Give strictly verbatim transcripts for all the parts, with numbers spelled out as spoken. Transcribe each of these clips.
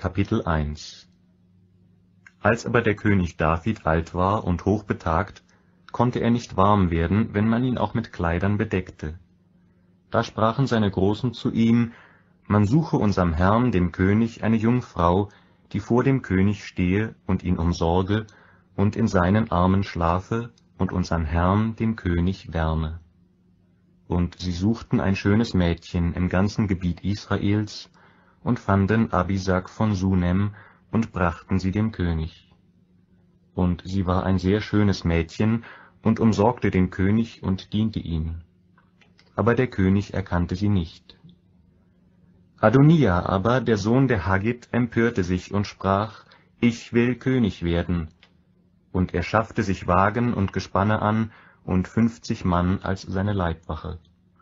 Kapitel eins. Als aber der König David alt war und hochbetagt, konnte er nicht warm werden, wenn man ihn auch mit Kleidern bedeckte. Da sprachen seine Großen zu ihm: Man suche unserem Herrn, dem König, eine Jungfrau, die vor dem König stehe und ihn umsorge und in seinen Armen schlafe und unsern Herrn, dem König, wärme. Und sie suchten ein schönes Mädchen im ganzen Gebiet Israels und fanden Abisag von Sunem und brachten sie dem König. Und sie war ein sehr schönes Mädchen und umsorgte den König und diente ihm. Aber der König erkannte sie nicht. Adonija aber, der Sohn der Haggith, empörte sich und sprach: Ich will König werden. Und er schaffte sich Wagen und Gespanne an und fünfzig Mann als seine Leibwache.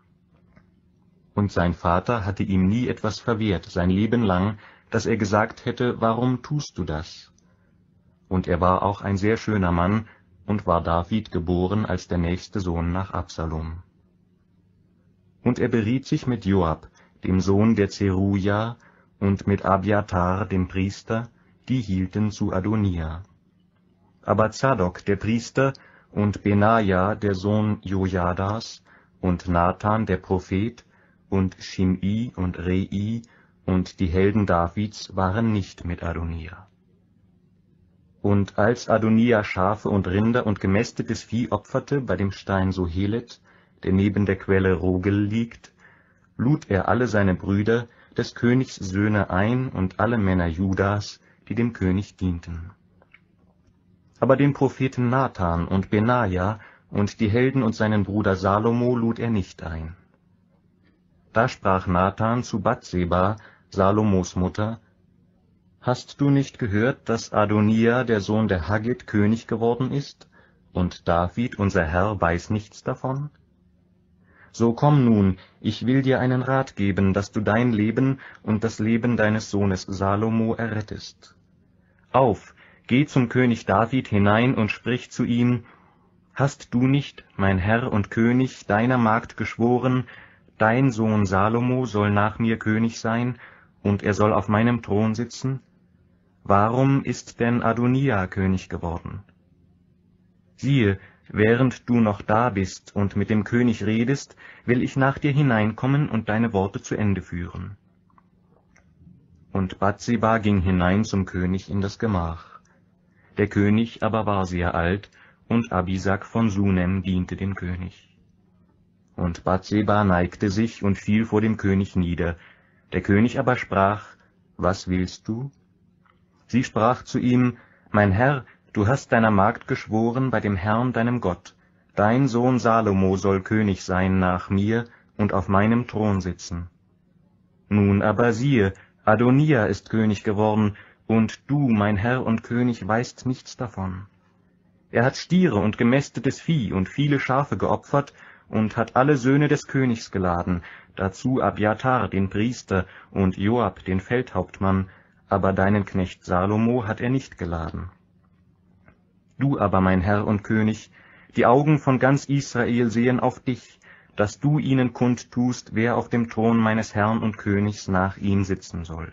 Und sein Vater hatte ihm nie etwas verwehrt, sein Leben lang, dass er gesagt hätte: Warum tust du das? Und er war auch ein sehr schöner Mann und war David geboren als der nächste Sohn nach Absalom. Und er beriet sich mit Joab, dem Sohn der Zeruja, und mit Abiathar, dem Priester, die hielten zu Adonija. Aber Zadok, der Priester, und Benaja, der Sohn Jojadas, und Nathan, der Prophet, und Shim'i und Rei und die Helden Davids waren nicht mit Adonija. Und als Adonija Schafe und Rinder und gemästetes Vieh opferte bei dem Stein Sohelet, der neben der Quelle Rogel liegt, lud er alle seine Brüder, des Königs Söhne, ein und alle Männer Judas, die dem König dienten. Aber den Propheten Nathan und Benaja und die Helden und seinen Bruder Salomo lud er nicht ein. Da sprach Nathan zu Batseba, Salomos Mutter: Hast du nicht gehört, dass Adonija, der Sohn der Haggith, König geworden ist, und David, unser Herr, weiß nichts davon? So komm nun, ich will dir einen Rat geben, dass du dein Leben und das Leben deines Sohnes Salomo errettest. Auf, geh zum König David hinein und sprich zu ihm: Hast du nicht, mein Herr und König, deiner Magd geschworen, dein Sohn Salomo soll nach mir König sein, und er soll auf meinem Thron sitzen? Warum ist denn Adonija König geworden? Siehe, während du noch da bist und mit dem König redest, will ich nach dir hineinkommen und deine Worte zu Ende führen. Und Batseba ging hinein zum König in das Gemach. Der König aber war sehr alt, und Abisag von Sunem diente dem König. Und Batseba neigte sich und fiel vor dem König nieder. Der König aber sprach: Was willst du? Sie sprach zu ihm: Mein Herr, du hast deiner Magd geschworen bei dem Herrn deinem Gott, dein Sohn Salomo soll König sein nach mir und auf meinem Thron sitzen. Nun aber siehe, Adonija ist König geworden, und du, mein Herr und König, weißt nichts davon. Er hat Stiere und gemästetes Vieh und viele Schafe geopfert und hat alle Söhne des Königs geladen, dazu Abiathar, den Priester, und Joab, den Feldhauptmann, aber deinen Knecht Salomo hat er nicht geladen. Du aber, mein Herr und König, die Augen von ganz Israel sehen auf dich, dass du ihnen kundtust, wer auf dem Thron meines Herrn und Königs nach ihm sitzen soll.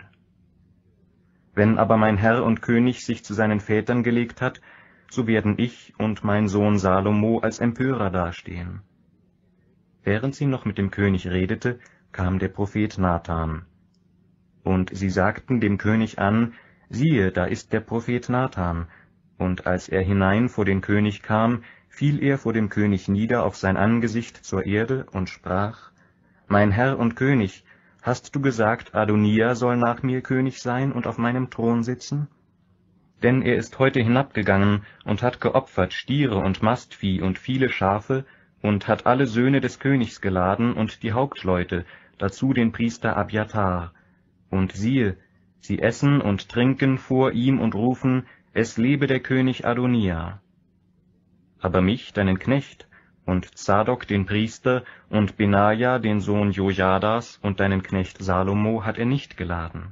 Wenn aber mein Herr und König sich zu seinen Vätern gelegt hat, so werden ich und mein Sohn Salomo als Empörer dastehen. Während sie noch mit dem König redete, kam der Prophet Nathan. Und sie sagten dem König an: Siehe, da ist der Prophet Nathan. Und als er hinein vor den König kam, fiel er vor dem König nieder auf sein Angesicht zur Erde und sprach: Mein Herr und König, hast du gesagt, Adonija soll nach mir König sein und auf meinem Thron sitzen? Denn er ist heute hinabgegangen und hat geopfert Stiere und Mastvieh und viele Schafe und hat alle Söhne des Königs geladen und die Hauptleute, dazu den Priester Abiathar. Und siehe, sie essen und trinken vor ihm und rufen: Es lebe der König Adonija. Aber mich, deinen Knecht, und Zadok, den Priester, und Benaja, den Sohn Jojadas, und deinen Knecht Salomo hat er nicht geladen.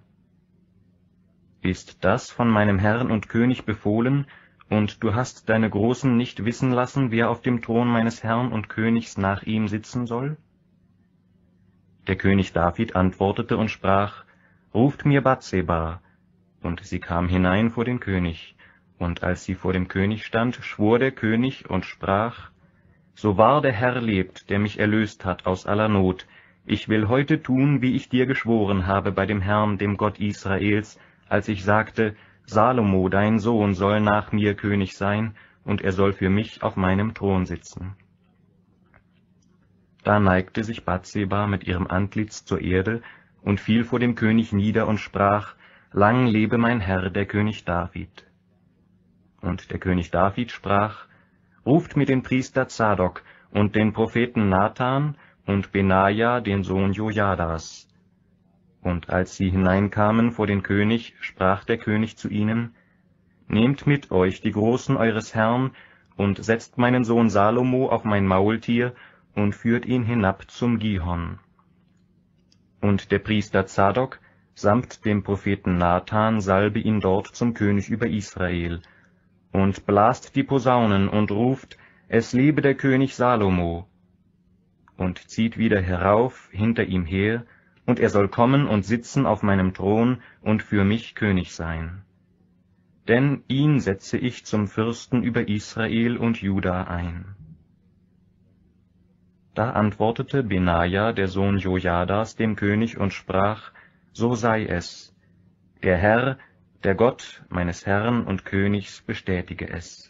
Ist das von meinem Herrn und König befohlen, und du hast deine Großen nicht wissen lassen, wer auf dem Thron meines Herrn und Königs nach ihm sitzen soll? Der König David antwortete und sprach: Ruft mir Batseba. Und sie kam hinein vor den König, und als sie vor dem König stand, schwor der König und sprach: So wahr der Herr lebt, der mich erlöst hat aus aller Not, ich will heute tun, wie ich dir geschworen habe bei dem Herrn, dem Gott Israels, als ich sagte, Salomo, dein Sohn, soll nach mir König sein, und er soll für mich auf meinem Thron sitzen. Da neigte sich Bathseba mit ihrem Antlitz zur Erde und fiel vor dem König nieder und sprach: Lang lebe mein Herr, der König David. Und der König David sprach: Ruft mir den Priester Zadok und den Propheten Nathan und Benaja, den Sohn Jojadas. Und als sie hineinkamen vor den König, sprach der König zu ihnen: Nehmt mit euch die Großen eures Herrn und setzt meinen Sohn Salomo auf mein Maultier und führt ihn hinab zum Gihon. Und der Priester Zadok samt dem Propheten Nathan salbe ihn dort zum König über Israel, und blast die Posaunen und ruft: Es lebe der König Salomo! Und zieht wieder herauf hinter ihm her, und er soll kommen und sitzen auf meinem Thron und für mich König sein. Denn ihn setze ich zum Fürsten über Israel und Juda ein. Da antwortete Benaja, der Sohn Jojadas, dem König und sprach: So sei es. Der Herr, der Gott meines Herrn und Königs, bestätige es.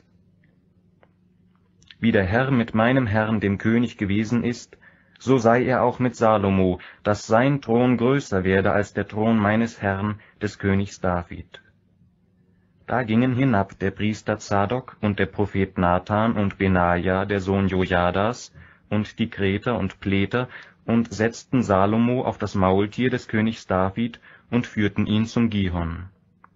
Wie der Herr mit meinem Herrn dem König gewesen ist, so sei er auch mit Salomo, dass sein Thron größer werde als der Thron meines Herrn, des Königs David. Da gingen hinab der Priester Zadok und der Prophet Nathan und Benaja, der Sohn Jojadas, und die Kreter und Pleter, und setzten Salomo auf das Maultier des Königs David und führten ihn zum Gihon.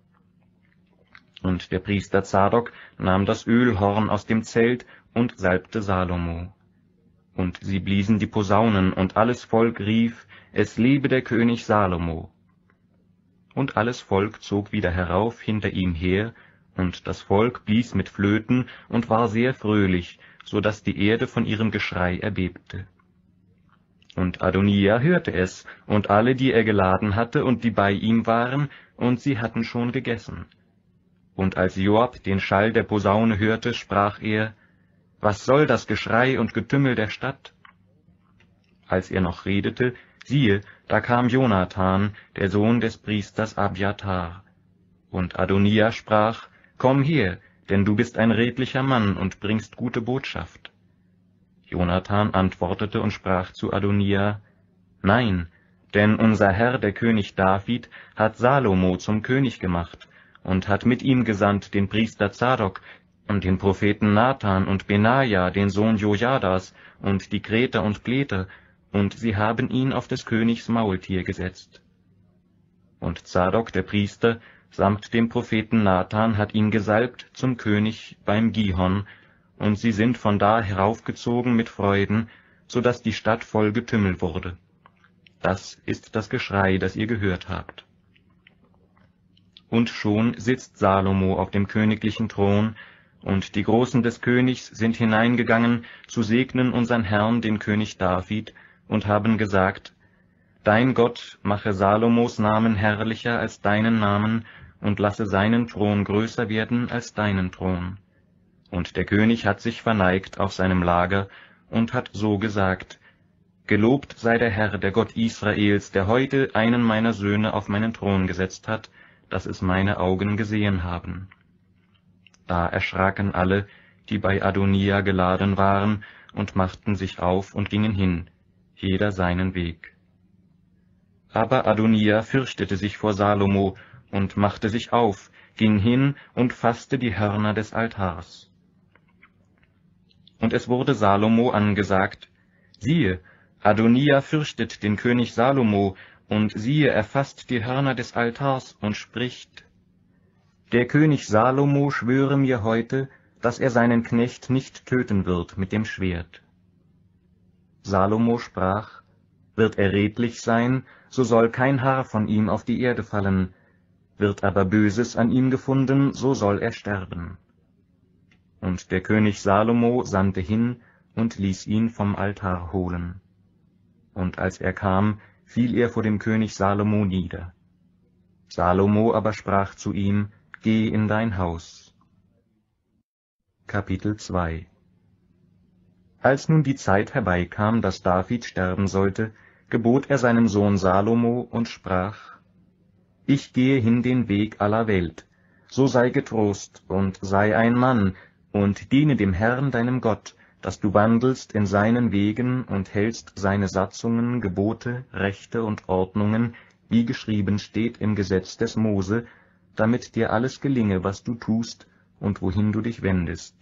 Und der Priester Zadok nahm das Ölhorn aus dem Zelt und salbte Salomo. Und sie bliesen die Posaunen, und alles Volk rief: Es lebe der König Salomo! Und alles Volk zog wieder herauf hinter ihm her, und das Volk blies mit Flöten und war sehr fröhlich, so daß die Erde von ihrem Geschrei erbebte. Und Adonija hörte es, und alle, die er geladen hatte und die bei ihm waren, und sie hatten schon gegessen. Und als Joab den Schall der Posaune hörte, sprach er: Was soll das Geschrei und Getümmel der Stadt? Als er noch redete, siehe, da kam Jonathan, der Sohn des Priesters Abjatar. Und Adonija sprach: Komm her, denn du bist ein redlicher Mann und bringst gute Botschaft. Jonathan antwortete und sprach zu Adonija: Nein, denn unser Herr, der König David, hat Salomo zum König gemacht und hat mit ihm gesandt den Priester Zadok und den Propheten Nathan und Benaja, den Sohn Jojadas, und die Kreter und Pleter, und sie haben ihn auf des Königs Maultier gesetzt. Und Zadok, der Priester, samt dem Propheten Nathan, hat ihn gesalbt zum König beim Gihon, und sie sind von da heraufgezogen mit Freuden, so daß die Stadt voll Getümmel wurde. Das ist das Geschrei, das ihr gehört habt. Und schon sitzt Salomo auf dem königlichen Thron, und die Großen des Königs sind hineingegangen, zu segnen unsern Herrn, den König David, und haben gesagt: Dein Gott mache Salomos Namen herrlicher als deinen Namen und lasse seinen Thron größer werden als deinen Thron. Und der König hat sich verneigt auf seinem Lager und hat so gesagt: Gelobt sei der Herr, der Gott Israels, der heute einen meiner Söhne auf meinen Thron gesetzt hat, dass es meine Augen gesehen haben. Da erschraken alle, die bei Adonija geladen waren, und machten sich auf und gingen hin, jeder seinen Weg. Aber Adonija fürchtete sich vor Salomo und machte sich auf, ging hin und fasste die Hörner des Altars. Und es wurde Salomo angesagt: Siehe, Adonija fürchtet den König Salomo, und siehe, er fasst die Hörner des Altars und spricht: Der König Salomo schwöre mir heute, dass er seinen Knecht nicht töten wird mit dem Schwert. Salomo sprach: Wird er redlich sein, so soll kein Haar von ihm auf die Erde fallen, wird aber Böses an ihm gefunden, so soll er sterben. Und der König Salomo sandte hin und ließ ihn vom Altar holen. Und als er kam, fiel er vor dem König Salomo nieder. Salomo aber sprach zu ihm, Geh in dein Haus. Kapitel zwei. Als nun die Zeit herbeikam, dass David sterben sollte, gebot er seinem Sohn Salomo und sprach, Ich gehe hin den Weg aller Welt, so sei getrost und sei ein Mann und diene dem Herrn deinem Gott, dass du wandelst in seinen Wegen und hältst seine Satzungen, Gebote, Rechte und Ordnungen, wie geschrieben steht im Gesetz des Mose, damit dir alles gelinge, was du tust und wohin du dich wendest.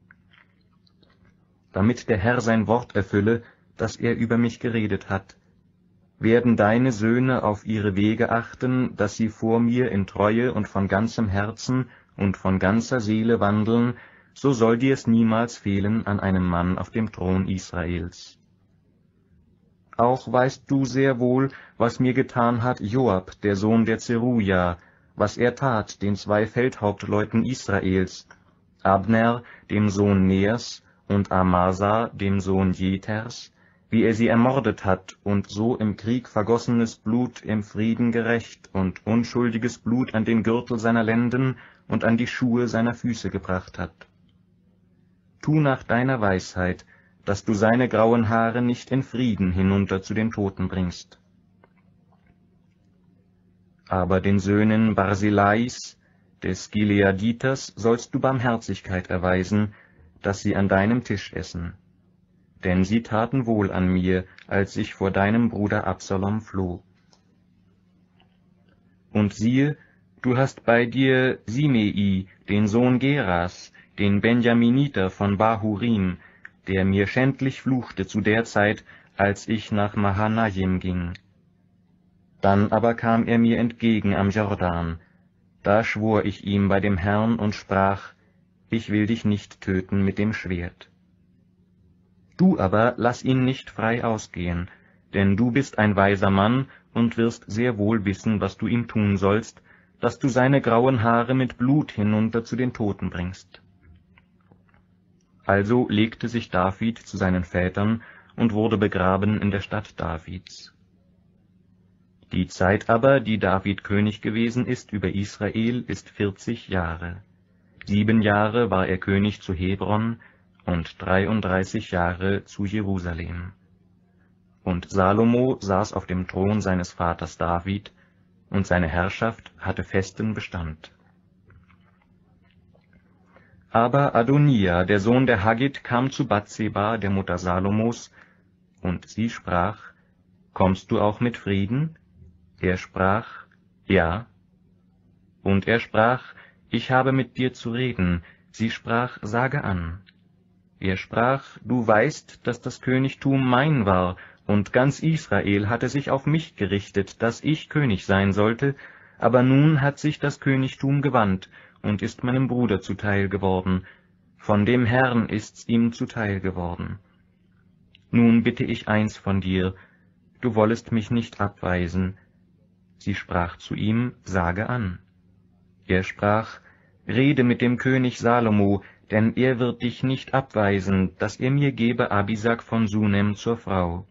Damit der Herr sein Wort erfülle, das er über mich geredet hat, werden deine Söhne auf ihre Wege achten, dass sie vor mir in Treue und von ganzem Herzen und von ganzer Seele wandeln, so soll dir es niemals fehlen an einem Mann auf dem Thron Israels. Auch weißt du sehr wohl, was mir getan hat Joab, der Sohn der Zeruja, was er tat den zwei Feldhauptleuten Israels, Abner, dem Sohn Neers, und Amasa, dem Sohn Jeters, wie er sie ermordet hat und so im Krieg vergossenes Blut im Frieden gerächt und unschuldiges Blut an den Gürtel seiner Lenden und an die Schuhe seiner Füße gebracht hat. Tu nach deiner Weisheit, dass du seine grauen Haare nicht in Frieden hinunter zu den Toten bringst. Aber den Söhnen Barzilais, des Gileaditers, sollst du Barmherzigkeit erweisen, dass sie an deinem Tisch essen. Denn sie taten wohl an mir, als ich vor deinem Bruder Absalom floh. Und siehe, du hast bei dir Simei, den Sohn Geras, den Benjaminiter von Bahurim, der mir schändlich fluchte zu der Zeit, als ich nach Mahanaim ging. Dann aber kam er mir entgegen am Jordan. Da schwor ich ihm bei dem Herrn und sprach, ich will dich nicht töten mit dem Schwert. Du aber lass ihn nicht frei ausgehen, denn du bist ein weiser Mann und wirst sehr wohl wissen, was du ihm tun sollst, dass du seine grauen Haare mit Blut hinunter zu den Toten bringst. Also legte sich David zu seinen Vätern und wurde begraben in der Stadt Davids. Die Zeit aber, die David König gewesen ist über Israel, ist vierzig Jahre. Sieben Jahre war er König zu Hebron und dreiunddreißig Jahre zu Jerusalem. Und Salomo saß auf dem Thron seines Vaters David, und seine Herrschaft hatte festen Bestand. Aber Adonia, der Sohn der Haggit, kam zu Bathseba, der Mutter Salomos, und sie sprach, »Kommst du auch mit Frieden?« Er sprach, »Ja.« Und er sprach, »Ich habe mit dir zu reden.« Sie sprach, »Sage an.« Er sprach, »Du weißt, dass das Königtum mein war, und ganz Israel hatte sich auf mich gerichtet, dass ich König sein sollte, aber nun hat sich das Königtum gewandt und ist meinem Bruder zuteil geworden. Von dem Herrn ist's ihm zuteil geworden. Nun bitte ich eins von dir, du wollest mich nicht abweisen.« Sie sprach zu ihm, »Sage an.« Er sprach, »Rede mit dem König Salomo, denn er wird dich nicht abweisen, dass er mir gebe Abisag von Sunem zur Frau.«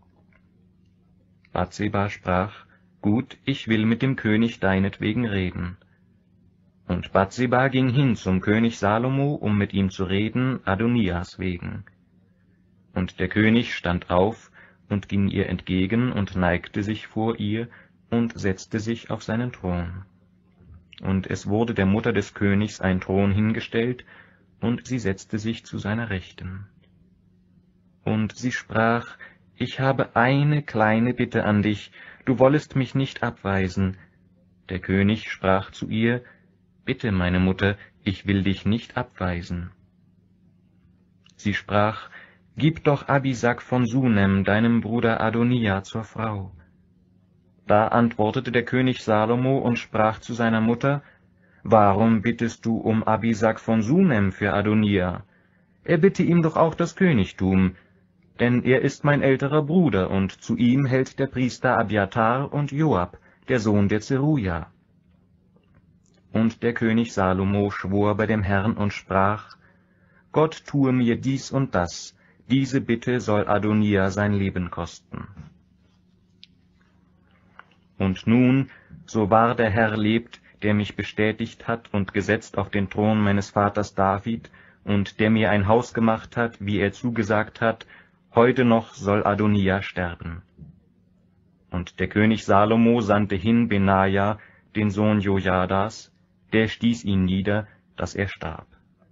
Bathseba sprach, »Gut, ich will mit dem König deinetwegen reden.« Und Bathseba ging hin zum König Salomo, um mit ihm zu reden, Adonias wegen. Und der König stand auf und ging ihr entgegen und neigte sich vor ihr und setzte sich auf seinen Thron. Und es wurde der Mutter des Königs ein Thron hingestellt, und sie setzte sich zu seiner Rechten. Und sie sprach, »Ich habe eine kleine Bitte an dich, du wollest mich nicht abweisen.« Der König sprach zu ihr, »Bitte, meine Mutter, ich will dich nicht abweisen.« Sie sprach, »Gib doch Abisag von Sunem, deinem Bruder Adonia, zur Frau.« Da antwortete der König Salomo und sprach zu seiner Mutter, »Warum bittest du um Abisag von Sunem für Adonia? Erbitte ihm doch auch das Königtum, denn er ist mein älterer Bruder, und zu ihm hält der Priester Abiatar und Joab, der Sohn der Zeruja.« Und der König Salomo schwor bei dem Herrn und sprach, »Gott tue mir dies und das, diese Bitte soll Adonia sein Leben kosten.« Und nun, so wahr der Herr lebt, der mich bestätigt hat und gesetzt auf den Thron meines Vaters David, und der mir ein Haus gemacht hat, wie er zugesagt hat, heute noch soll Adonija sterben. Und der König Salomo sandte hin Benaja, den Sohn Jojadas, der stieß ihn nieder, dass er starb.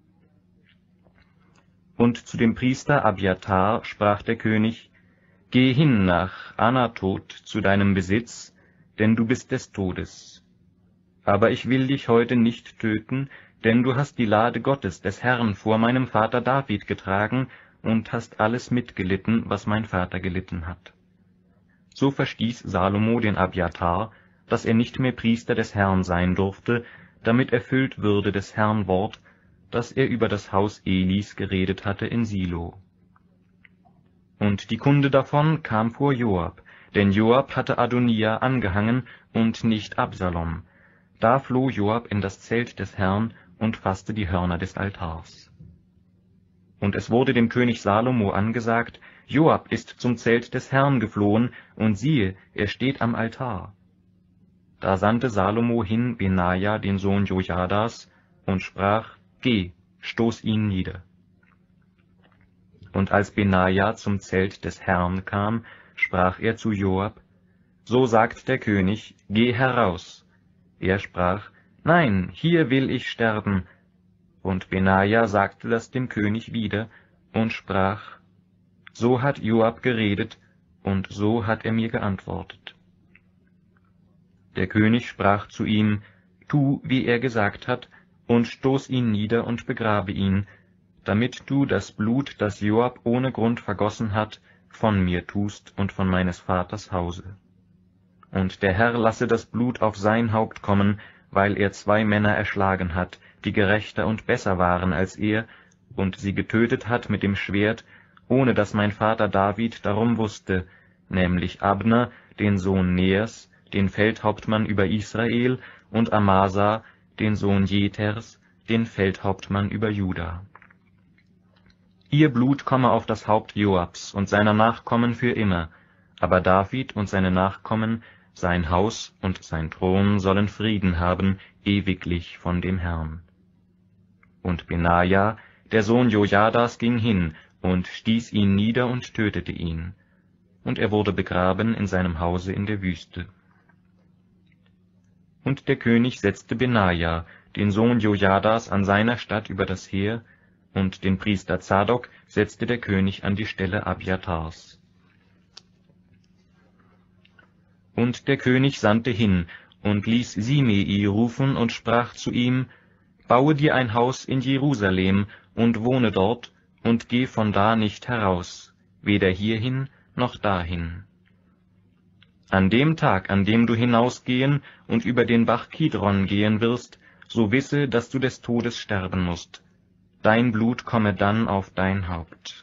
Und zu dem Priester Abjatar sprach der König: Geh hin nach Anatot zu deinem Besitz, denn du bist des Todes. Aber ich will dich heute nicht töten, denn du hast die Lade Gottes, des Herrn, vor meinem Vater David getragen und hast alles mitgelitten, was mein Vater gelitten hat. So verstieß Salomo den Abjatar, dass er nicht mehr Priester des Herrn sein durfte, damit erfüllt würde des Herrn Wort, das er über das Haus Elis geredet hatte in Silo. Und die Kunde davon kam vor Joab, denn Joab hatte Adonija angehangen und nicht Absalom. Da floh Joab in das Zelt des Herrn und fasste die Hörner des Altars. Und es wurde dem König Salomo angesagt: Joab ist zum Zelt des Herrn geflohen, und siehe, er steht am Altar. Da sandte Salomo hin Benaja, den Sohn Jojadas, und sprach: Geh, stoß ihn nieder. Und als Benaja zum Zelt des Herrn kam, sprach er zu Joab: So sagt der König, geh heraus. Er sprach: Nein, hier will ich sterben. Und Benaja sagte das dem König wieder und sprach: So hat Joab geredet, und so hat er mir geantwortet. Der König sprach zu ihm: Tu, wie er gesagt hat, und stoß ihn nieder und begrabe ihn, damit du das Blut, das Joab ohne Grund vergossen hat, von mir tust und von meines Vaters Hause. Und der Herr lasse das Blut auf sein Haupt kommen, weil er zwei Männer erschlagen hat, die gerechter und besser waren als er, und sie getötet hat mit dem Schwert, ohne dass mein Vater David darum wusste, nämlich Abner, den Sohn Neers, den Feldhauptmann über Israel, und Amasa, den Sohn Jeters, den Feldhauptmann über Juda. Ihr Blut komme auf das Haupt Joabs und seiner Nachkommen für immer, aber David und seine Nachkommen, sein Haus und sein Thron sollen Frieden haben, ewiglich von dem Herrn. Und Benaja, der Sohn Jojadas, ging hin und stieß ihn nieder und tötete ihn, und er wurde begraben in seinem Hause in der Wüste. Und der König setzte Benaja, den Sohn Jojadas, an seiner Stadt über das Heer, und den Priester Zadok setzte der König an die Stelle Abjatars. Und der König sandte hin und ließ Simei rufen und sprach zu ihm: Baue dir ein Haus in Jerusalem und wohne dort, und geh von da nicht heraus, weder hierhin noch dahin. An dem Tag, an dem du hinausgehen und über den Bach Kidron gehen wirst, so wisse, dass du des Todes sterben musst. Dein Blut komme dann auf dein Haupt.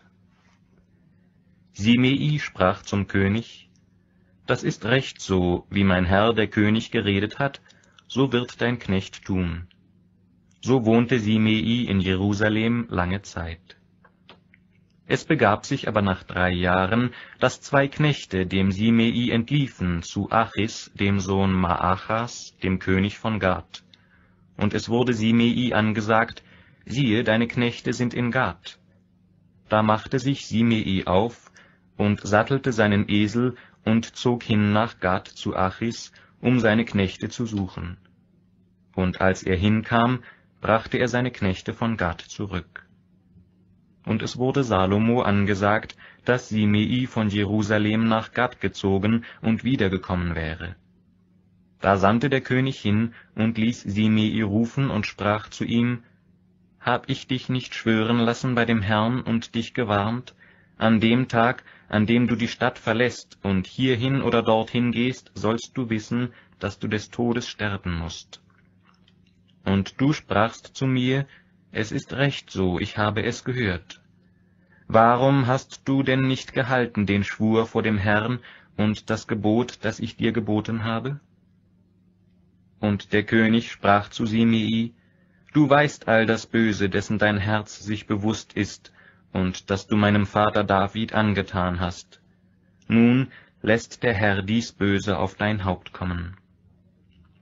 Simei sprach zum König: Das ist recht so, wie mein Herr der König geredet hat, so wird dein Knecht tun. So wohnte Simei in Jerusalem lange Zeit. Es begab sich aber nach drei Jahren, dass zwei Knechte dem Simei entliefen zu Achis, dem Sohn Maachas, dem König von Gad. Und es wurde Simei angesagt: Siehe, deine Knechte sind in Gad. Da machte sich Simei auf und sattelte seinen Esel und zog hin nach Gad zu Achis, um seine Knechte zu suchen. Und als er hinkam, brachte er seine Knechte von Gad zurück. Und es wurde Salomo angesagt, dass Simei von Jerusalem nach Gad gezogen und wiedergekommen wäre. Da sandte der König hin und ließ Simei rufen und sprach zu ihm: Hab ich dich nicht schwören lassen bei dem Herrn und dich gewarnt? An dem Tag, an dem du die Stadt verlässt und hierhin oder dorthin gehst, sollst du wissen, dass du des Todes sterben musst. Und du sprachst zu mir: Es ist recht so, ich habe es gehört. Warum hast du denn nicht gehalten den Schwur vor dem Herrn und das Gebot, das ich dir geboten habe? Und der König sprach zu Simei: Du weißt all das Böse, dessen dein Herz sich bewusst ist, und das du meinem Vater David angetan hast. Nun lässt der Herr dies Böse auf dein Haupt kommen.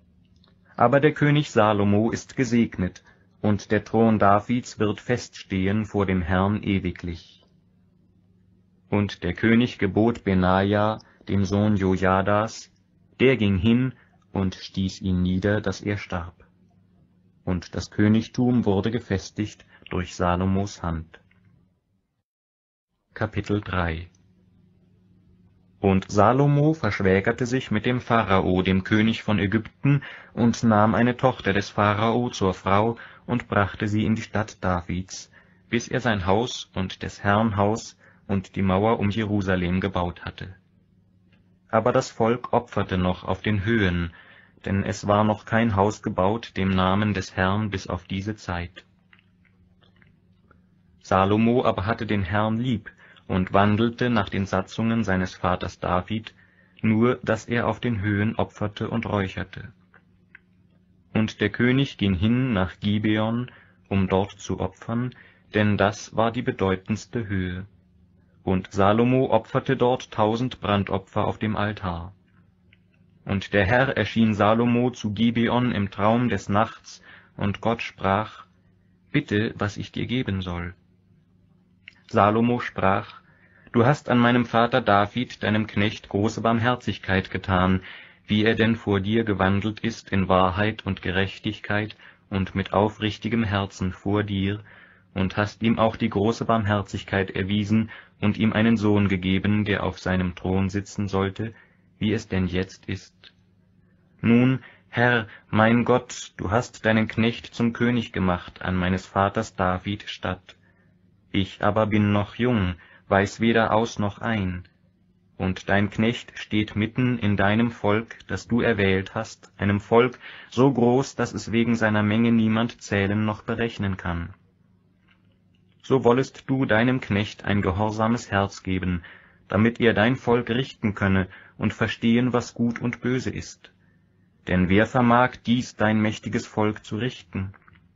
Aber der König Salomo ist gesegnet, und der Thron Davids wird feststehen vor dem Herrn ewiglich. Und der König gebot Benaja, dem Sohn Jojadas, der ging hin und stieß ihn nieder, dass er starb. Und das Königtum wurde gefestigt durch Salomos Hand. Kapitel drei. Und Salomo verschwägerte sich mit dem Pharao, dem König von Ägypten, und nahm eine Tochter des Pharao zur Frau und brachte sie in die Stadt Davids, bis er sein Haus und des Herrn Haus und die Mauer um Jerusalem gebaut hatte. Aber das Volk opferte noch auf den Höhen, denn es war noch kein Haus gebaut dem Namen des Herrn bis auf diese Zeit. Salomo aber hatte den Herrn lieb und wandelte nach den Satzungen seines Vaters David, nur dass er auf den Höhen opferte und räucherte. Und der König ging hin nach Gibeon, um dort zu opfern, denn das war die bedeutendste Höhe. Und Salomo opferte dort tausend Brandopfer auf dem Altar. Und der Herr erschien Salomo zu Gibeon im Traum des Nachts, und Gott sprach: Bitte, was ich dir geben soll. Salomo sprach: Du hast an meinem Vater David, deinem Knecht, große Barmherzigkeit getan, wie er denn vor dir gewandelt ist in Wahrheit und Gerechtigkeit und mit aufrichtigem Herzen vor dir, und hast ihm auch die große Barmherzigkeit erwiesen und ihm einen Sohn gegeben, der auf seinem Thron sitzen sollte, wie es denn jetzt ist. Nun, Herr, mein Gott, du hast deinen Knecht zum König gemacht an meines Vaters David statt. Ich aber bin noch jung, weiß weder aus noch ein, und dein Knecht steht mitten in deinem Volk, das du erwählt hast, einem Volk so groß, dass es wegen seiner Menge niemand zählen noch berechnen kann. So wollest du deinem Knecht ein gehorsames Herz geben, damit er dein Volk richten könne und verstehen, was gut und böse ist. Denn wer vermag dies dein mächtiges Volk zu richten?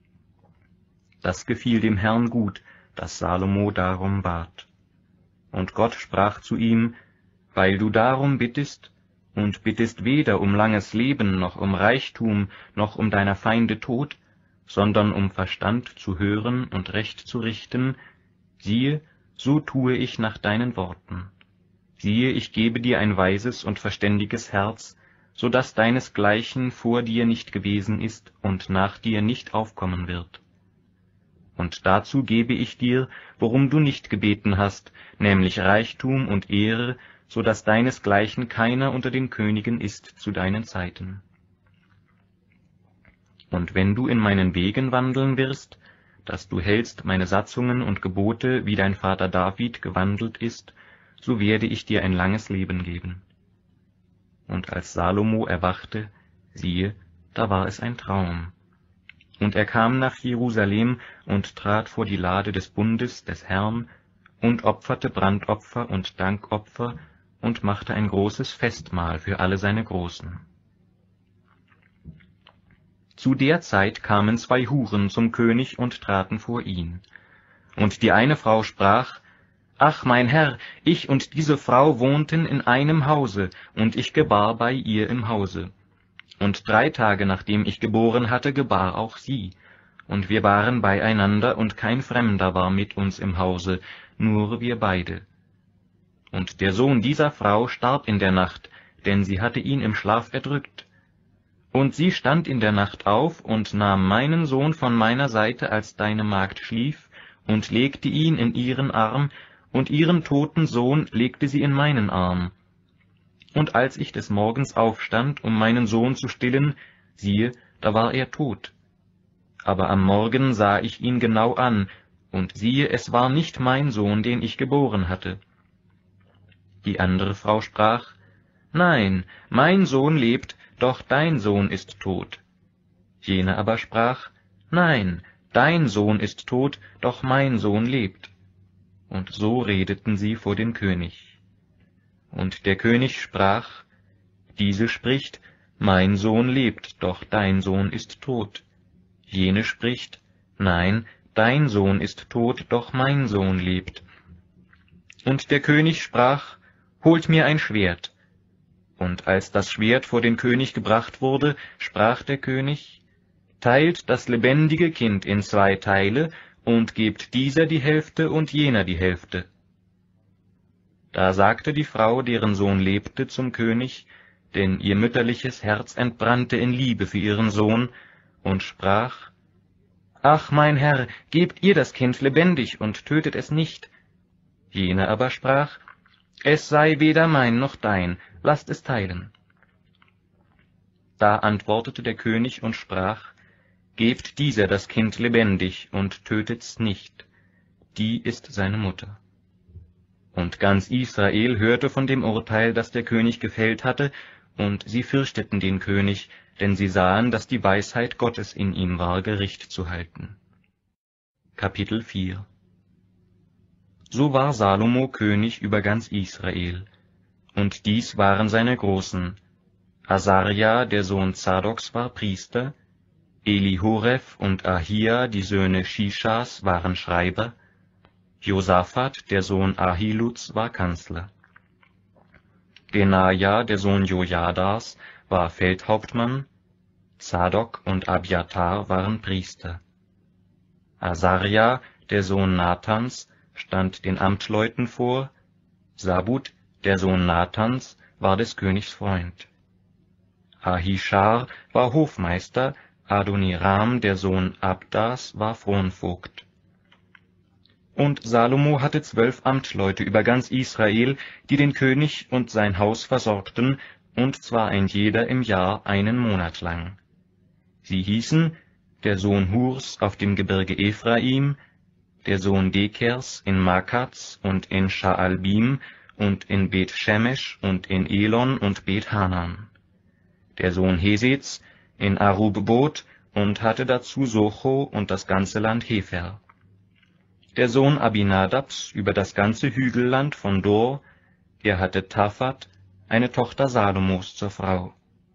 Das gefiel dem Herrn gut, dass Salomo darum bat. Und Gott sprach zu ihm: Weil du darum bittest, und bittest weder um langes Leben, noch um Reichtum, noch um deiner Feinde Tod, sondern um Verstand zu hören und Recht zu richten, siehe, so tue ich nach deinen Worten. Siehe, ich gebe dir ein weises und verständiges Herz, so dass deinesgleichen vor dir nicht gewesen ist und nach dir nicht aufkommen wird. Und dazu gebe ich dir, worum du nicht gebeten hast, nämlich Reichtum und Ehre, so dass deinesgleichen keiner unter den Königen ist zu deinen Zeiten. Und wenn du in meinen Wegen wandeln wirst, dass du hältst meine Satzungen und Gebote, wie dein Vater David gewandelt ist, so werde ich dir ein langes Leben geben. Und als Salomo erwachte, siehe, da war es ein Traum. Und er kam nach Jerusalem und trat vor die Lade des Bundes des Herrn und opferte Brandopfer und Dankopfer und machte ein großes Festmahl für alle seine Großen. Zu der Zeit kamen zwei Huren zum König und traten vor ihn. Und die eine Frau sprach: Ach, mein Herr, ich und diese Frau wohnten in einem Hause, und ich gebar bei ihr im Hause. Und drei Tage nachdem ich geboren hatte, gebar auch sie. Und wir waren beieinander, und kein Fremder war mit uns im Hause, nur wir beide. Und der Sohn dieser Frau starb in der Nacht, denn sie hatte ihn im Schlaf erdrückt. Und sie stand in der Nacht auf und nahm meinen Sohn von meiner Seite, als deine Magd schlief, und legte ihn in ihren Arm, und ihren toten Sohn legte sie in meinen Arm. Und als ich des Morgens aufstand, um meinen Sohn zu stillen, siehe, da war er tot. Aber am Morgen sah ich ihn genau an, und siehe, es war nicht mein Sohn, den ich geboren hatte. Die andere Frau sprach: Nein, mein Sohn lebt, doch dein Sohn ist tot. Jene aber sprach: Nein, dein Sohn ist tot, doch mein Sohn lebt. Und so redeten sie vor dem König. Und der König sprach: Diese spricht: Mein Sohn lebt, doch dein Sohn ist tot. Jene spricht: Nein, dein Sohn ist tot, doch mein Sohn lebt. Und der König sprach: Holt mir ein Schwert. Und als das Schwert vor den König gebracht wurde, sprach der König: »Teilt das lebendige Kind in zwei Teile und gebt dieser die Hälfte und jener die Hälfte.« Da sagte die Frau, deren Sohn lebte, zum König, denn ihr mütterliches Herz entbrannte in Liebe für ihren Sohn, und sprach: »Ach, mein Herr, gebt ihr das Kind lebendig und tötet es nicht.« Jener aber sprach: »Es sei weder mein noch dein, lasst es teilen.« Da antwortete der König und sprach: »Gebt dieser das Kind lebendig und tötet's nicht, die ist seine Mutter.« Und ganz Israel hörte von dem Urteil, das der König gefällt hatte, und sie fürchteten den König, denn sie sahen, dass die Weisheit Gottes in ihm war, Gericht zu halten. Kapitel vier. So war Salomo König über ganz Israel, und dies waren seine Großen: Asaria, der Sohn Zadoks, war Priester, Elihoref und Ahia, die Söhne Shishas, waren Schreiber, Josaphat, der Sohn Ahiluds, war Kanzler. Benaja, der Sohn Jojadas, war Feldhauptmann, Zadok und Abiathar waren Priester. Asaria, der Sohn Nathans, stand den Amtleuten vor, Sabut, der Sohn Nathans, war des Königs Freund. Ahischar war Hofmeister, Adoniram, der Sohn Abdas, war Fronvogt. Und Salomo hatte zwölf Amtleute über ganz Israel, die den König und sein Haus versorgten, und zwar ein jeder im Jahr einen Monat lang. Sie hießen der Sohn Hurs auf dem Gebirge Ephraim, der Sohn Dekers in Makaz und in Schaalbim und in Bet-Shemesh und in Elon und Bet-Hanan, der Sohn Heseds in Arub-Bot und hatte dazu Socho und das ganze Land Hefer, der Sohn Abinadabs über das ganze Hügelland von Dor, er hatte Taphat, eine Tochter Salomos, zur Frau.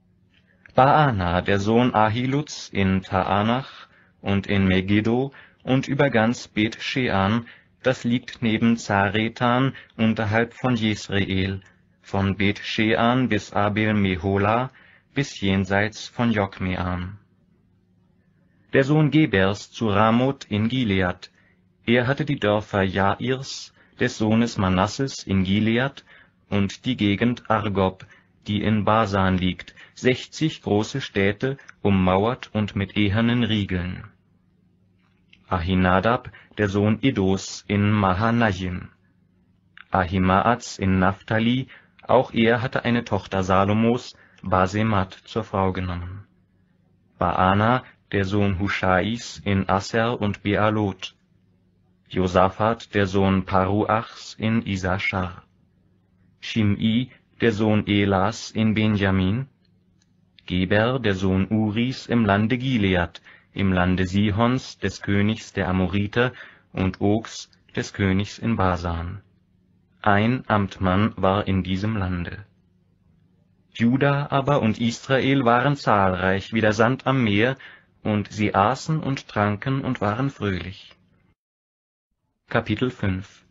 Baana, der Sohn Ahiluds, in Taanach und in Megiddo und über ganz Bet-Shean, das liegt neben Zaretan unterhalb von Jesreel, von Bet-Shean bis Abel-Mehola, bis jenseits von Jokmeam. Der Sohn Gebers zu Ramoth in Gilead, er hatte die Dörfer Jairs, des Sohnes Manasses in Gilead, und die Gegend Argob, die in Basan liegt, sechzig große Städte, ummauert und mit ehernen Riegeln. Ahinadab, der Sohn Iddos, in Mahanajim. Ahimaaz in Naphtali, auch er hatte eine Tochter Salomos, Basemat, zur Frau genommen. Baana, der Sohn Huschais, in Aser und Bealot. Josaphat, der Sohn Paruachs, in Isachar. Shim'i, der Sohn Elas, in Benjamin. Geber, der Sohn Uris, im Lande Gilead, im Lande Sihons, des Königs der Amoriter, und Ogs, des Königs in Basan. Ein Amtmann war in diesem Lande. Juda aber und Israel waren zahlreich wie der Sand am Meer, und sie aßen und tranken und waren fröhlich. Kapitel fünf.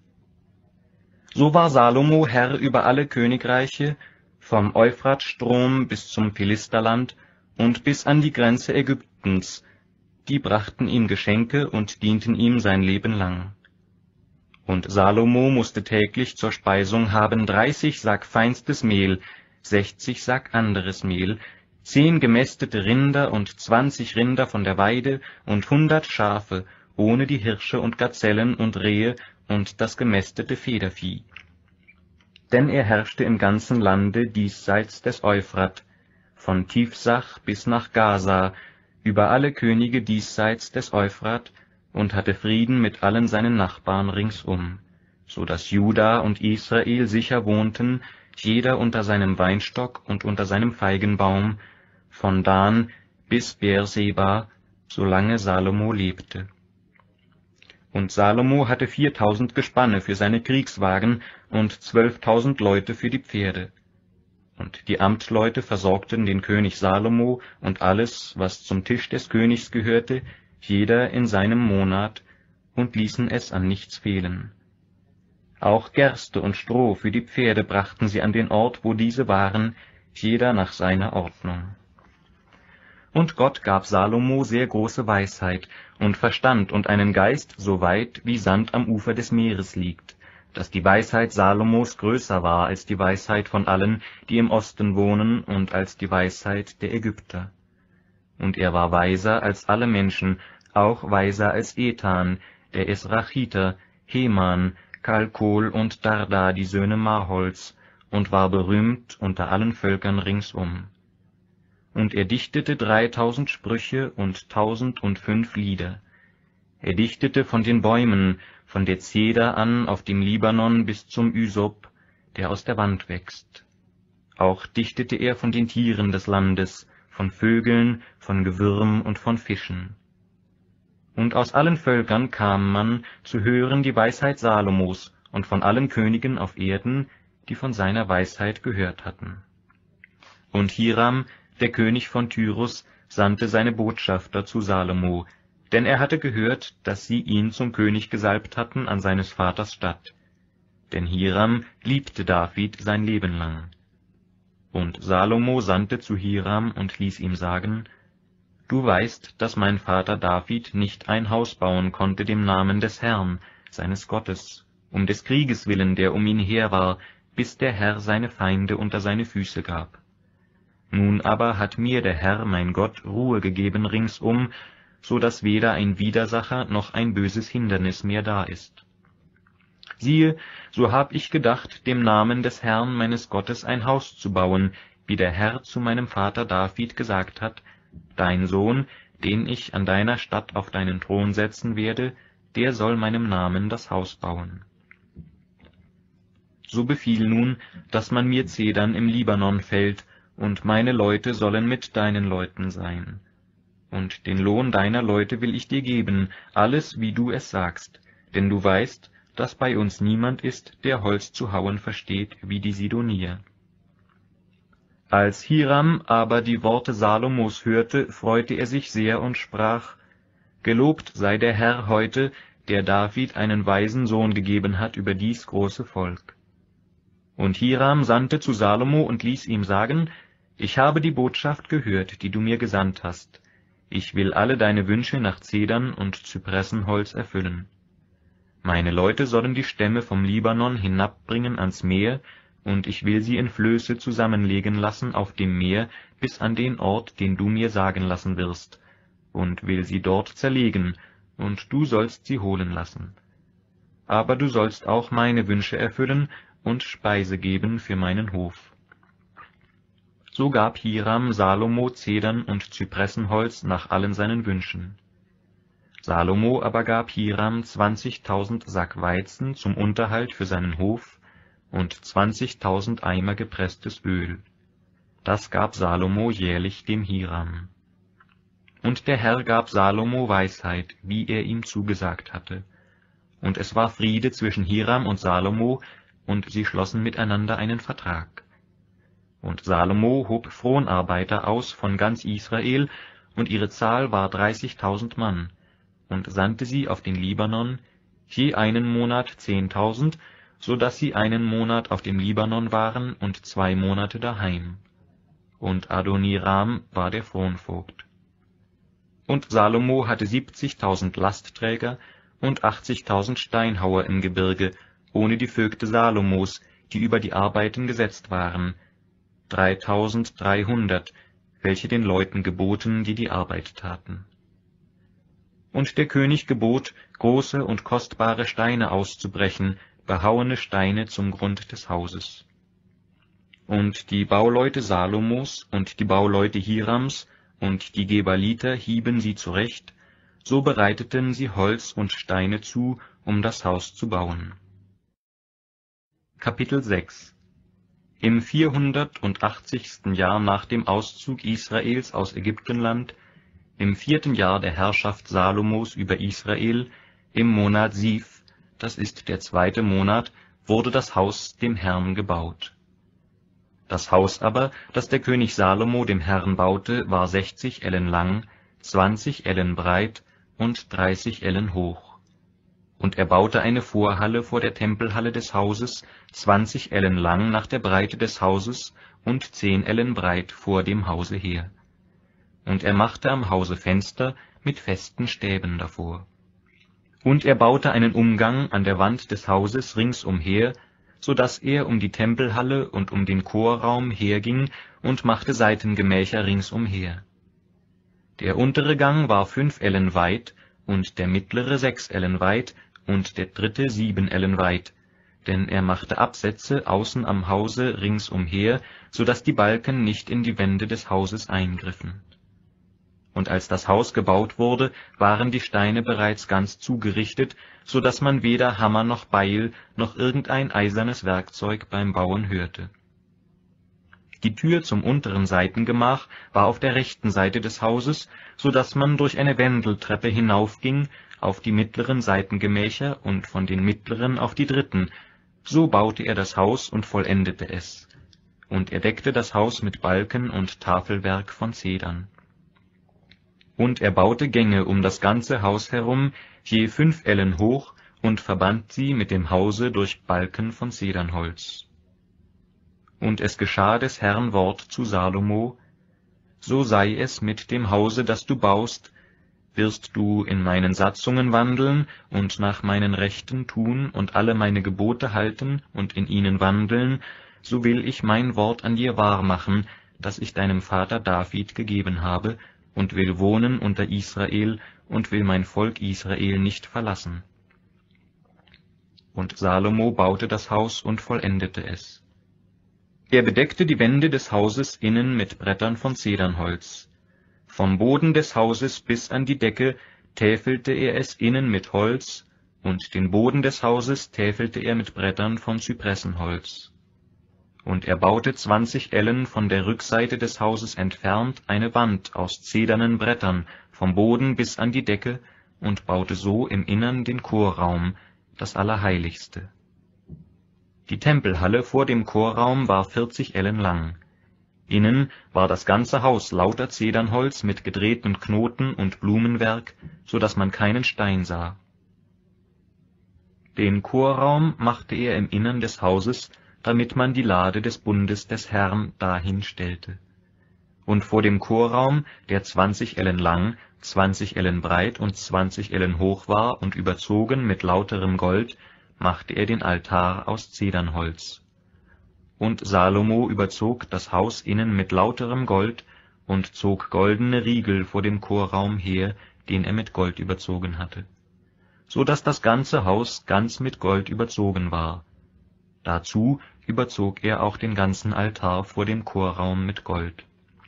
So war Salomo Herr über alle Königreiche, vom Euphratstrom bis zum Philisterland und bis an die Grenze Ägyptens, die brachten ihm Geschenke und dienten ihm sein Leben lang. Und Salomo musste täglich zur Speisung haben dreißig Sack feinstes Mehl, sechzig Sack anderes Mehl, zehn gemästete Rinder und zwanzig Rinder von der Weide und hundert Schafe, ohne die Hirsche und Gazellen und Rehe und das gemästete Federvieh. Denn er herrschte im ganzen Lande diesseits des Euphrat, von Tifsach bis nach Gaza, über alle Könige diesseits des Euphrat, und hatte Frieden mit allen seinen Nachbarn ringsum, so dass Juda und Israel sicher wohnten, jeder unter seinem Weinstock und unter seinem Feigenbaum, von Dan bis Beerseba, solange Salomo lebte. Und Salomo hatte viertausend Gespanne für seine Kriegswagen und zwölftausend Leute für die Pferde. Und die Amtleute versorgten den König Salomo und alles, was zum Tisch des Königs gehörte, jeder in seinem Monat, und ließen es an nichts fehlen. Auch Gerste und Stroh für die Pferde brachten sie an den Ort, wo diese waren, jeder nach seiner Ordnung. Und Gott gab Salomo sehr große Weisheit und Verstand und einen Geist so weit, wie Sand am Ufer des Meeres liegt, dass die Weisheit Salomos größer war als die Weisheit von allen, die im Osten wohnen, und als die Weisheit der Ägypter. Und er war weiser als alle Menschen, auch weiser als Ethan, der Esrachiter, Heman, Kalkol und Darda, die Söhne Mahols, und war berühmt unter allen Völkern ringsum. Und er dichtete dreitausend Sprüche und tausend und fünf Lieder. Er dichtete von den Bäumen, von der Zeder an auf dem Libanon bis zum Ysop, der aus der Wand wächst. Auch dichtete er von den Tieren des Landes, von Vögeln, von Gewürm und von Fischen. Und aus allen Völkern kam man zu hören die Weisheit Salomos und von allen Königen auf Erden, die von seiner Weisheit gehört hatten. Und Hiram, der König von Tyrus, sandte seine Botschafter zu Salomo, denn er hatte gehört, dass sie ihn zum König gesalbt hatten an seines Vaters Statt. Denn Hiram liebte David sein Leben lang. Und Salomo sandte zu Hiram und ließ ihm sagen, »Du weißt, dass mein Vater David nicht ein Haus bauen konnte dem Namen des Herrn, seines Gottes, um des Krieges willen, der um ihn her war, bis der Herr seine Feinde unter seine Füße gab. Nun aber hat mir der Herr, mein Gott, Ruhe gegeben ringsum, so dass weder ein Widersacher noch ein böses Hindernis mehr da ist. Siehe, so hab ich gedacht, dem Namen des Herrn meines Gottes ein Haus zu bauen, wie der Herr zu meinem Vater David gesagt hat, dein Sohn, den ich an deiner Statt auf deinen Thron setzen werde, der soll meinem Namen das Haus bauen. So befiehl nun, dass man mir Zedern im Libanon fällt, und meine Leute sollen mit deinen Leuten sein. Und den Lohn deiner Leute will ich dir geben, alles, wie du es sagst, denn du weißt, dass bei uns niemand ist, der Holz zu hauen versteht, wie die Sidonier. Als Hiram aber die Worte Salomos hörte, freute er sich sehr und sprach, Gelobt sei der Herr heute, der David einen weisen Sohn gegeben hat über dies große Volk. Und Hiram sandte zu Salomo und ließ ihm sagen, Ich habe die Botschaft gehört, die du mir gesandt hast. Ich will alle deine Wünsche nach Zedern und Zypressenholz erfüllen. Meine Leute sollen die Stämme vom Libanon hinabbringen ans Meer, und ich will sie in Flöße zusammenlegen lassen auf dem Meer bis an den Ort, den du mir sagen lassen wirst, und will sie dort zerlegen, und du sollst sie holen lassen. Aber du sollst auch meine Wünsche erfüllen und Speise geben für meinen Hof. So gab Hiram Salomo Zedern und Zypressenholz nach allen seinen Wünschen. Salomo aber gab Hiram zwanzigtausend Sack Weizen zum Unterhalt für seinen Hof und zwanzigtausend Eimer gepresstes Öl. Das gab Salomo jährlich dem Hiram. Und der Herr gab Salomo Weisheit, wie er ihm zugesagt hatte. Und es war Friede zwischen Hiram und Salomo, und sie schlossen miteinander einen Vertrag. Und Salomo hob Fronarbeiter aus von ganz Israel, und ihre Zahl war dreißigtausend Mann, und sandte sie auf den Libanon, je einen Monat zehntausend, so dass sie einen Monat auf dem Libanon waren und zwei Monate daheim. Und Adoniram war der Fronvogt. Und Salomo hatte siebzigtausend Lastträger und achtzigtausend Steinhauer im Gebirge, ohne die Vögte Salomos, die über die Arbeiten gesetzt waren, dreitausenddreihundert, welche den Leuten geboten, die die Arbeit taten. Und der König gebot, große und kostbare Steine auszubrechen, behauene Steine zum Grund des Hauses. Und die Bauleute Salomos und die Bauleute Hirams und die Gebaliter hieben sie zurecht, so bereiteten sie Holz und Steine zu, um das Haus zu bauen. Kapitel sechs. Im vierhundertachtzigsten Jahr nach dem Auszug Israels aus Ägyptenland, im vierten Jahr der Herrschaft Salomos über Israel, im Monat Siv, das ist der zweite Monat, wurde das Haus dem Herrn gebaut. Das Haus aber, das der König Salomo dem Herrn baute, war sechzig Ellen lang, zwanzig Ellen breit und dreißig Ellen hoch. Und er baute eine Vorhalle vor der Tempelhalle des Hauses, zwanzig Ellen lang nach der Breite des Hauses und zehn Ellen breit vor dem Hause her. Und er machte am Hause Fenster mit festen Stäben davor. Und er baute einen Umgang an der Wand des Hauses ringsumher, so daß er um die Tempelhalle und um den Chorraum herging und machte Seitengemächer ringsumher. Der untere Gang war fünf Ellen weit und der mittlere sechs Ellen weit und der dritte sieben Ellen weit, denn er machte Absätze außen am Hause ringsumher, so daß die Balken nicht in die Wände des Hauses eingriffen. Und als das Haus gebaut wurde, waren die Steine bereits ganz zugerichtet, so daß man weder Hammer noch Beil noch irgendein eisernes Werkzeug beim Bauen hörte. Die Tür zum unteren Seitengemach war auf der rechten Seite des Hauses, so daß man durch eine Wendeltreppe hinaufging auf die mittleren Seitengemächer und von den mittleren auf die dritten. So baute er das Haus und vollendete es. Und er deckte das Haus mit Balken und Tafelwerk von Zedern. Und er baute Gänge um das ganze Haus herum, je fünf Ellen hoch, und verband sie mit dem Hause durch Balken von Zedernholz. Und es geschah des Herrn Wort zu Salomo: So sei es mit dem Hause, das du baust, wirst du in meinen Satzungen wandeln und nach meinen Rechten tun und alle meine Gebote halten und in ihnen wandeln, so will ich mein Wort an dir wahr machen, das ich deinem Vater David gegeben habe, und will wohnen unter Israel und will mein Volk Israel nicht verlassen. Und Salomo baute das Haus und vollendete es. Er bedeckte die Wände des Hauses innen mit Brettern von Zedernholz. Vom Boden des Hauses bis an die Decke täfelte er es innen mit Holz, und den Boden des Hauses täfelte er mit Brettern von Zypressenholz. Und er baute zwanzig Ellen von der Rückseite des Hauses entfernt eine Wand aus zedernen Brettern vom Boden bis an die Decke und baute so im Innern den Chorraum, das Allerheiligste. Die Tempelhalle vor dem Chorraum war vierzig Ellen lang. Innen war das ganze Haus lauter Zedernholz mit gedrehten Knoten und Blumenwerk, so daß man keinen Stein sah. Den Chorraum machte er im Innern des Hauses, damit man die Lade des Bundes des Herrn dahin stellte. Und vor dem Chorraum, der zwanzig Ellen lang, zwanzig Ellen breit und zwanzig Ellen hoch war und überzogen mit lauterem Gold, machte er den Altar aus Zedernholz. Und Salomo überzog das Haus innen mit lauterem Gold und zog goldene Riegel vor dem Chorraum her, den er mit Gold überzogen hatte, so daß das ganze Haus ganz mit Gold überzogen war. Dazu überzog er auch den ganzen Altar vor dem Chorraum mit Gold.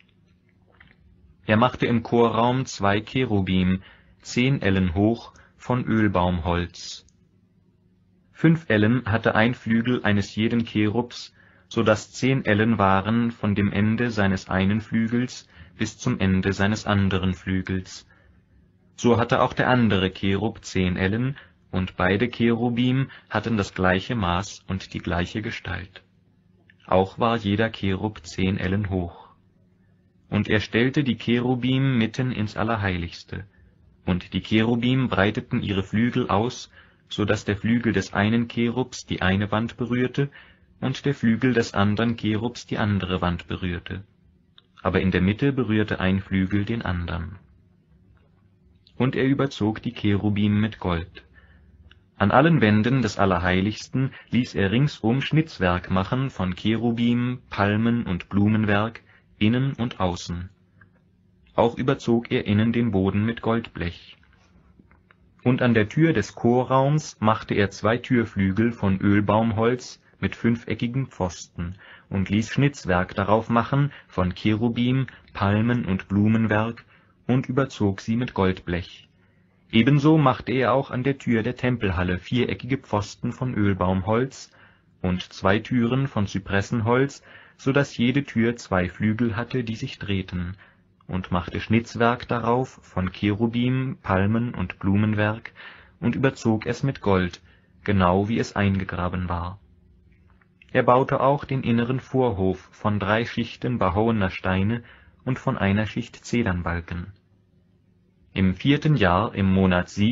Er machte im Chorraum zwei Cherubim, zehn Ellen hoch, von Ölbaumholz. Fünf Ellen hatte ein Flügel eines jeden Cherubs, so daß zehn Ellen waren von dem Ende seines einen Flügels bis zum Ende seines anderen Flügels. So hatte auch der andere Cherub zehn Ellen, und beide Cherubim hatten das gleiche Maß und die gleiche Gestalt. Auch war jeder Cherub zehn Ellen hoch. Und er stellte die Cherubim mitten ins Allerheiligste, und die Cherubim breiteten ihre Flügel aus, so daß der Flügel des einen Cherubs die eine Wand berührte und der Flügel des anderen Cherubs die andere Wand berührte. Aber in der Mitte berührte ein Flügel den andern. Und er überzog die Cherubim mit Gold. An allen Wänden des Allerheiligsten ließ er ringsum Schnitzwerk machen von Cherubim, Palmen und Blumenwerk, innen und außen. Auch überzog er innen den Boden mit Goldblech. Und an der Tür des Chorraums machte er zwei Türflügel von Ölbaumholz mit fünfeckigen Pfosten und ließ Schnitzwerk darauf machen von Cherubim, Palmen und Blumenwerk und überzog sie mit Goldblech. Ebenso machte er auch an der Tür der Tempelhalle viereckige Pfosten von Ölbaumholz und zwei Türen von Zypressenholz, so daß jede Tür zwei Flügel hatte, die sich drehten, und machte Schnitzwerk darauf von Cherubim, Palmen und Blumenwerk und überzog es mit Gold, genau wie es eingegraben war. Er baute auch den inneren Vorhof von drei Schichten behauener Steine und von einer Schicht Zedernbalken. Im vierten Jahr, im Monat Siv,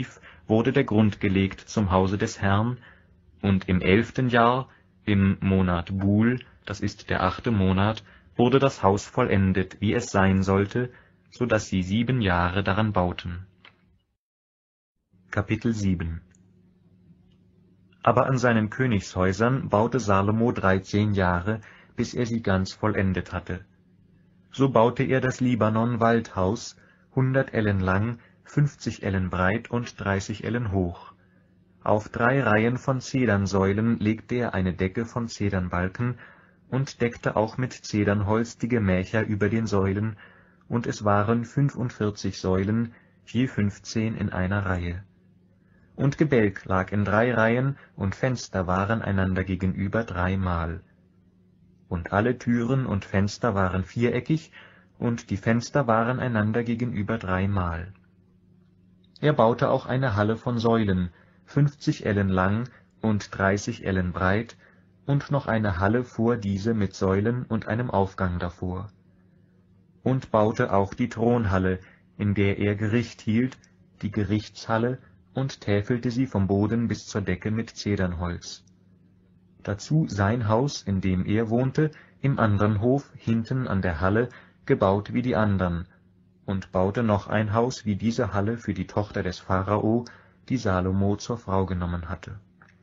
wurde der Grund gelegt zum Hause des Herrn, und im elften Jahr, im Monat Bul, das ist der achte Monat, wurde das Haus vollendet, wie es sein sollte, so dass sie sieben Jahre daran bauten. Kapitel sieben. Aber an seinen Königshäusern baute Salomo dreizehn Jahre, bis er sie ganz vollendet hatte. So baute er das Libanon-Waldhaus, hundert Ellen lang, fünfzig Ellen breit und dreißig Ellen hoch. Auf drei Reihen von Zedernsäulen legte er eine Decke von Zedernbalken und deckte auch mit Zedernholz die Gemächer über den Säulen, und es waren fünfundvierzig Säulen, je fünfzehn in einer Reihe. Und Gebälk lag in drei Reihen, und Fenster waren einander gegenüber dreimal. Und alle Türen und Fenster waren viereckig, und die Fenster waren einander gegenüber dreimal. Er baute auch eine Halle von Säulen, fünfzig Ellen lang und dreißig Ellen breit, und noch eine Halle vor diese mit Säulen und einem Aufgang davor. Und baute auch die Thronhalle, in der er Gericht hielt, die Gerichtshalle, und täfelte sie vom Boden bis zur Decke mit Zedernholz. Dazu sein Haus, in dem er wohnte, im anderen Hof, hinten an der Halle, gebaut wie die andern, und baute noch ein Haus wie diese Halle für die Tochter des Pharao, die Salomo zur Frau genommen hatte.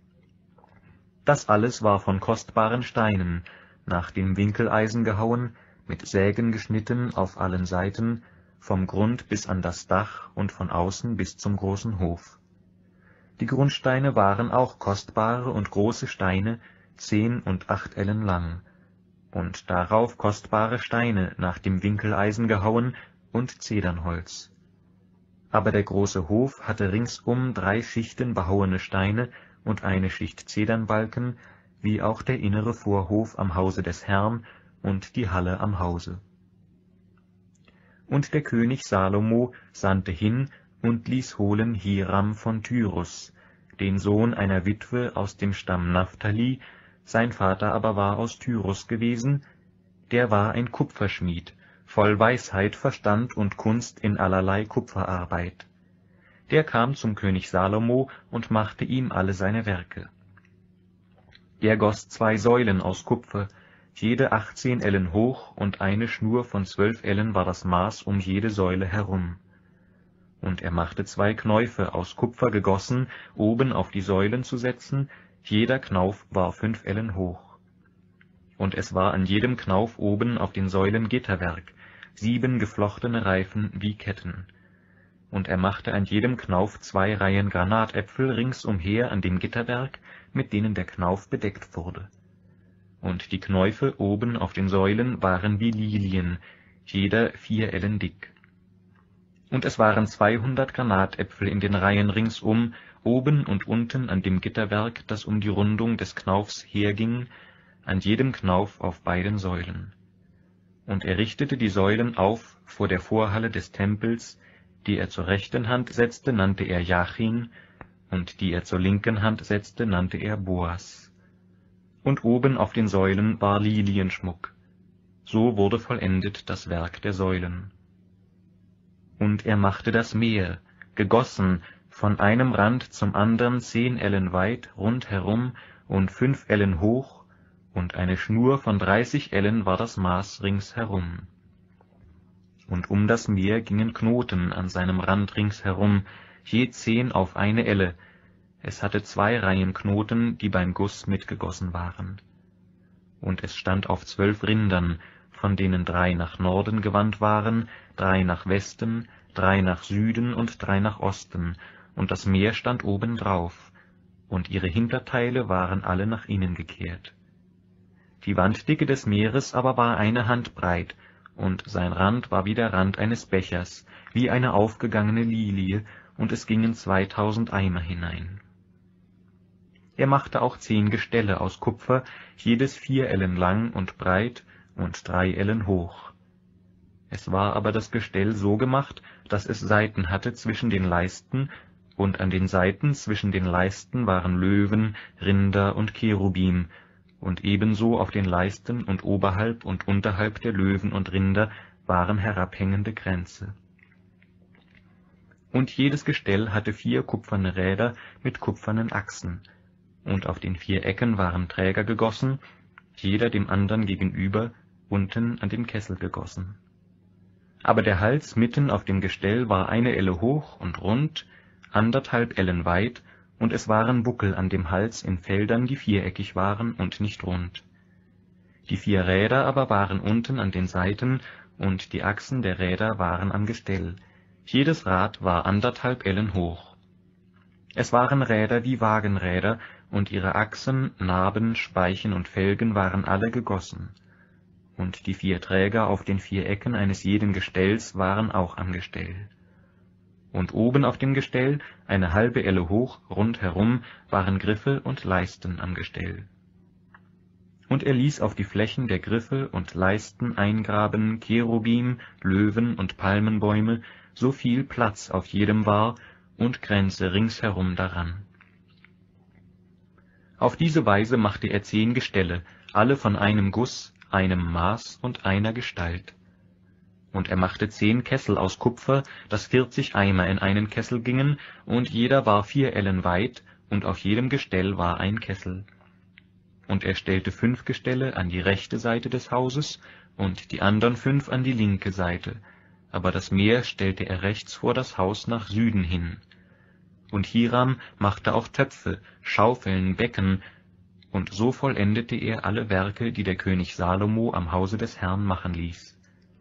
Das alles war von kostbaren Steinen, nach dem Winkeleisen gehauen, mit Sägen geschnitten auf allen Seiten, vom Grund bis an das Dach und von außen bis zum großen Hof. Die Grundsteine waren auch kostbare und große Steine, zehn und acht Ellen lang, und darauf kostbare Steine nach dem Winkeleisen gehauen und Zedernholz. Aber der große Hof hatte ringsum drei Schichten behauene Steine und eine Schicht Zedernbalken, wie auch der innere Vorhof am Hause des Herrn und die Halle am Hause. Und der König Salomo sandte hin und ließ holen Hiram von Tyrus, den Sohn einer Witwe aus dem Stamm Naphtali, sein Vater aber war aus Tyrus gewesen, der war ein Kupferschmied, voll Weisheit, Verstand und Kunst in allerlei Kupferarbeit. Der kam zum König Salomo und machte ihm alle seine Werke. Er goss zwei Säulen aus Kupfer, jede achtzehn Ellen hoch, und eine Schnur von zwölf Ellen war das Maß um jede Säule herum. Und er machte zwei Knäufe aus Kupfer gegossen, oben auf die Säulen zu setzen, jeder Knauf war fünf Ellen hoch. Und es war an jedem Knauf oben auf den Säulen Gitterwerk, sieben geflochtene Reifen wie Ketten. Und er machte an jedem Knauf zwei Reihen Granatäpfel ringsumher an dem Gitterwerk, mit denen der Knauf bedeckt wurde. Und die Knäufe oben auf den Säulen waren wie Lilien, jeder vier Ellen dick. Und es waren zweihundert Granatäpfel in den Reihen ringsum, oben und unten an dem Gitterwerk, das um die Rundung des Knaufs herging, an jedem Knauf auf beiden Säulen. Und er richtete die Säulen auf vor der Vorhalle des Tempels, die er zur rechten Hand setzte, nannte er Jachin, und die er zur linken Hand setzte, nannte er Boas. Und oben auf den Säulen war Lilienschmuck. So wurde vollendet das Werk der Säulen. Und er machte das Meer, gegossen, von einem Rand zum andern zehn Ellen weit, rundherum, und fünf Ellen hoch, und eine Schnur von dreißig Ellen war das Maß ringsherum. Und um das Meer gingen Knoten an seinem Rand ringsherum, je zehn auf eine Elle. Es hatte zwei Reihen Knoten, die beim Guss mitgegossen waren. Und es stand auf zwölf Rindern, von denen drei nach Norden gewandt waren, drei nach Westen, drei nach Süden und drei nach Osten, und das Meer stand oben drauf, und ihre Hinterteile waren alle nach innen gekehrt. Die Wanddicke des Meeres aber war eine Hand breit, und sein Rand war wie der Rand eines Bechers, wie eine aufgegangene Lilie, und es gingen zweitausend Eimer hinein. Er machte auch zehn Gestelle aus Kupfer, jedes vier Ellen lang und breit und drei Ellen hoch. Es war aber das Gestell so gemacht, dass es Seiten hatte zwischen den Leisten, und an den Seiten zwischen den Leisten waren Löwen, Rinder und Cherubim, und ebenso auf den Leisten und oberhalb und unterhalb der Löwen und Rinder waren herabhängende Kränze. Und jedes Gestell hatte vier kupferne Räder mit kupfernen Achsen, und auf den vier Ecken waren Träger gegossen, jeder dem anderen gegenüber, unten an den Kessel gegossen. Aber der Hals mitten auf dem Gestell war eine Elle hoch und rund, anderthalb Ellen weit, und es waren Buckel an dem Hals in Feldern, die viereckig waren und nicht rund. Die vier Räder aber waren unten an den Seiten, und die Achsen der Räder waren am Gestell. Jedes Rad war anderthalb Ellen hoch. Es waren Räder wie Wagenräder, und ihre Achsen, Narben, Speichen und Felgen waren alle gegossen. Und die vier Träger auf den vier Ecken eines jeden Gestells waren auch am Gestell. Und oben auf dem Gestell, eine halbe Elle hoch, rundherum, waren Griffe und Leisten am Gestell. Und er ließ auf die Flächen der Griffe und Leisten eingraben Cherubim, Löwen und Palmenbäume, so viel Platz auf jedem war, und Kränze ringsherum daran. Auf diese Weise machte er zehn Gestelle, alle von einem Guss, einem Maß und einer Gestalt. Und er machte zehn Kessel aus Kupfer, dass vierzig Eimer in einen Kessel gingen, und jeder war vier Ellen weit, und auf jedem Gestell war ein Kessel. Und er stellte fünf Gestelle an die rechte Seite des Hauses, und die andern fünf an die linke Seite, aber das Meer stellte er rechts vor das Haus nach Süden hin. Und Hiram machte auch Töpfe, Schaufeln, Becken, und so vollendete er alle Werke, die der König Salomo am Hause des Herrn machen ließ.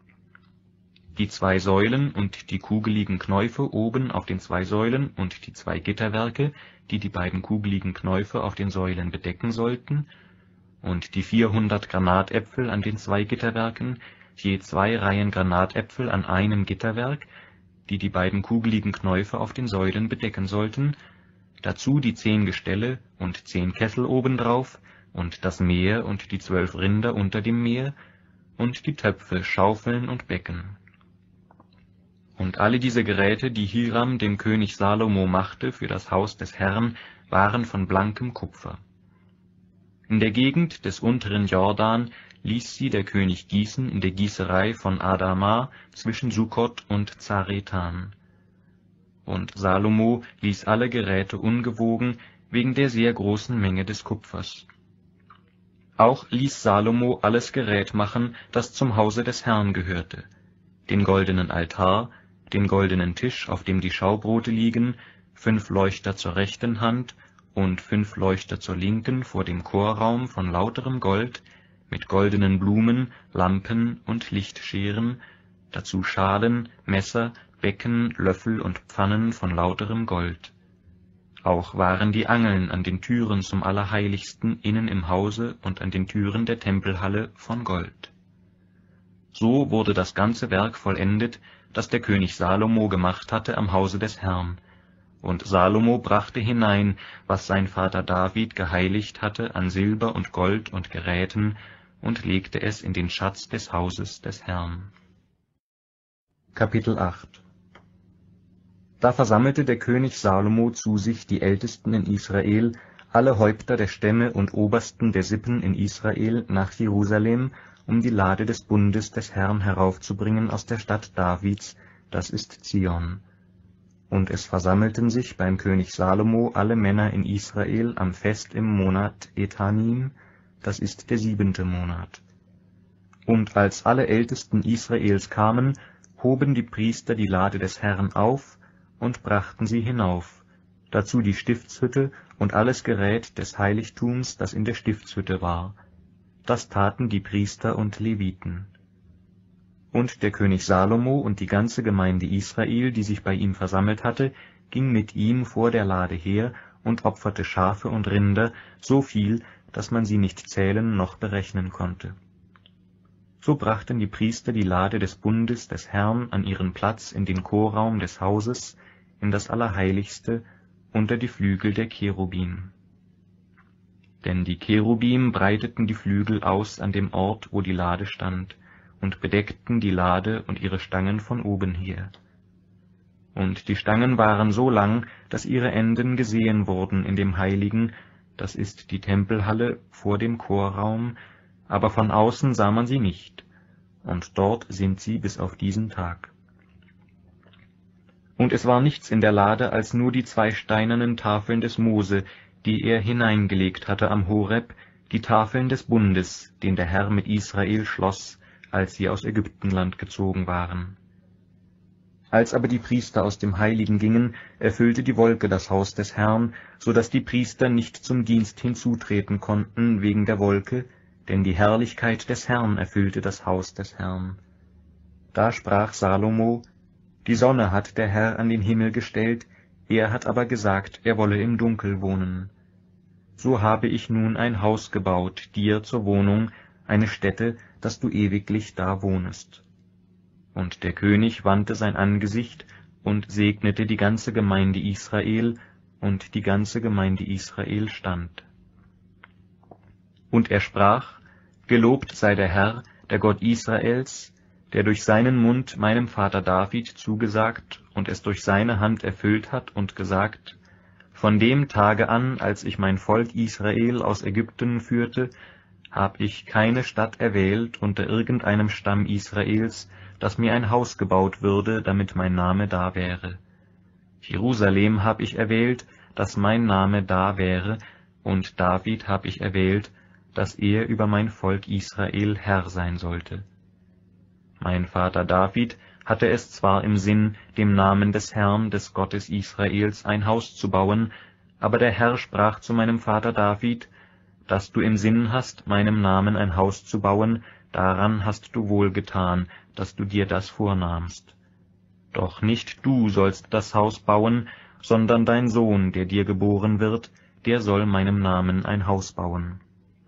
Die zwei Säulen und die kugeligen Knäufe oben auf den zwei Säulen und die zwei Gitterwerke, die die beiden kugeligen Knäufe auf den Säulen bedecken sollten, und die vierhundert Granatäpfel an den zwei Gitterwerken, je zwei Reihen Granatäpfel an einem Gitterwerk, die die beiden kugeligen Knäufe auf den Säulen bedecken sollten, dazu die zehn Gestelle und zehn Kessel obendrauf, und das Meer und die zwölf Rinder unter dem Meer, und die Töpfe, Schaufeln und Becken. Und alle diese Geräte, die Hiram dem König Salomo machte für das Haus des Herrn, waren von blankem Kupfer. In der Gegend des unteren Jordan ließ sie der König gießen in der Gießerei von Adama zwischen Sukkot und Zaretan. Und Salomo ließ alle Geräte ungewogen wegen der sehr großen Menge des Kupfers. Auch ließ Salomo alles Gerät machen, das zum Hause des Herrn gehörte, den goldenen Altar, den goldenen Tisch, auf dem die Schaubrote liegen, fünf Leuchter zur rechten Hand und fünf Leuchter zur linken vor dem Chorraum von lauterem Gold, mit goldenen Blumen, Lampen und Lichtscheren, dazu Schalen, Messer, Becken, Löffel und Pfannen von lauterem Gold. Auch waren die Angeln an den Türen zum Allerheiligsten innen im Hause und an den Türen der Tempelhalle von Gold. So wurde das ganze Werk vollendet, das der König Salomo gemacht hatte am Hause des Herrn. Und Salomo brachte hinein, was sein Vater David geheiligt hatte an Silber und Gold und Geräten, und legte es in den Schatz des Hauses des Herrn. Kapitel acht. Da versammelte der König Salomo zu sich die Ältesten in Israel, alle Häupter der Stämme und Obersten der Sippen in Israel nach Jerusalem, um die Lade des Bundes des Herrn heraufzubringen aus der Stadt Davids, das ist Zion. Und es versammelten sich beim König Salomo alle Männer in Israel am Fest im Monat Etanim, das ist der siebente Monat. Und als alle Ältesten Israels kamen, hoben die Priester die Lade des Herrn auf und brachten sie hinauf, dazu die Stiftshütte und alles Gerät des Heiligtums, das in der Stiftshütte war. Das taten die Priester und Leviten. Und der König Salomo und die ganze Gemeinde Israel, die sich bei ihm versammelt hatte, ging mit ihm vor der Lade her und opferte Schafe und Rinder, so viel, dass man sie nicht zählen noch berechnen konnte. So brachten die Priester die Lade des Bundes des Herrn an ihren Platz in den Chorraum des Hauses, in das Allerheiligste, unter die Flügel der Cherubim. Denn die Cherubim breiteten die Flügel aus an dem Ort, wo die Lade stand, und bedeckten die Lade und ihre Stangen von oben her. Und die Stangen waren so lang, dass ihre Enden gesehen wurden in dem Heiligen, das ist die Tempelhalle vor dem Chorraum, aber von außen sah man sie nicht, und dort sind sie bis auf diesen Tag. Und es war nichts in der Lade als nur die zwei steinernen Tafeln des Mose, die er hineingelegt hatte am Horeb, die Tafeln des Bundes, den der Herr mit Israel schloss, als sie aus Ägyptenland gezogen waren. Als aber die Priester aus dem Heiligen gingen, erfüllte die Wolke das Haus des Herrn, so dass die Priester nicht zum Dienst hinzutreten konnten wegen der Wolke, denn die Herrlichkeit des Herrn erfüllte das Haus des Herrn. Da sprach Salomo: Die Sonne hat der Herr an den Himmel gestellt, er hat aber gesagt, er wolle im Dunkel wohnen. So habe ich nun ein Haus gebaut, dir zur Wohnung, eine Stätte, dass du ewiglich da wohnest. Und der König wandte sein Angesicht und segnete die ganze Gemeinde Israel, und die ganze Gemeinde Israel stand. Und er sprach: Gelobt sei der Herr, der Gott Israels, der durch seinen Mund meinem Vater David zugesagt und es durch seine Hand erfüllt hat und gesagt: Von dem Tage an, als ich mein Volk Israel aus Ägypten führte, hab ich keine Stadt erwählt unter irgendeinem Stamm Israels, dass mir ein Haus gebaut würde, damit mein Name da wäre. Jerusalem hab ich erwählt, dass mein Name da wäre, und David hab ich erwählt, dass er über mein Volk Israel Herr sein sollte. Mein Vater David hatte es zwar im Sinn, dem Namen des Herrn, des Gottes Israels, ein Haus zu bauen, aber der Herr sprach zu meinem Vater David: Dass du im Sinn hast, meinem Namen ein Haus zu bauen, daran hast du wohl getan, dass du dir das vornahmst. Doch nicht du sollst das Haus bauen, sondern dein Sohn, der dir geboren wird, der soll meinem Namen ein Haus bauen.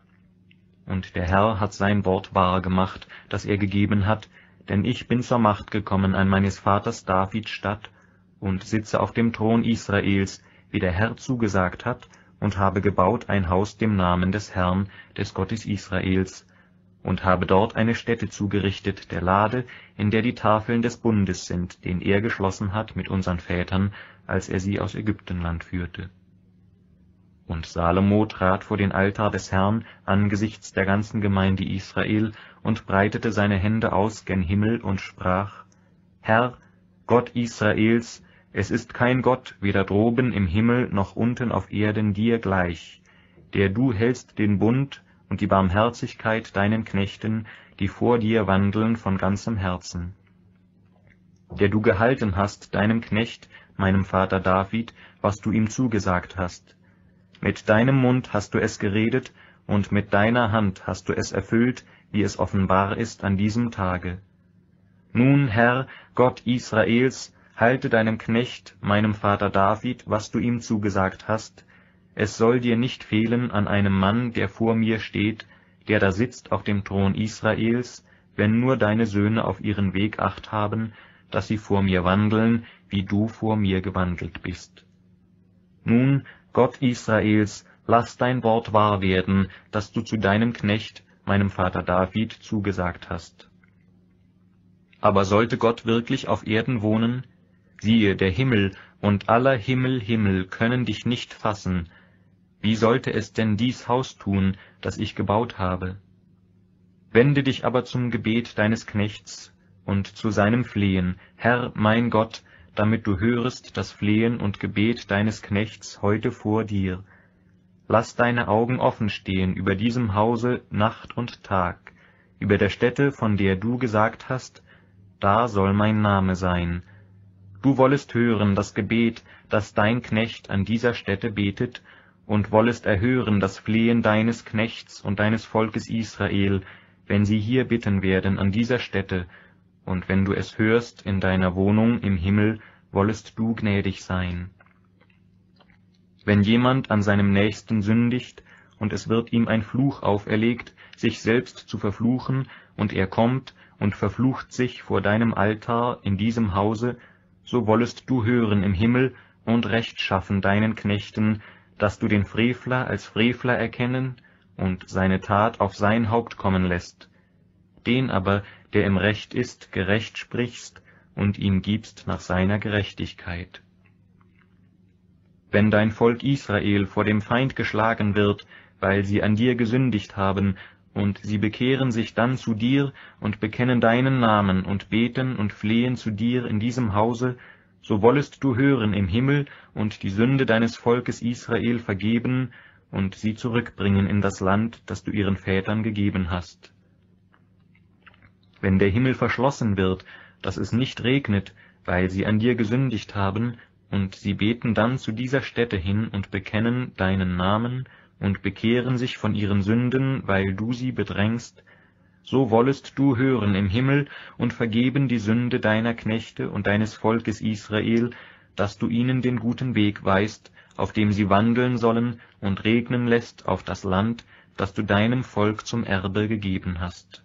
Und der Herr hat sein Wort wahr gemacht, das er gegeben hat, denn ich bin zur Macht gekommen an meines Vaters David statt und sitze auf dem Thron Israels, wie der Herr zugesagt hat, und habe gebaut ein Haus dem Namen des Herrn, des Gottes Israels, und habe dort eine Stätte zugerichtet, der Lade, in der die Tafeln des Bundes sind, den er geschlossen hat mit unseren Vätern, als er sie aus Ägyptenland führte. Und Salomo trat vor den Altar des Herrn angesichts der ganzen Gemeinde Israel und breitete seine Hände aus gen Himmel und sprach: Herr, Gott Israels, es ist kein Gott, weder droben im Himmel noch unten auf Erden dir gleich, der du hältst den Bund und die Barmherzigkeit deinen Knechten, die vor dir wandeln von ganzem Herzen. Der du gehalten hast deinem Knecht, meinem Vater David, was du ihm zugesagt hast. Mit deinem Mund hast du es geredet, und mit deiner Hand hast du es erfüllt, wie es offenbar ist an diesem Tage. Nun, Herr, Gott Israels, halte deinem Knecht, meinem Vater David, was du ihm zugesagt hast. Es soll dir nicht fehlen an einem Mann, der vor mir steht, der da sitzt auf dem Thron Israels, wenn nur deine Söhne auf ihren Weg acht haben, dass sie vor mir wandeln, wie du vor mir gewandelt bist. Nun, Gott Israels, lass dein Wort wahr werden, das du zu deinem Knecht, meinem Vater David, zugesagt hast. Aber sollte Gott wirklich auf Erden wohnen? Siehe, der Himmel und aller Himmel Himmel können dich nicht fassen. Wie sollte es denn dies Haus tun, das ich gebaut habe? Wende dich aber zum Gebet deines Knechts und zu seinem Flehen, Herr, mein Gott, damit du hörest das Flehen und Gebet deines Knechts heute vor dir. Lass deine Augen offen stehen über diesem Hause Nacht und Tag, über der Stätte, von der du gesagt hast, da soll mein Name sein. Du wollest hören das Gebet, das dein Knecht an dieser Stätte betet, und wollest erhören das Flehen deines Knechts und deines Volkes Israel, wenn sie hier bitten werden an dieser Stätte, und wenn du es hörst in deiner Wohnung im Himmel, wollest du gnädig sein. Wenn jemand an seinem Nächsten sündigt, und es wird ihm ein Fluch auferlegt, sich selbst zu verfluchen, und er kommt und verflucht sich vor deinem Altar in diesem Hause, so wollest du hören im Himmel und Recht schaffen deinen Knechten, dass du den Frevler als Frevler erkennen und seine Tat auf sein Haupt kommen lässt. Den aber, der im Recht ist, gerecht sprichst und ihm gibst nach seiner Gerechtigkeit. Wenn dein Volk Israel vor dem Feind geschlagen wird, weil sie an dir gesündigt haben, und sie bekehren sich dann zu dir und bekennen deinen Namen und beten und flehen zu dir in diesem Hause, so wollest du hören im Himmel und die Sünde deines Volkes Israel vergeben und sie zurückbringen in das Land, das du ihren Vätern gegeben hast. Wenn der Himmel verschlossen wird, dass es nicht regnet, weil sie an dir gesündigt haben, und sie beten dann zu dieser Stätte hin und bekennen deinen Namen und bekehren sich von ihren Sünden, weil du sie bedrängst, so wollest du hören im Himmel und vergeben die Sünde deiner Knechte und deines Volkes Israel, dass du ihnen den guten Weg weist, auf dem sie wandeln sollen, und regnen lässt auf das Land, das du deinem Volk zum Erbe gegeben hast.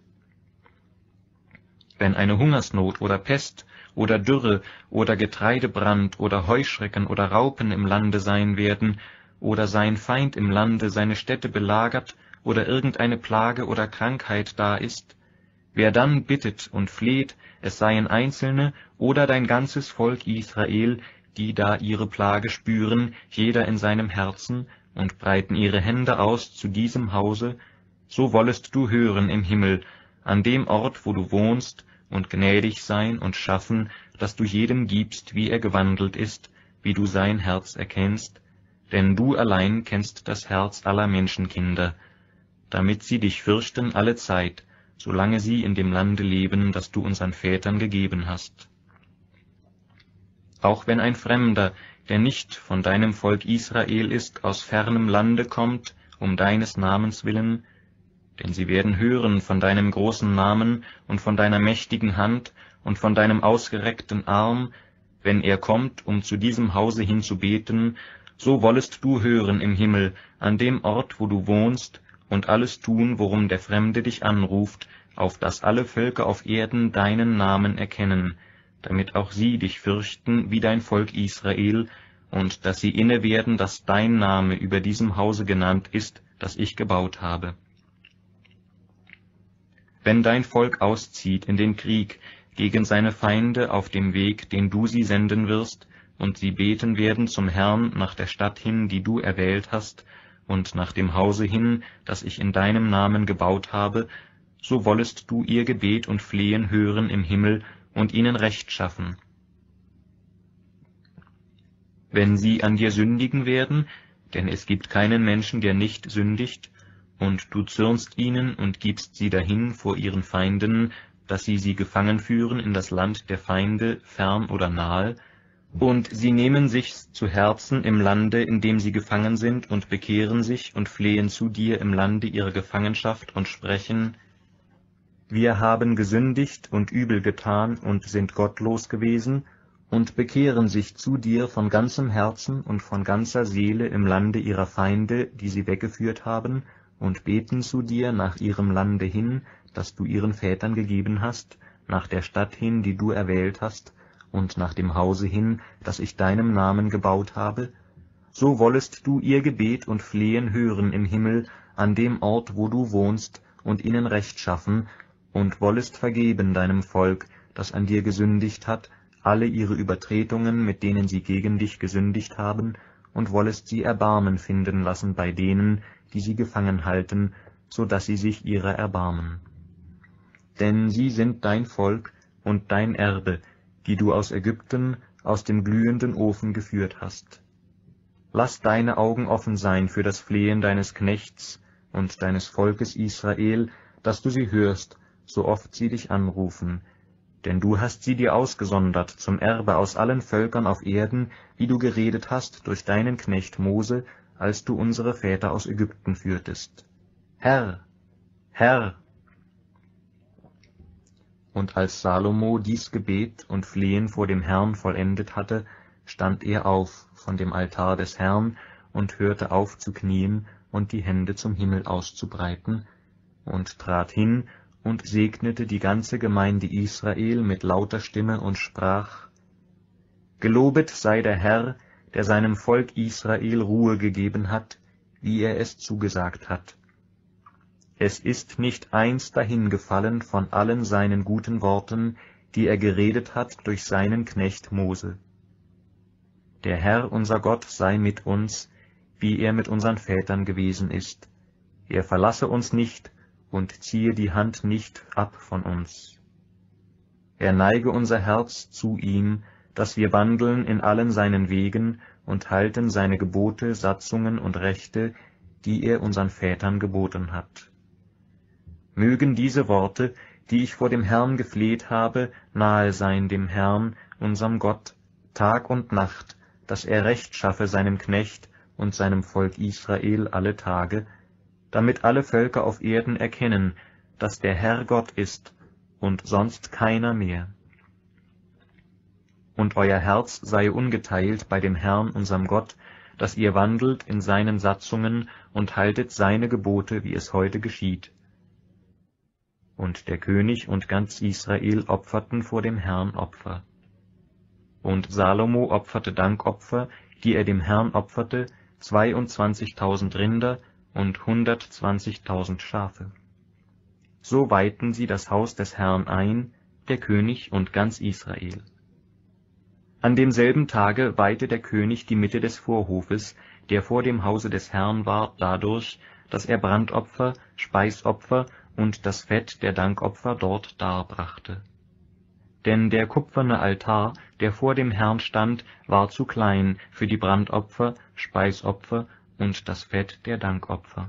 Wenn eine Hungersnot oder Pest oder Dürre oder Getreidebrand oder Heuschrecken oder Raupen im Lande sein werden, oder sein Feind im Lande seine Städte belagert, oder irgendeine Plage oder Krankheit da ist, wer dann bittet und fleht, es seien Einzelne oder dein ganzes Volk Israel, die da ihre Plage spüren, jeder in seinem Herzen, und breiten ihre Hände aus zu diesem Hause, so wollest du hören im Himmel, an dem Ort, wo du wohnst, und gnädig sein und schaffen, dass du jedem gibst, wie er gewandelt ist, wie du sein Herz erkennst, denn du allein kennst das Herz aller Menschenkinder, damit sie dich fürchten alle Zeit, solange sie in dem Lande leben, das du unseren Vätern gegeben hast. Auch wenn ein Fremder, der nicht von deinem Volk Israel ist, aus fernem Lande kommt, um deines Namens willen, denn sie werden hören von deinem großen Namen und von deiner mächtigen Hand und von deinem ausgereckten Arm, wenn er kommt, um zu diesem Hause hin zu beten, so wollest du hören im Himmel, an dem Ort, wo du wohnst, und alles tun, worum der Fremde dich anruft, auf dass alle Völker auf Erden deinen Namen erkennen, damit auch sie dich fürchten wie dein Volk Israel, und dass sie inne werden, dass dein Name über diesem Hause genannt ist, das ich gebaut habe. Wenn dein Volk auszieht in den Krieg gegen seine Feinde auf dem Weg, den du sie senden wirst, und sie beten werden zum Herrn nach der Stadt hin, die du erwählt hast, und nach dem Hause hin, das ich in deinem Namen gebaut habe, so wollest du ihr Gebet und Flehen hören im Himmel und ihnen Recht schaffen. Wenn sie an dir sündigen werden, denn es gibt keinen Menschen, der nicht sündigt, und du zürnst ihnen und gibst sie dahin vor ihren Feinden, dass sie sie gefangen führen in das Land der Feinde, fern oder nahe, und sie nehmen sich's zu Herzen im Lande, in dem sie gefangen sind, und bekehren sich und flehen zu dir im Lande ihrer Gefangenschaft und sprechen, wir haben gesündigt und übel getan und sind gottlos gewesen, und bekehren sich zu dir von ganzem Herzen und von ganzer Seele im Lande ihrer Feinde, die sie weggeführt haben, und beten zu dir nach ihrem Lande hin, das du ihren Vätern gegeben hast, nach der Stadt hin, die du erwählt hast, und nach dem Hause hin, das ich deinem Namen gebaut habe, so wollest du ihr Gebet und Flehen hören im Himmel, an dem Ort, wo du wohnst, und ihnen Recht schaffen, und wollest vergeben deinem Volk, das an dir gesündigt hat, alle ihre Übertretungen, mit denen sie gegen dich gesündigt haben, und wollest sie Erbarmen finden lassen bei denen, die sie gefangen halten, so dass sie sich ihrer erbarmen. Denn sie sind dein Volk und dein Erbe, die du aus Ägypten, aus dem glühenden Ofen geführt hast. Lass deine Augen offen sein für das Flehen deines Knechts und deines Volkes Israel, dass du sie hörst, so oft sie dich anrufen. Denn du hast sie dir ausgesondert zum Erbe aus allen Völkern auf Erden, wie du geredet hast durch deinen Knecht Mose, als du unsere Väter aus Ägypten führtest. Herr, Herr! Und als Salomo dies Gebet und Flehen vor dem Herrn vollendet hatte, stand er auf von dem Altar des Herrn und hörte auf zu knien und die Hände zum Himmel auszubreiten, und trat hin und segnete die ganze Gemeinde Israel mit lauter Stimme und sprach, Gelobet sei der Herr, der seinem Volk Israel Ruhe gegeben hat, wie er es zugesagt hat. Es ist nicht eins dahingefallen von allen seinen guten Worten, die er geredet hat durch seinen Knecht Mose. Der Herr unser Gott sei mit uns, wie er mit unseren Vätern gewesen ist. Er verlasse uns nicht und ziehe die Hand nicht ab von uns. Er neige unser Herz zu ihm, dass wir wandeln in allen seinen Wegen und halten seine Gebote, Satzungen und Rechte, die er unseren Vätern geboten hat. Mögen diese Worte, die ich vor dem Herrn gefleht habe, nahe sein dem Herrn, unserem Gott, Tag und Nacht, dass er Recht schaffe seinem Knecht und seinem Volk Israel alle Tage, damit alle Völker auf Erden erkennen, dass der Herr Gott ist und sonst keiner mehr. Und euer Herz sei ungeteilt bei dem Herrn, unserem Gott, dass ihr wandelt in seinen Satzungen und haltet seine Gebote, wie es heute geschieht. Und der König und ganz Israel opferten vor dem Herrn Opfer. Und Salomo opferte Dankopfer, die er dem Herrn opferte, zweiundzwanzigtausend Rinder und hundertzwanzigtausend Schafe. So weihten sie das Haus des Herrn ein, der König und ganz Israel. An demselben Tage weihte der König die Mitte des Vorhofes, der vor dem Hause des Herrn war, dadurch, dass er Brandopfer, Speisopfer und das Fett der Dankopfer dort darbrachte. Denn der kupferne Altar, der vor dem Herrn stand, war zu klein für die Brandopfer, Speisopfer und das Fett der Dankopfer.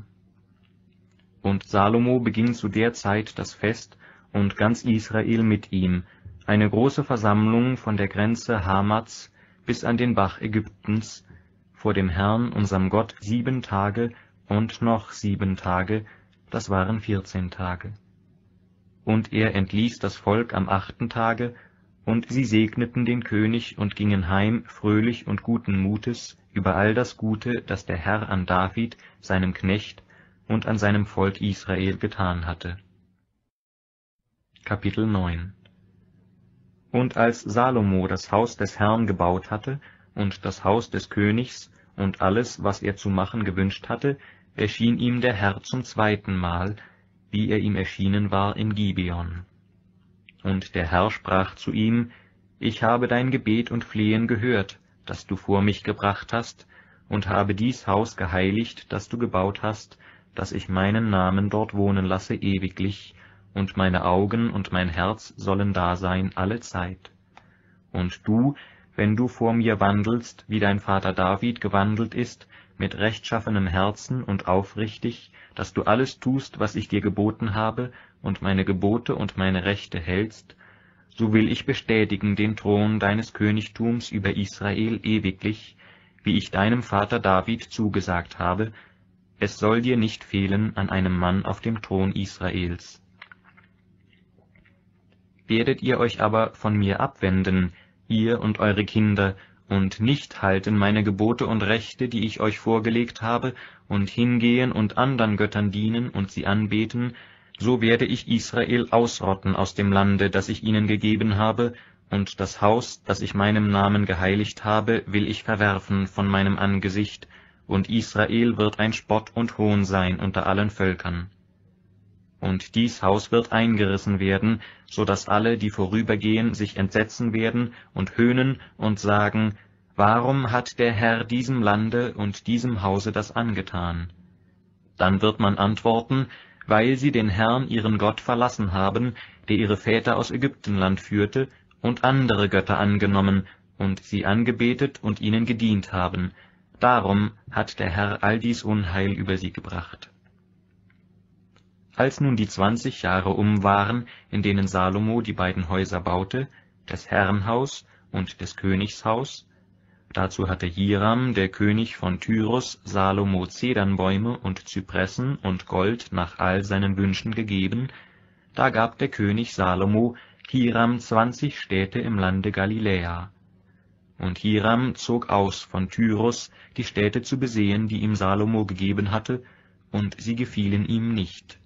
Und Salomo beging zu der Zeit das Fest, und ganz Israel mit ihm, eine große Versammlung von der Grenze Hamats bis an den Bach Ägyptens, vor dem Herrn, unserem Gott, sieben Tage und noch sieben Tage, das waren vierzehn Tage. Und er entließ das Volk am achten Tage, und sie segneten den König und gingen heim fröhlich und guten Mutes über all das Gute, das der Herr an David, seinem Knecht, und an seinem Volk Israel getan hatte. Kapitel neun. Und als Salomo das Haus des Herrn gebaut hatte, und das Haus des Königs, und alles, was er zu machen gewünscht hatte, erschien ihm der Herr zum zweiten Mal, wie er ihm erschienen war in Gibeon. Und der Herr sprach zu ihm: Ich habe dein Gebet und Flehen gehört, das du vor mich gebracht hast, und habe dies Haus geheiligt, das du gebaut hast, dass ich meinen Namen dort wohnen lasse ewiglich, und meine Augen und mein Herz sollen da sein alle Zeit. Und du, wenn du vor mir wandelst, wie dein Vater David gewandelt ist, mit rechtschaffenem Herzen und aufrichtig, dass du alles tust, was ich dir geboten habe, und meine Gebote und meine Rechte hältst, so will ich bestätigen den Thron deines Königtums über Israel ewiglich, wie ich deinem Vater David zugesagt habe, es soll dir nicht fehlen an einem Mann auf dem Thron Israels. Werdet ihr euch aber von mir abwenden, ihr und eure Kinder, und nicht halten meine Gebote und Rechte, die ich euch vorgelegt habe, und hingehen und andern Göttern dienen und sie anbeten, so werde ich Israel ausrotten aus dem Lande, das ich ihnen gegeben habe, und das Haus, das ich meinem Namen geheiligt habe, will ich verwerfen von meinem Angesicht, und Israel wird ein Spott und Hohn sein unter allen Völkern. Und dies Haus wird eingerissen werden, so dass alle, die vorübergehen, sich entsetzen werden und höhnen und sagen: Warum hat der Herr diesem Lande und diesem Hause das angetan? Dann wird man antworten: Weil sie den Herrn, ihren Gott, verlassen haben, der ihre Väter aus Ägyptenland führte, und andere Götter angenommen und sie angebetet und ihnen gedient haben. Darum hat der Herr all dies Unheil über sie gebracht. Als nun die zwanzig Jahre um waren, in denen Salomo die beiden Häuser baute, das Herrenhaus und des Königshaus, dazu hatte Hiram, der König von Tyrus, Salomo Zedernbäume und Zypressen und Gold nach all seinen Wünschen gegeben, da gab der König Salomo Hiram zwanzig Städte im Lande Galiläa. Und Hiram zog aus von Tyrus, die Städte zu besehen, die ihm Salomo gegeben hatte, und sie gefielen ihm nicht.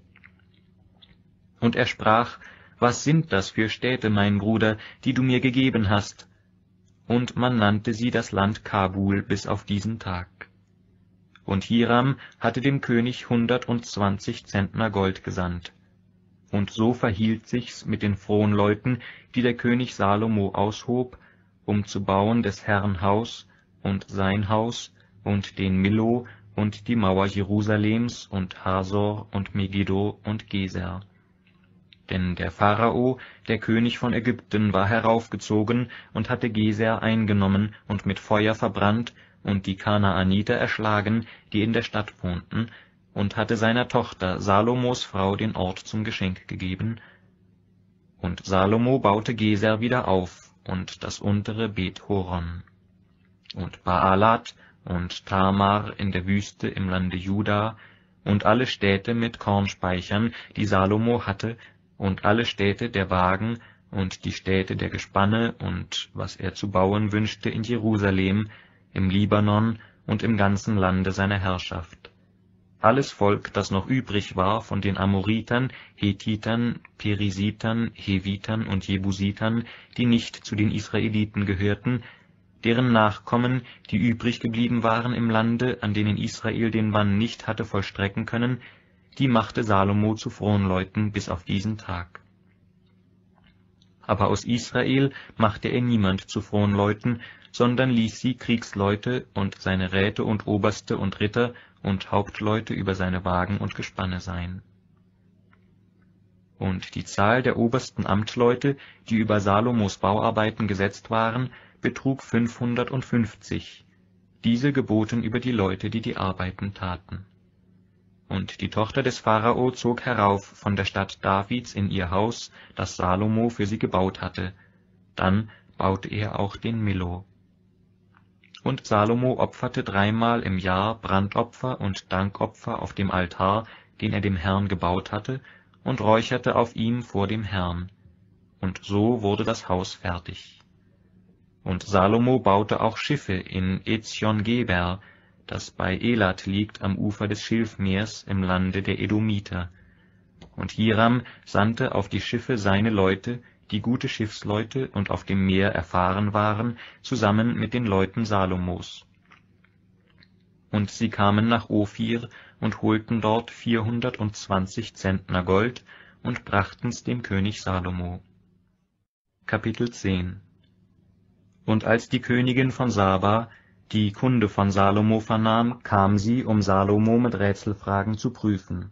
Und er sprach: Was sind das für Städte, mein Bruder, die du mir gegeben hast? Und man nannte sie das Land Kabul bis auf diesen Tag. Und Hiram hatte dem König hundertundzwanzig Zentner Gold gesandt. Und so verhielt sich's mit den Fronleuten, die der König Salomo aushob, um zu bauen des Herrn Haus und sein Haus und den Millo und die Mauer Jerusalems und Hasor und Megiddo und Geser. denn der Pharao, der König von Ägypten, war heraufgezogen und hatte Geser eingenommen und mit Feuer verbrannt und die Kanaaniter erschlagen, die in der Stadt wohnten, und hatte seiner Tochter Salomos Frau den Ort zum Geschenk gegeben. Und Salomo baute Geser wieder auf und das untere Beth-Horon. Und Baalat und Tamar in der Wüste im Lande Juda und alle Städte mit Kornspeichern, die Salomo hatte, und alle Städte der Wagen und die Städte der Gespanne und was er zu bauen wünschte in Jerusalem, im Libanon und im ganzen Lande seiner Herrschaft. Alles Volk, das noch übrig war von den Amoritern, Hethitern, Perisitern, Hevitern und Jebusitern, die nicht zu den Israeliten gehörten, deren Nachkommen, die übrig geblieben waren im Lande, an denen Israel den Bann nicht hatte vollstrecken können, die machte Salomo zu Fronleuten bis auf diesen Tag. Aber aus Israel machte er niemand zu Fronleuten, sondern ließ sie Kriegsleute und seine Räte und Oberste und Ritter und Hauptleute über seine Wagen und Gespanne sein. Und die Zahl der obersten Amtleute, die über Salomos Bauarbeiten gesetzt waren, betrug fünfhundertfünfzig. Diese geboten über die Leute, die die Arbeiten taten. Und die Tochter des Pharao zog herauf von der Stadt Davids in ihr Haus, das Salomo für sie gebaut hatte. Dann baute er auch den Millo. Und Salomo opferte dreimal im Jahr Brandopfer und Dankopfer auf dem Altar, den er dem Herrn gebaut hatte, und räucherte auf ihm vor dem Herrn. Und so wurde das Haus fertig. Und Salomo baute auch Schiffe in Ezion-Geber, das bei Elat liegt am Ufer des Schilfmeers im Lande der Edomiter. Und Hiram sandte auf die Schiffe seine Leute, die gute Schiffsleute und auf dem Meer erfahren waren, zusammen mit den Leuten Salomos. Und sie kamen nach Ophir und holten dort vierhundertzwanzig Zentner Gold und brachten's dem König Salomo. Kapitel zehn. Und als die Königin von Saba die Kunde von Salomo vernahm, kam sie, um Salomo mit Rätselfragen zu prüfen.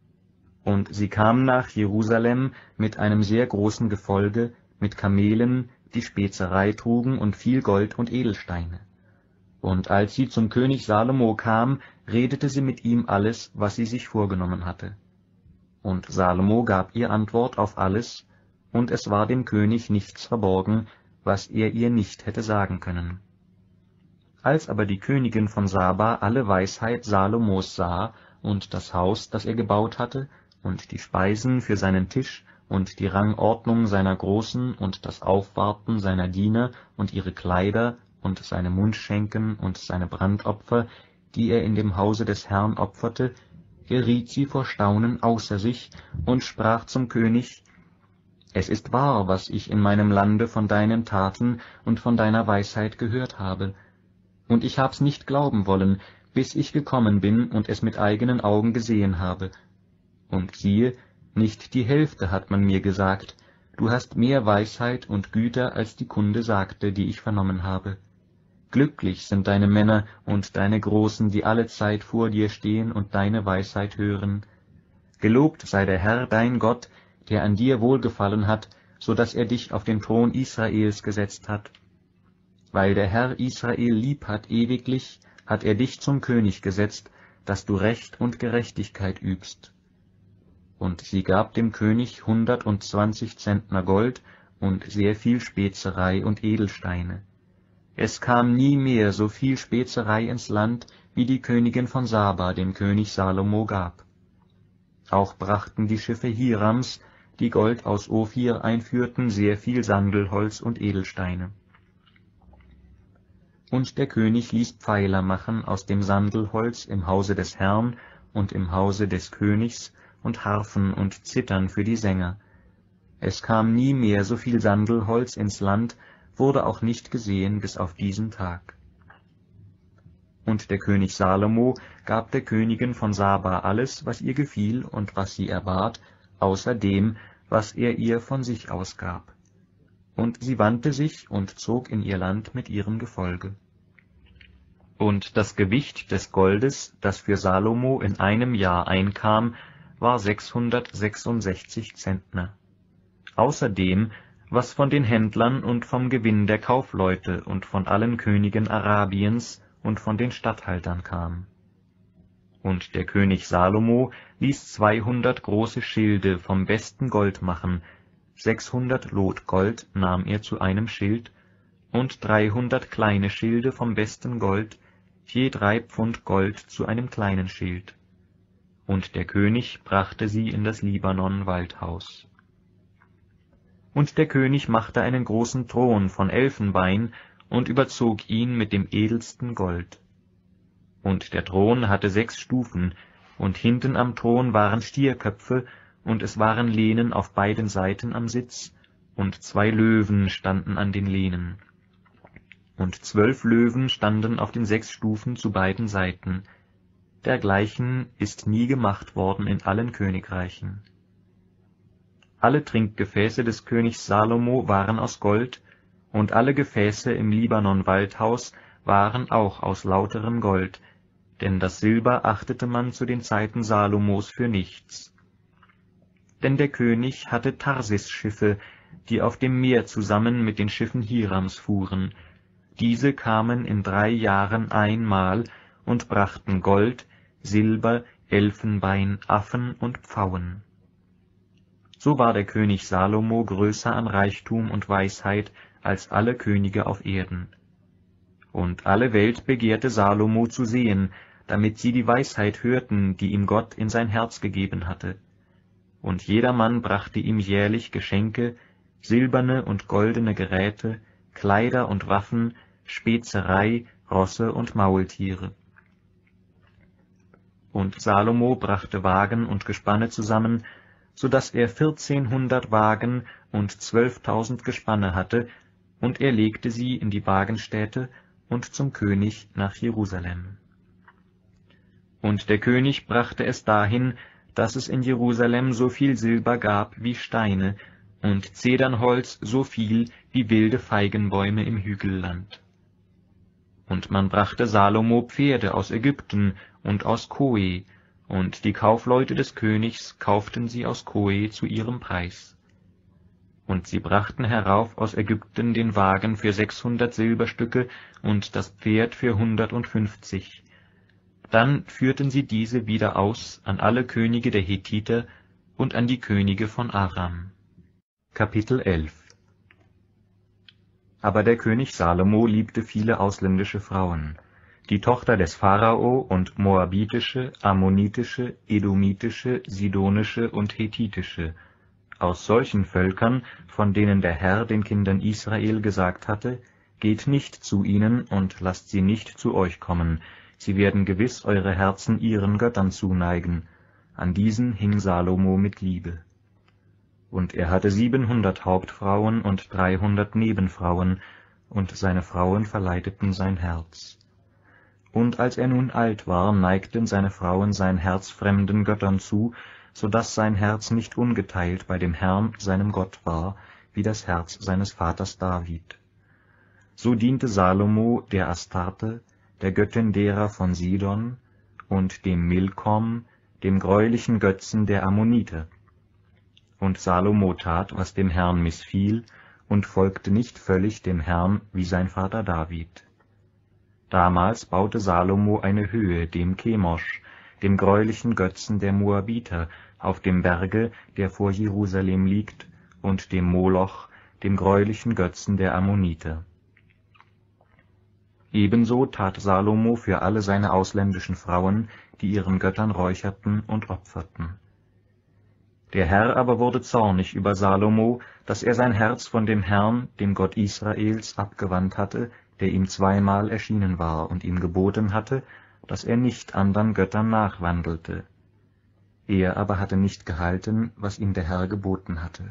Und sie kam nach Jerusalem mit einem sehr großen Gefolge, mit Kamelen, die Spezerei trugen und viel Gold und Edelsteine. Und als sie zum König Salomo kam, redete sie mit ihm alles, was sie sich vorgenommen hatte. Und Salomo gab ihr Antwort auf alles, und es war dem König nichts verborgen, was er ihr nicht hätte sagen können. Als aber die Königin von Saba alle Weisheit Salomos sah und das Haus, das er gebaut hatte, und die Speisen für seinen Tisch und die Rangordnung seiner Großen und das Aufwarten seiner Diener und ihre Kleider und seine Mundschenken und seine Brandopfer, die er in dem Hause des Herrn opferte, geriet sie vor Staunen außer sich und sprach zum König: Es ist wahr, was ich in meinem Lande von deinen Taten und von deiner Weisheit gehört habe. Und ich hab's nicht glauben wollen, bis ich gekommen bin und es mit eigenen Augen gesehen habe. Und siehe, nicht die Hälfte hat man mir gesagt, du hast mehr Weisheit und Güter, als die Kunde sagte, die ich vernommen habe. Glücklich sind deine Männer und deine Großen, die allezeit vor dir stehen und deine Weisheit hören. Gelobt sei der Herr, dein Gott, der an dir wohlgefallen hat, so dass er dich auf den Thron Israels gesetzt hat. Weil der Herr Israel lieb hat ewiglich, hat er dich zum König gesetzt, dass du Recht und Gerechtigkeit übst. Und sie gab dem König hundertundzwanzig Zentner Gold und sehr viel Spezerei und Edelsteine. Es kam nie mehr so viel Spezerei ins Land, wie die Königin von Saba dem König Salomo gab. Auch brachten die Schiffe Hirams, die Gold aus Ophir einführten, sehr viel Sandelholz und Edelsteine. Und der König ließ Pfeiler machen aus dem Sandelholz im Hause des Herrn und im Hause des Königs und Harfen und Zittern für die Sänger. Es kam nie mehr so viel Sandelholz ins Land, wurde auch nicht gesehen bis auf diesen Tag. Und der König Salomo gab der Königin von Saba alles, was ihr gefiel und was sie erbat, außer dem, was er ihr von sich ausgab. Und sie wandte sich und zog in ihr Land mit ihrem Gefolge. Und das Gewicht des Goldes, das für Salomo in einem Jahr einkam, war sechshundertsechsundsechzig Zentner. außerdem, was von den Händlern und vom Gewinn der Kaufleute und von allen Königen Arabiens und von den Statthaltern kam. Und der König Salomo ließ zweihundert große Schilde vom besten Gold machen, sechshundert Lot Gold nahm er zu einem Schild, und dreihundert kleine Schilde vom besten Gold, je drei Pfund Gold zu einem kleinen Schild. Und der König brachte sie in das Libanon-Waldhaus. Und der König machte einen großen Thron von Elfenbein und überzog ihn mit dem edelsten Gold. Und der Thron hatte sechs Stufen, und hinten am Thron waren Stierköpfe, und es waren Lehnen auf beiden Seiten am Sitz, und zwei Löwen standen an den Lehnen. Und zwölf Löwen standen auf den sechs Stufen zu beiden Seiten. Dergleichen ist nie gemacht worden in allen Königreichen. Alle Trinkgefäße des Königs Salomo waren aus Gold, und alle Gefäße im Libanon-Waldhaus waren auch aus lauterem Gold, denn das Silber achtete man zu den Zeiten Salomos für nichts. Denn der König hatte Tarsis-Schiffe, die auf dem Meer zusammen mit den Schiffen Hirams fuhren. Diese kamen in drei Jahren einmal und brachten Gold, Silber, Elfenbein, Affen und Pfauen. So war der König Salomo größer an Reichtum und Weisheit als alle Könige auf Erden. Und alle Welt begehrte Salomo zu sehen, damit sie die Weisheit hörten, die ihm Gott in sein Herz gegeben hatte. Und jedermann brachte ihm jährlich Geschenke, silberne und goldene Geräte, Kleider und Waffen, Spezerei, Rosse und Maultiere. Und Salomo brachte Wagen und Gespanne zusammen, so daß er vierzehnhundert Wagen und zwölftausend Gespanne hatte, und er legte sie in die Wagenstätte und zum König nach Jerusalem. Und der König brachte es dahin, dass es in Jerusalem so viel Silber gab wie Steine, und Zedernholz so viel wie wilde Feigenbäume im Hügelland. Und man brachte Salomo Pferde aus Ägypten und aus Koe, und die Kaufleute des Königs kauften sie aus Koe zu ihrem Preis. Und sie brachten herauf aus Ägypten den Wagen für sechshundert Silberstücke und das Pferd für hundertundfünfzig. Dann führten sie diese wieder aus an alle Könige der Hethiter und an die Könige von Aram. Kapitel elf. Aber der König Salomo liebte viele ausländische Frauen, die Tochter des Pharao und moabitische, ammonitische, edomitische, sidonische und hethitische, aus solchen Völkern, von denen der Herr den Kindern Israel gesagt hatte, geht nicht zu ihnen und lasst sie nicht zu euch kommen, sie werden gewiss eure Herzen ihren Göttern zuneigen. An diesen hing Salomo mit Liebe. Und er hatte siebenhundert Hauptfrauen und dreihundert Nebenfrauen, und seine Frauen verleiteten sein Herz. Und als er nun alt war, neigten seine Frauen sein Herz fremden Göttern zu, so daß sein Herz nicht ungeteilt bei dem Herrn, seinem Gott, war, wie das Herz seines Vaters David. So diente Salomo der Astarte, der Göttin derer von Sidon, und dem Milkom, dem greulichen Götzen der Ammoniter. Und Salomo tat, was dem Herrn missfiel, und folgte nicht völlig dem Herrn wie sein Vater David. Damals baute Salomo eine Höhe dem Chemosh, dem greulichen Götzen der Moabiter, auf dem Berge, der vor Jerusalem liegt, und dem Moloch, dem greulichen Götzen der Ammoniter. Ebenso tat Salomo für alle seine ausländischen Frauen, die ihren Göttern räucherten und opferten. Der Herr aber wurde zornig über Salomo, dass er sein Herz von dem Herrn, dem Gott Israels, abgewandt hatte, der ihm zweimal erschienen war und ihm geboten hatte, dass er nicht andern Göttern nachwandelte. Er aber hatte nicht gehalten, was ihm der Herr geboten hatte.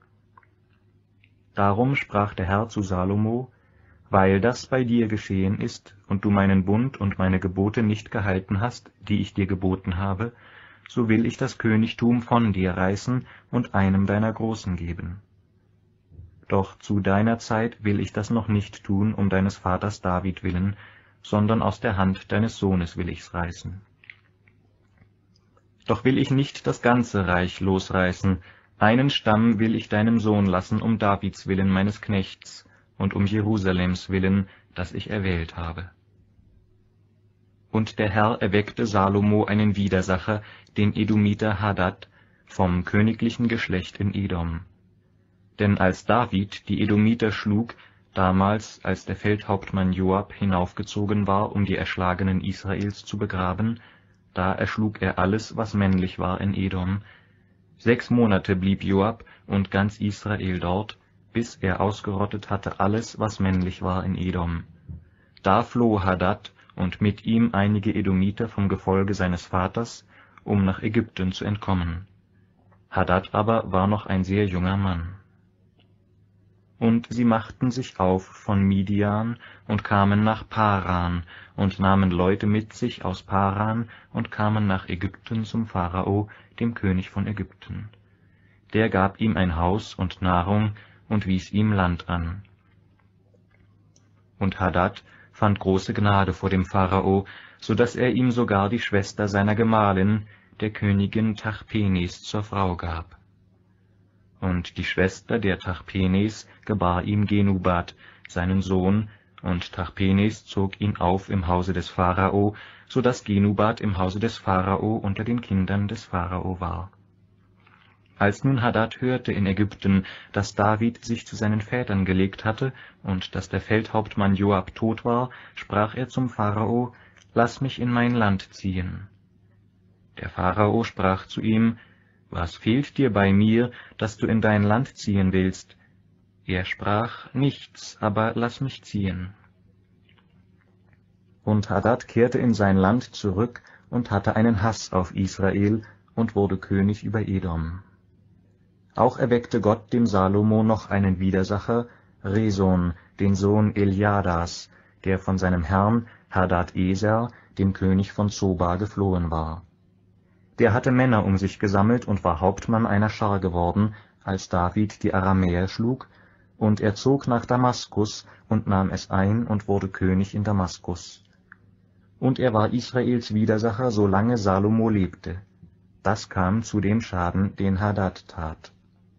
Darum sprach der Herr zu Salomo: Weil das bei dir geschehen ist und du meinen Bund und meine Gebote nicht gehalten hast, die ich dir geboten habe, so will ich das Königtum von dir reißen und einem deiner Großen geben. Doch zu deiner Zeit will ich das noch nicht tun, um deines Vaters David willen, sondern aus der Hand deines Sohnes will ich's reißen. Doch will ich nicht das ganze Reich losreißen, Einen Stamm will ich deinem Sohn lassen, um Davids willen, meines Knechts, und um Jerusalems willen, das ich erwählt habe. Und der Herr erweckte Salomo einen Widersacher, den Edomiter Hadad, vom königlichen Geschlecht in Edom. Denn als David die Edomiter schlug, damals, als der Feldhauptmann Joab hinaufgezogen war, um die Erschlagenen Israels zu begraben, da erschlug er alles, was männlich war in Edom. Sechs Monate blieb Joab und ganz Israel dort, bis er ausgerottet hatte alles, was männlich war in Edom. Da floh Hadad und mit ihm einige Edomiter vom Gefolge seines Vaters, um nach Ägypten zu entkommen. Hadad aber war noch ein sehr junger Mann. Und sie machten sich auf von Midian und kamen nach Paran und nahmen Leute mit sich aus Paran und kamen nach Ägypten zum Pharao, dem König von Ägypten. Der gab ihm ein Haus und Nahrung und wies ihm Land an. Und Hadad fand große Gnade vor dem Pharao, so dass er ihm sogar die Schwester seiner Gemahlin, der Königin Tachpenes, zur Frau gab. Und die Schwester der Tachpenes gebar ihm Genubat, seinen Sohn, und Tachpenes zog ihn auf im Hause des Pharao, so dass Genubat im Hause des Pharao unter den Kindern des Pharao war. Als nun Hadad hörte in Ägypten, dass David sich zu seinen Vätern gelegt hatte und dass der Feldhauptmann Joab tot war, sprach er zum Pharao: Lass mich in mein Land ziehen. Der Pharao sprach zu ihm: Was fehlt dir bei mir, dass du in dein Land ziehen willst? Er sprach: Nichts, aber lass mich ziehen. Und Hadad kehrte in sein Land zurück und hatte einen Hass auf Israel und wurde König über Edom. Auch erweckte Gott dem Salomo noch einen Widersacher, Reson, den Sohn Eliadas, der von seinem Herrn Hadad-Eser, dem König von Zoba, geflohen war. Der hatte Männer um sich gesammelt und war Hauptmann einer Schar geworden, als David die Aramäer schlug, und er zog nach Damaskus und nahm es ein und wurde König in Damaskus. Und er war Israels Widersacher, solange Salomo lebte. Das kam zu dem Schaden, den Hadad tat.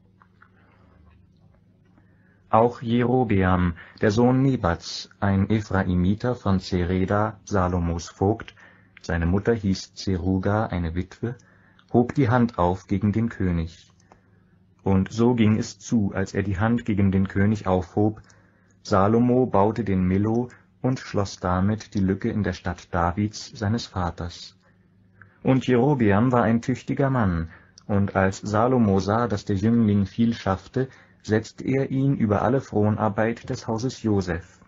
Auch Jerobeam, der Sohn Nebats, ein Ephraimiter von Zereda, Salomos Vogt, seine Mutter hieß Zeruga, eine Witwe, hob die Hand auf gegen den König. Und so ging es zu, als er die Hand gegen den König aufhob. Salomo baute den Millo und schloss damit die Lücke in der Stadt Davids, seines Vaters. Und Jerobeam war ein tüchtiger Mann, und als Salomo sah, dass der Jüngling viel schaffte, setzte er ihn über alle Fronarbeit des Hauses Joseph.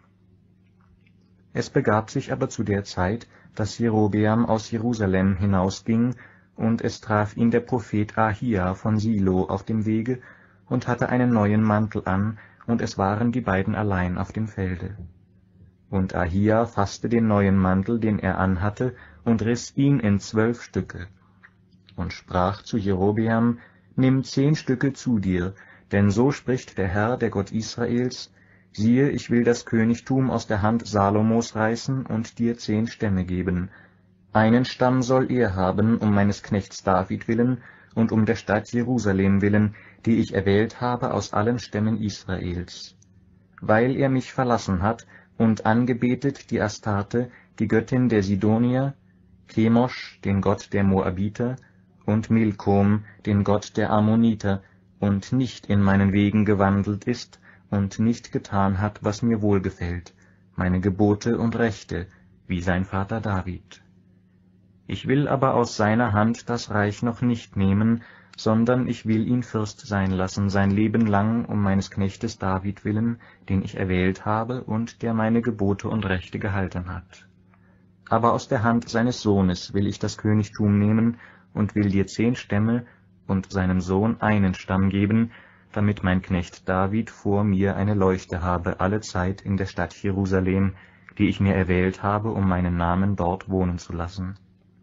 Es begab sich aber zu der Zeit, dass Jerobeam aus Jerusalem hinausging, und es traf ihn der Prophet Ahia von Silo auf dem Wege und hatte einen neuen Mantel an, und es waren die beiden allein auf dem Felde. Und Ahia fasste den neuen Mantel, den er anhatte, und riss ihn in zwölf Stücke, und sprach zu Jerobeam: Nimm zehn Stücke zu dir, denn so spricht der Herr, der Gott Israels: Siehe, ich will das Königtum aus der Hand Salomos reißen und dir zehn Stämme geben. Einen Stamm soll er haben, um meines Knechts David willen und um der Stadt Jerusalem willen, die ich erwählt habe aus allen Stämmen Israels. Weil er mich verlassen hat und angebetet die Astarte, die Göttin der Sidonier, Chemosh, den Gott der Moabiter, und Milkom, den Gott der Ammoniter, und nicht in meinen Wegen gewandelt ist und nicht getan hat, was mir wohlgefällt, meine Gebote und Rechte, wie sein Vater David. Ich will aber aus seiner Hand das Reich noch nicht nehmen, sondern ich will ihn Fürst sein lassen, sein Leben lang, um meines Knechtes David willen, den ich erwählt habe und der meine Gebote und Rechte gehalten hat. Aber aus der Hand seines Sohnes will ich das Königtum nehmen und will dir zehn Stämme und seinem Sohn einen Stamm geben, damit mein Knecht David vor mir eine Leuchte habe alle Zeit in der Stadt Jerusalem, die ich mir erwählt habe, um meinen Namen dort wohnen zu lassen.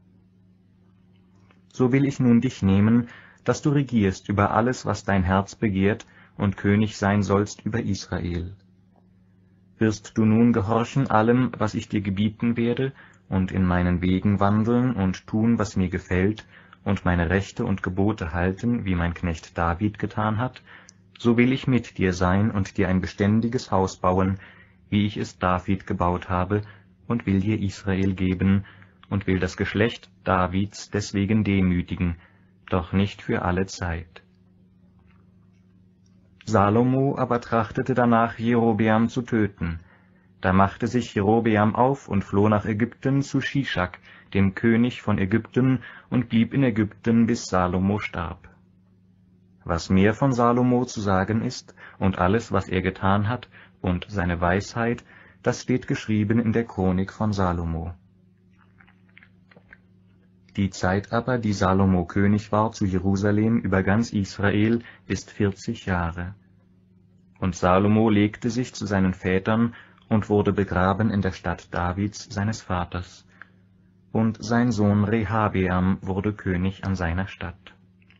So will ich nun dich nehmen, dass du regierst über alles, was dein Herz begehrt, und König sein sollst über Israel. Wirst du nun gehorchen allem, was ich dir gebieten werde, und in meinen Wegen wandeln und tun, was mir gefällt, und meine Rechte und Gebote halten, wie mein Knecht David getan hat, so will ich mit dir sein und dir ein beständiges Haus bauen, wie ich es David gebaut habe, und will dir Israel geben, und will das Geschlecht Davids deswegen demütigen, doch nicht für alle Zeit. Salomo aber trachtete danach, Jerobeam zu töten. Da machte sich Jerobeam auf und floh nach Ägypten zu Shischak, dem König von Ägypten, und blieb in Ägypten, bis Salomo starb. Was mehr von Salomo zu sagen ist, und alles, was er getan hat, und seine Weisheit, das steht geschrieben in der Chronik von Salomo. Die Zeit aber, die Salomo König war zu Jerusalem über ganz Israel, ist vierzig Jahre. Und Salomo legte sich zu seinen Vätern und wurde begraben in der Stadt Davids, seines Vaters. Und sein Sohn Rehabeam wurde König an seiner Stadt.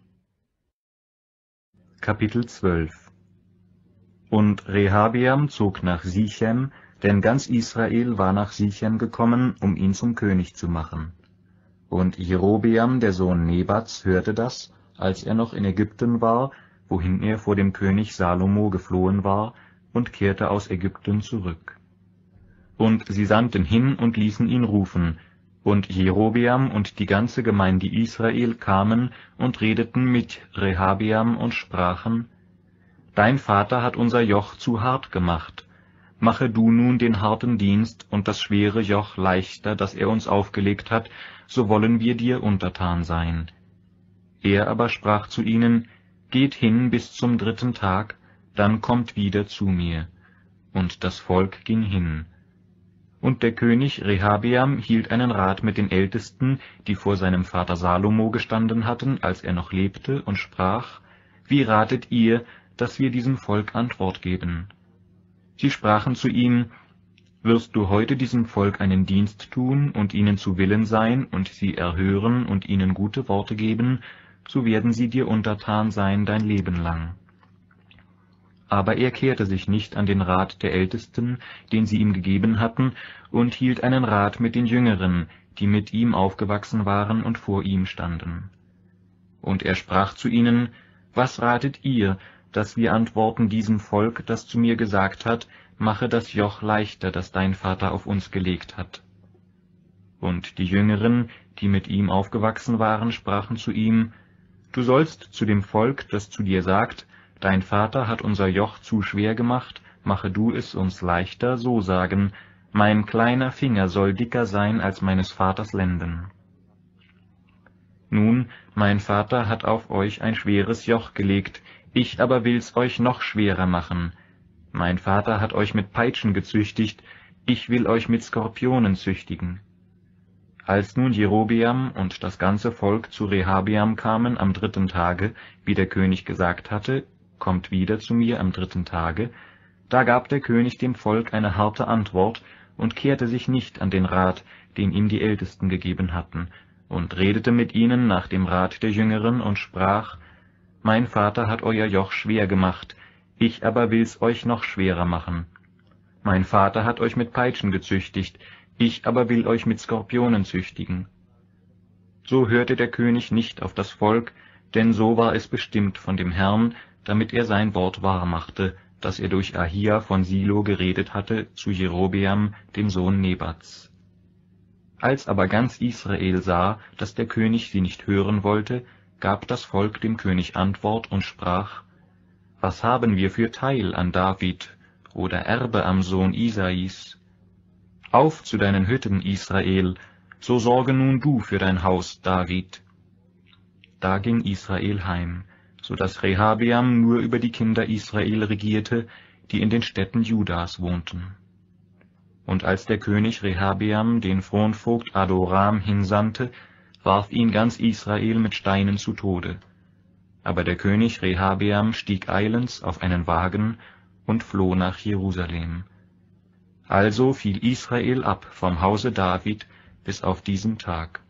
Kapitel zwölf. Und Rehabeam zog nach Sichem, denn ganz Israel war nach Sichem gekommen, um ihn zum König zu machen. Und Jerobeam, der Sohn Nebats, hörte das, als er noch in Ägypten war, wohin er vor dem König Salomo geflohen war, und kehrte aus Ägypten zurück. Und sie sandten hin und ließen ihn rufen, und Jerobeam und die ganze Gemeinde Israel kamen und redeten mit Rehabeam und sprachen: Dein Vater hat unser Joch zu hart gemacht. Mache du nun den harten Dienst und das schwere Joch leichter, das er uns aufgelegt hat, so wollen wir dir untertan sein. Er aber sprach zu ihnen: Geht hin bis zum dritten Tag, dann kommt wieder zu mir. Und das Volk ging hin. Und der König Rehabeam hielt einen Rat mit den Ältesten, die vor seinem Vater Salomo gestanden hatten, als er noch lebte, und sprach: Wie ratet ihr, dass wir diesem Volk Antwort geben? Sie sprachen zu ihm: Wirst du heute diesem Volk einen Dienst tun und ihnen zu Willen sein und sie erhören und ihnen gute Worte geben, so werden sie dir untertan sein dein Leben lang. Aber er kehrte sich nicht an den Rat der Ältesten, den sie ihm gegeben hatten, und hielt einen Rat mit den Jüngeren, die mit ihm aufgewachsen waren und vor ihm standen. Und er sprach zu ihnen: Was ratet ihr, dass wir antworten diesem Volk, das zu mir gesagt hat: Mache das Joch leichter, das dein Vater auf uns gelegt hat? Und die Jüngeren, die mit ihm aufgewachsen waren, sprachen zu ihm: Du sollst zu dem Volk, das zu dir sagt: Dein Vater hat unser Joch zu schwer gemacht, mache du es uns leichter, so sagen: Mein kleiner Finger soll dicker sein als meines Vaters Lenden. Nun, mein Vater hat auf euch ein schweres Joch gelegt, ich aber will's euch noch schwerer machen. Mein Vater hat euch mit Peitschen gezüchtigt, ich will euch mit Skorpionen züchtigen. Als nun Jerobeam und das ganze Volk zu Rehabeam kamen am dritten Tage, wie der König gesagt hatte: Kommt wieder zu mir am dritten Tage, da gab der König dem Volk eine harte Antwort und kehrte sich nicht an den Rat, den ihm die Ältesten gegeben hatten, und redete mit ihnen nach dem Rat der Jüngeren und sprach: Mein Vater hat euer Joch schwer gemacht, ich aber will's euch noch schwerer machen. Mein Vater hat euch mit Peitschen gezüchtigt, ich aber will euch mit Skorpionen züchtigen. So hörte der König nicht auf das Volk, denn so war es bestimmt von dem Herrn, damit er sein Wort wahrmachte, das er durch Ahia von Silo geredet hatte zu Jerobeam, dem Sohn Nebats. Als aber ganz Israel sah, dass der König sie nicht hören wollte, gab das Volk dem König Antwort und sprach: Was haben wir für Teil an David oder Erbe am Sohn Isais? Auf zu deinen Hütten, Israel, so sorge nun du für dein Haus, David. Da ging Israel heim, so dass Rehabeam nur über die Kinder Israel regierte, die in den Städten Judas wohnten. Und als der König Rehabeam den Fronvogt Adoram hinsandte, warf ihn ganz Israel mit Steinen zu Tode. Aber der König Rehabeam stieg eilends auf einen Wagen und floh nach Jerusalem. Also fiel Israel ab vom Hause David bis auf diesen Tag.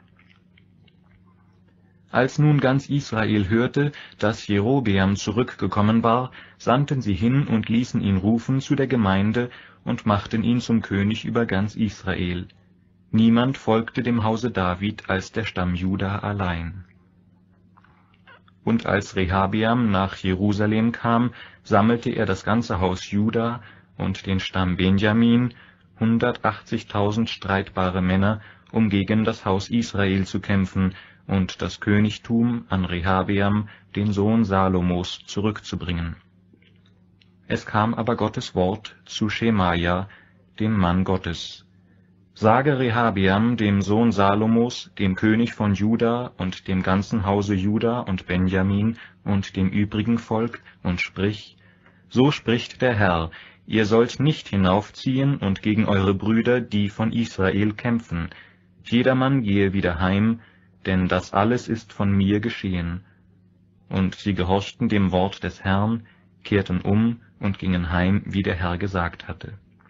Als nun ganz Israel hörte, dass Jerobeam zurückgekommen war, sandten sie hin und ließen ihn rufen zu der Gemeinde und machten ihn zum König über ganz Israel. Niemand folgte dem Hause David als der Stamm Juda allein. Und als Rehabeam nach Jerusalem kam, sammelte er das ganze Haus Juda und den Stamm Benjamin, hundertachtzigtausend streitbare Männer, um gegen das Haus Israel zu kämpfen und das Königtum an Rehabeam, den Sohn Salomos, zurückzubringen. Es kam aber Gottes Wort zu Schemaja, dem Mann Gottes: Sage Rehabeam, dem Sohn Salomos, dem König von Juda und dem ganzen Hause Juda und Benjamin und dem übrigen Volk, und sprich: So spricht der Herr, ihr sollt nicht hinaufziehen und gegen eure Brüder, die von Israel, kämpfen. Jedermann gehe wieder heim, denn das alles ist von mir geschehen. Und sie gehorchten dem Wort des Herrn, kehrten um und gingen heim, wie der Herr gesagt hatte.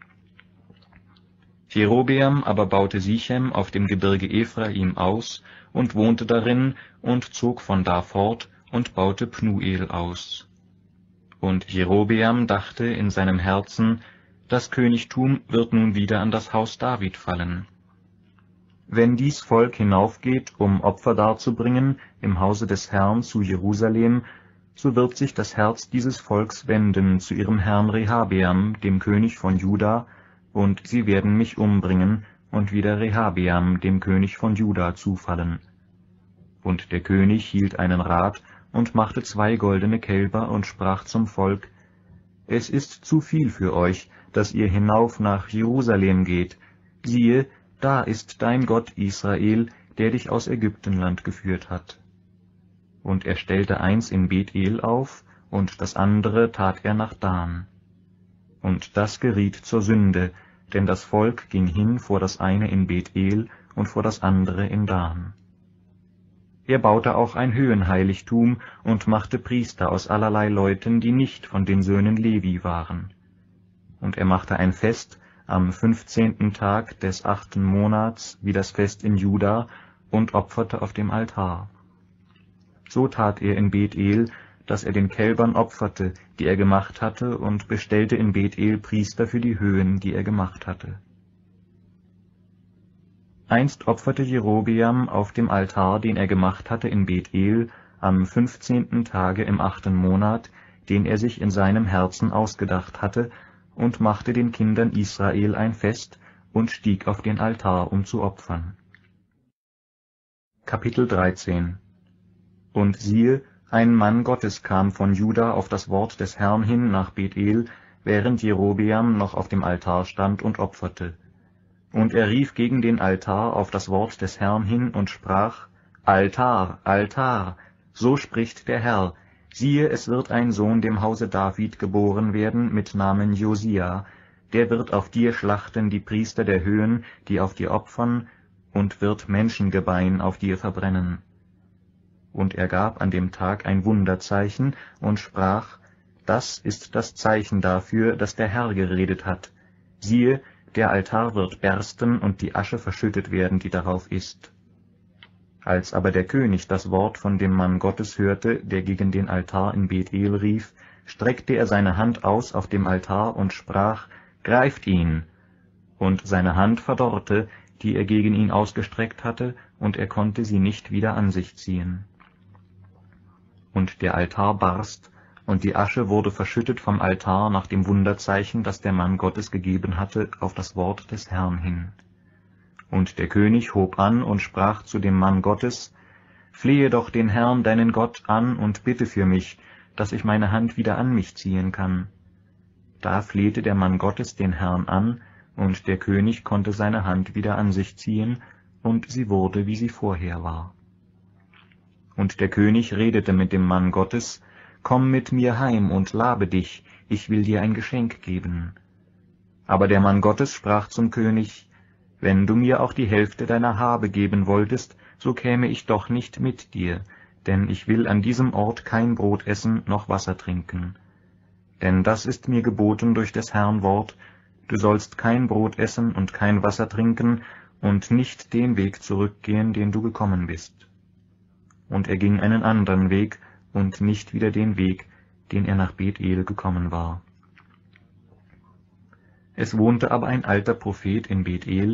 Jerobeam aber baute Sichem auf dem Gebirge Ephraim aus und wohnte darin und zog von da fort und baute Pnuel aus. Und Jerobeam dachte in seinem Herzen, das Königtum wird nun wieder an das Haus David fallen. Wenn dies Volk hinaufgeht, um Opfer darzubringen im Hause des Herrn zu Jerusalem, so wird sich das Herz dieses Volks wenden zu ihrem Herrn Rehabeam, dem König von Juda, und sie werden mich umbringen und wieder Rehabeam, dem König von Juda, zufallen. Und der König hielt einen Rat und machte zwei goldene Kälber und sprach zum Volk: Es ist zu viel für euch, dass ihr hinauf nach Jerusalem geht. Siehe, da ist dein Gott Israel, der dich aus Ägyptenland geführt hat. Und er stellte eins in Bethel auf, und das andere tat er nach Dan. Und das geriet zur Sünde, denn das Volk ging hin vor das eine in Bethel und vor das andere in Dan. Er baute auch ein Höhenheiligtum und machte Priester aus allerlei Leuten, die nicht von den Söhnen Levi waren. Und er machte ein Fest am fünfzehnten Tag des achten Monats, wie das Fest in Juda, und opferte auf dem Altar. So tat er in Bethel, dass er den Kälbern opferte, die er gemacht hatte, und bestellte in Bethel Priester für die Höhen, die er gemacht hatte. Einst opferte Jerobeam auf dem Altar, den er gemacht hatte in Bethel, am fünfzehnten Tage im achten Monat, den er sich in seinem Herzen ausgedacht hatte, und machte den Kindern Israel ein Fest und stieg auf den Altar, um zu opfern. Kapitel dreizehn. Und siehe, ein Mann Gottes kam von Juda auf das Wort des Herrn hin nach Bethel, während Jerobeam noch auf dem Altar stand und opferte. Und er rief gegen den Altar auf das Wort des Herrn hin und sprach: Altar, Altar, so spricht der Herr, siehe, es wird ein Sohn dem Hause David geboren werden mit Namen Josia, der wird auf dir schlachten die Priester der Höhen, die auf dir opfern, und wird Menschengebein auf dir verbrennen. Und er gab an dem Tag ein Wunderzeichen und sprach: Das ist das Zeichen dafür, dass der Herr geredet hat. Siehe, der Altar wird bersten und die Asche verschüttet werden, die darauf ist. Als aber der König das Wort von dem Mann Gottes hörte, der gegen den Altar in Bethel rief, streckte er seine Hand aus auf dem Altar und sprach: Greift ihn! Und seine Hand verdorrte, die er gegen ihn ausgestreckt hatte, und er konnte sie nicht wieder an sich ziehen. Und der Altar barst, und die Asche wurde verschüttet vom Altar nach dem Wunderzeichen, das der Mann Gottes gegeben hatte, auf das Wort des Herrn hin. Und der König hob an und sprach zu dem Mann Gottes: Flehe doch den Herrn, deinen Gott, an und bitte für mich, dass ich meine Hand wieder an mich ziehen kann. Da flehte der Mann Gottes den Herrn an, und der König konnte seine Hand wieder an sich ziehen, und sie wurde, wie sie vorher war. Und der König redete mit dem Mann Gottes: Komm mit mir heim und labe dich, ich will dir ein Geschenk geben. Aber der Mann Gottes sprach zum König: Wenn du mir auch die Hälfte deiner Habe geben wolltest, so käme ich doch nicht mit dir, denn ich will an diesem Ort kein Brot essen noch Wasser trinken. Denn das ist mir geboten durch des Herrn Wort: Du sollst kein Brot essen und kein Wasser trinken und nicht den Weg zurückgehen, den du gekommen bist. Und er ging einen anderen Weg und nicht wieder den Weg, den er nach Bethel gekommen war. Es wohnte aber ein alter Prophet in Bethel,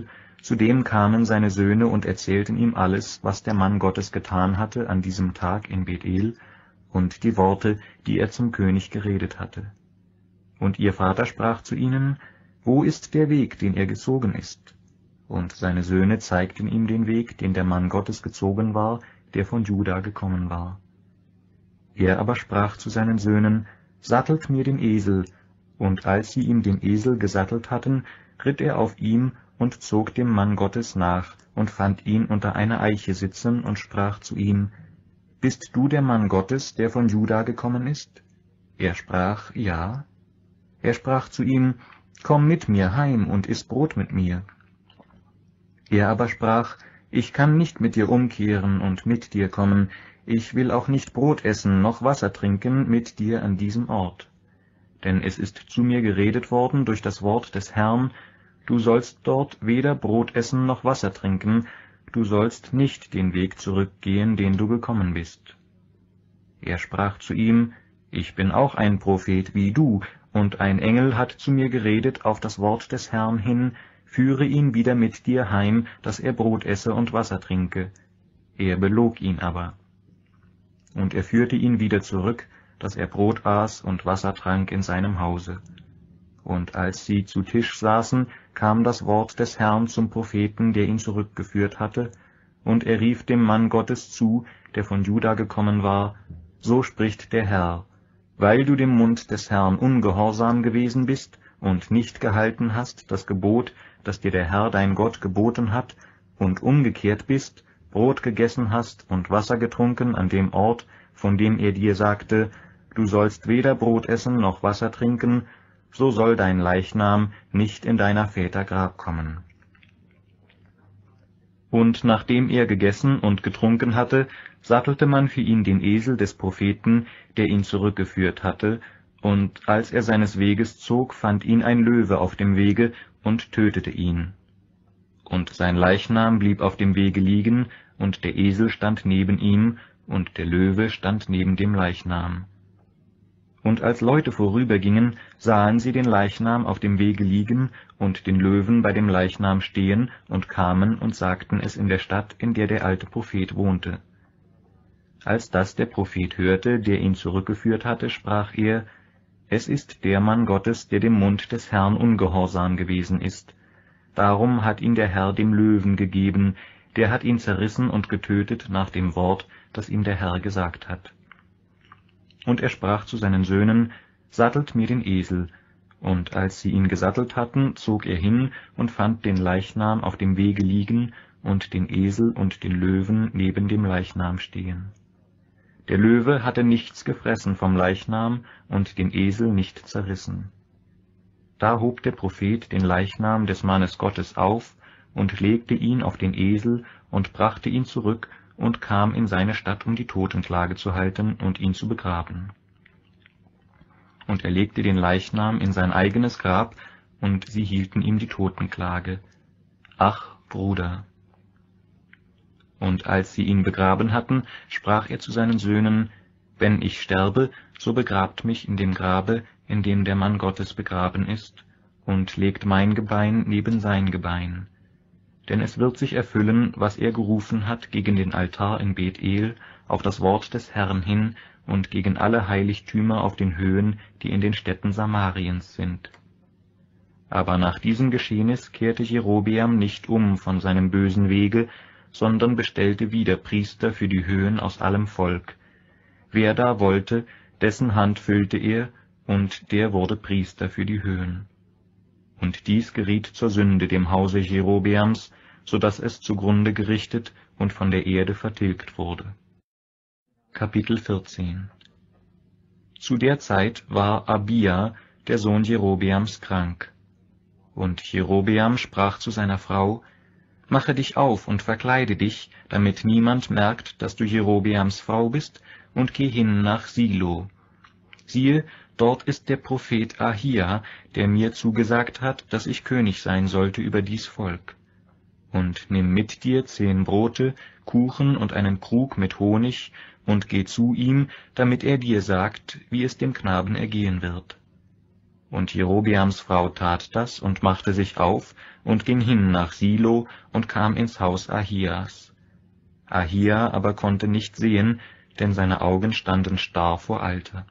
Zudem kamen seine Söhne und erzählten ihm alles, was der Mann Gottes getan hatte an diesem Tag in Bethel, und die Worte, die er zum König geredet hatte. Und ihr Vater sprach zu ihnen: Wo ist der Weg, den er gezogen ist? Und seine Söhne zeigten ihm den Weg, den der Mann Gottes gezogen war, der von Juda gekommen war. Er aber sprach zu seinen Söhnen: Sattelt mir den Esel. Und als sie ihm den Esel gesattelt hatten, ritt er auf ihm und zog dem Mann Gottes nach und fand ihn unter einer Eiche sitzen und sprach zu ihm: Bist du der Mann Gottes, der von Juda gekommen ist? Er sprach: Ja. Er sprach zu ihm: Komm mit mir heim und iss Brot mit mir. Er aber sprach: Ich kann nicht mit dir umkehren und mit dir kommen, ich will auch nicht Brot essen noch Wasser trinken mit dir an diesem Ort. Denn es ist zu mir geredet worden durch das Wort des Herrn: Du sollst dort weder Brot essen noch Wasser trinken, du sollst nicht den Weg zurückgehen, den du gekommen bist. Er sprach zu ihm: Ich bin auch ein Prophet wie du, und ein Engel hat zu mir geredet auf das Wort des Herrn hin: Führe ihn wieder mit dir heim, dass er Brot esse und Wasser trinke. Er belog ihn aber. Und er führte ihn wieder zurück, dass er Brot aß und Wasser trank in seinem Hause. Und als sie zu Tisch saßen, kam das Wort des Herrn zum Propheten, der ihn zurückgeführt hatte, und er rief dem Mann Gottes zu, der von Juda gekommen war: So spricht der Herr: Weil du dem Mund des Herrn ungehorsam gewesen bist und nicht gehalten hast das Gebot, das dir der Herr dein Gott geboten hat, und umgekehrt bist, Brot gegessen hast und Wasser getrunken an dem Ort, von dem er dir sagte: Du sollst weder Brot essen noch Wasser trinken, so soll dein Leichnam nicht in deiner Väter Grab kommen. Und nachdem er gegessen und getrunken hatte, sattelte man für ihn den Esel des Propheten, der ihn zurückgeführt hatte, und als er seines Weges zog, fand ihn ein Löwe auf dem Wege und tötete ihn. Und sein Leichnam blieb auf dem Wege liegen, und der Esel stand neben ihm, und der Löwe stand neben dem Leichnam. Und als Leute vorübergingen, sahen sie den Leichnam auf dem Wege liegen und den Löwen bei dem Leichnam stehen und kamen und sagten es in der Stadt, in der der alte Prophet wohnte. Als das der Prophet hörte, der ihn zurückgeführt hatte, sprach er: Es ist der Mann Gottes, der dem Mund des Herrn ungehorsam gewesen ist. Darum hat ihn der Herr dem Löwen gegeben, der hat ihn zerrissen und getötet nach dem Wort, das ihm der Herr gesagt hat. Und er sprach zu seinen Söhnen: Sattelt mir den Esel. Und als sie ihn gesattelt hatten, zog er hin und fand den Leichnam auf dem Wege liegen und den Esel und den Löwen neben dem Leichnam stehen. Der Löwe hatte nichts gefressen vom Leichnam und den Esel nicht zerrissen. Da hob der Prophet den Leichnam des Mannes Gottes auf und legte ihn auf den Esel und brachte ihn zurück und kam in seine Stadt, um die Totenklage zu halten und ihn zu begraben. Und er legte den Leichnam in sein eigenes Grab, und sie hielten ihm die Totenklage: Ach, Bruder! Und als sie ihn begraben hatten, sprach er zu seinen Söhnen: Wenn ich sterbe, so begrabt mich in dem Grabe, in dem der Mann Gottes begraben ist, und legt mein Gebein neben sein Gebein. Denn es wird sich erfüllen, was er gerufen hat gegen den Altar in Bethel, auf das Wort des Herrn hin, und gegen alle Heiligtümer auf den Höhen, die in den Städten Samariens sind. Aber nach diesem Geschehnis kehrte Jerobeam nicht um von seinem bösen Wege, sondern bestellte wieder Priester für die Höhen aus allem Volk. Wer da wollte, dessen Hand füllte er, und der wurde Priester für die Höhen. Und dies geriet zur Sünde dem Hause Jerobeams, so dass es zugrunde gerichtet und von der Erde vertilgt wurde. Kapitel vierzehn. Zu der Zeit war Abia, der Sohn Jerobeams, krank. Und Jerobeam sprach zu seiner Frau: Mache dich auf und verkleide dich, damit niemand merkt, dass du Jerobeams Frau bist, und geh hin nach Silo. Siehe, dort ist der Prophet Ahia, der mir zugesagt hat, dass ich König sein sollte über dies Volk. Und nimm mit dir zehn Brote, Kuchen und einen Krug mit Honig, und geh zu ihm, damit er dir sagt, wie es dem Knaben ergehen wird. Und Jerobeams Frau tat das und machte sich auf und ging hin nach Silo und kam ins Haus Ahias. Ahia aber konnte nicht sehen, denn seine Augen standen starr vor Alter.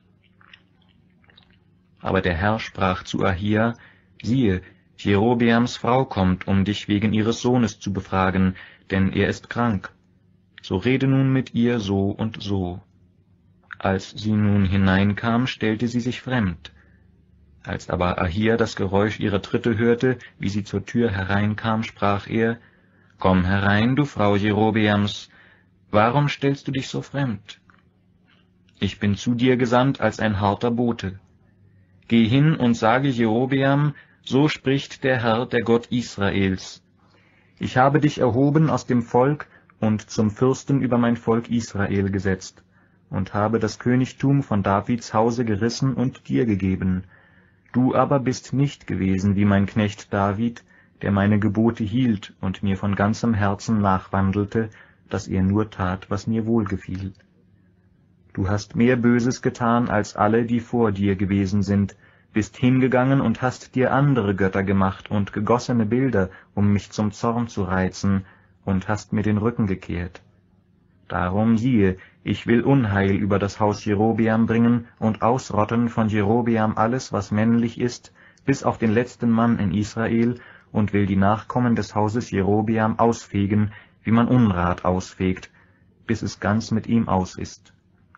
Aber der Herr sprach zu Ahia: Siehe, Jerobeams Frau kommt, um dich wegen ihres Sohnes zu befragen, denn er ist krank. So rede nun mit ihr so und so. Als sie nun hineinkam, stellte sie sich fremd. Als aber Ahia das Geräusch ihrer Tritte hörte, wie sie zur Tür hereinkam, sprach er: Komm herein, du Frau Jerobeams, warum stellst du dich so fremd? Ich bin zu dir gesandt als ein harter Bote. Geh hin und sage Jerobeam, so spricht der Herr, der Gott Israels. Ich habe dich erhoben aus dem Volk und zum Fürsten über mein Volk Israel gesetzt und habe das Königtum von Davids Hause gerissen und dir gegeben. Du aber bist nicht gewesen wie mein Knecht David, der meine Gebote hielt und mir von ganzem Herzen nachwandelte, dass er nur tat, was mir wohlgefiel. Du hast mehr Böses getan als alle, die vor dir gewesen sind, bist hingegangen und hast dir andere Götter gemacht und gegossene Bilder, um mich zum Zorn zu reizen, und hast mir den Rücken gekehrt. Darum siehe, ich will Unheil über das Haus Jerobeam bringen und ausrotten von Jerobeam alles, was männlich ist, bis auf den letzten Mann in Israel, und will die Nachkommen des Hauses Jerobeam ausfegen, wie man Unrat ausfegt, bis es ganz mit ihm aus ist.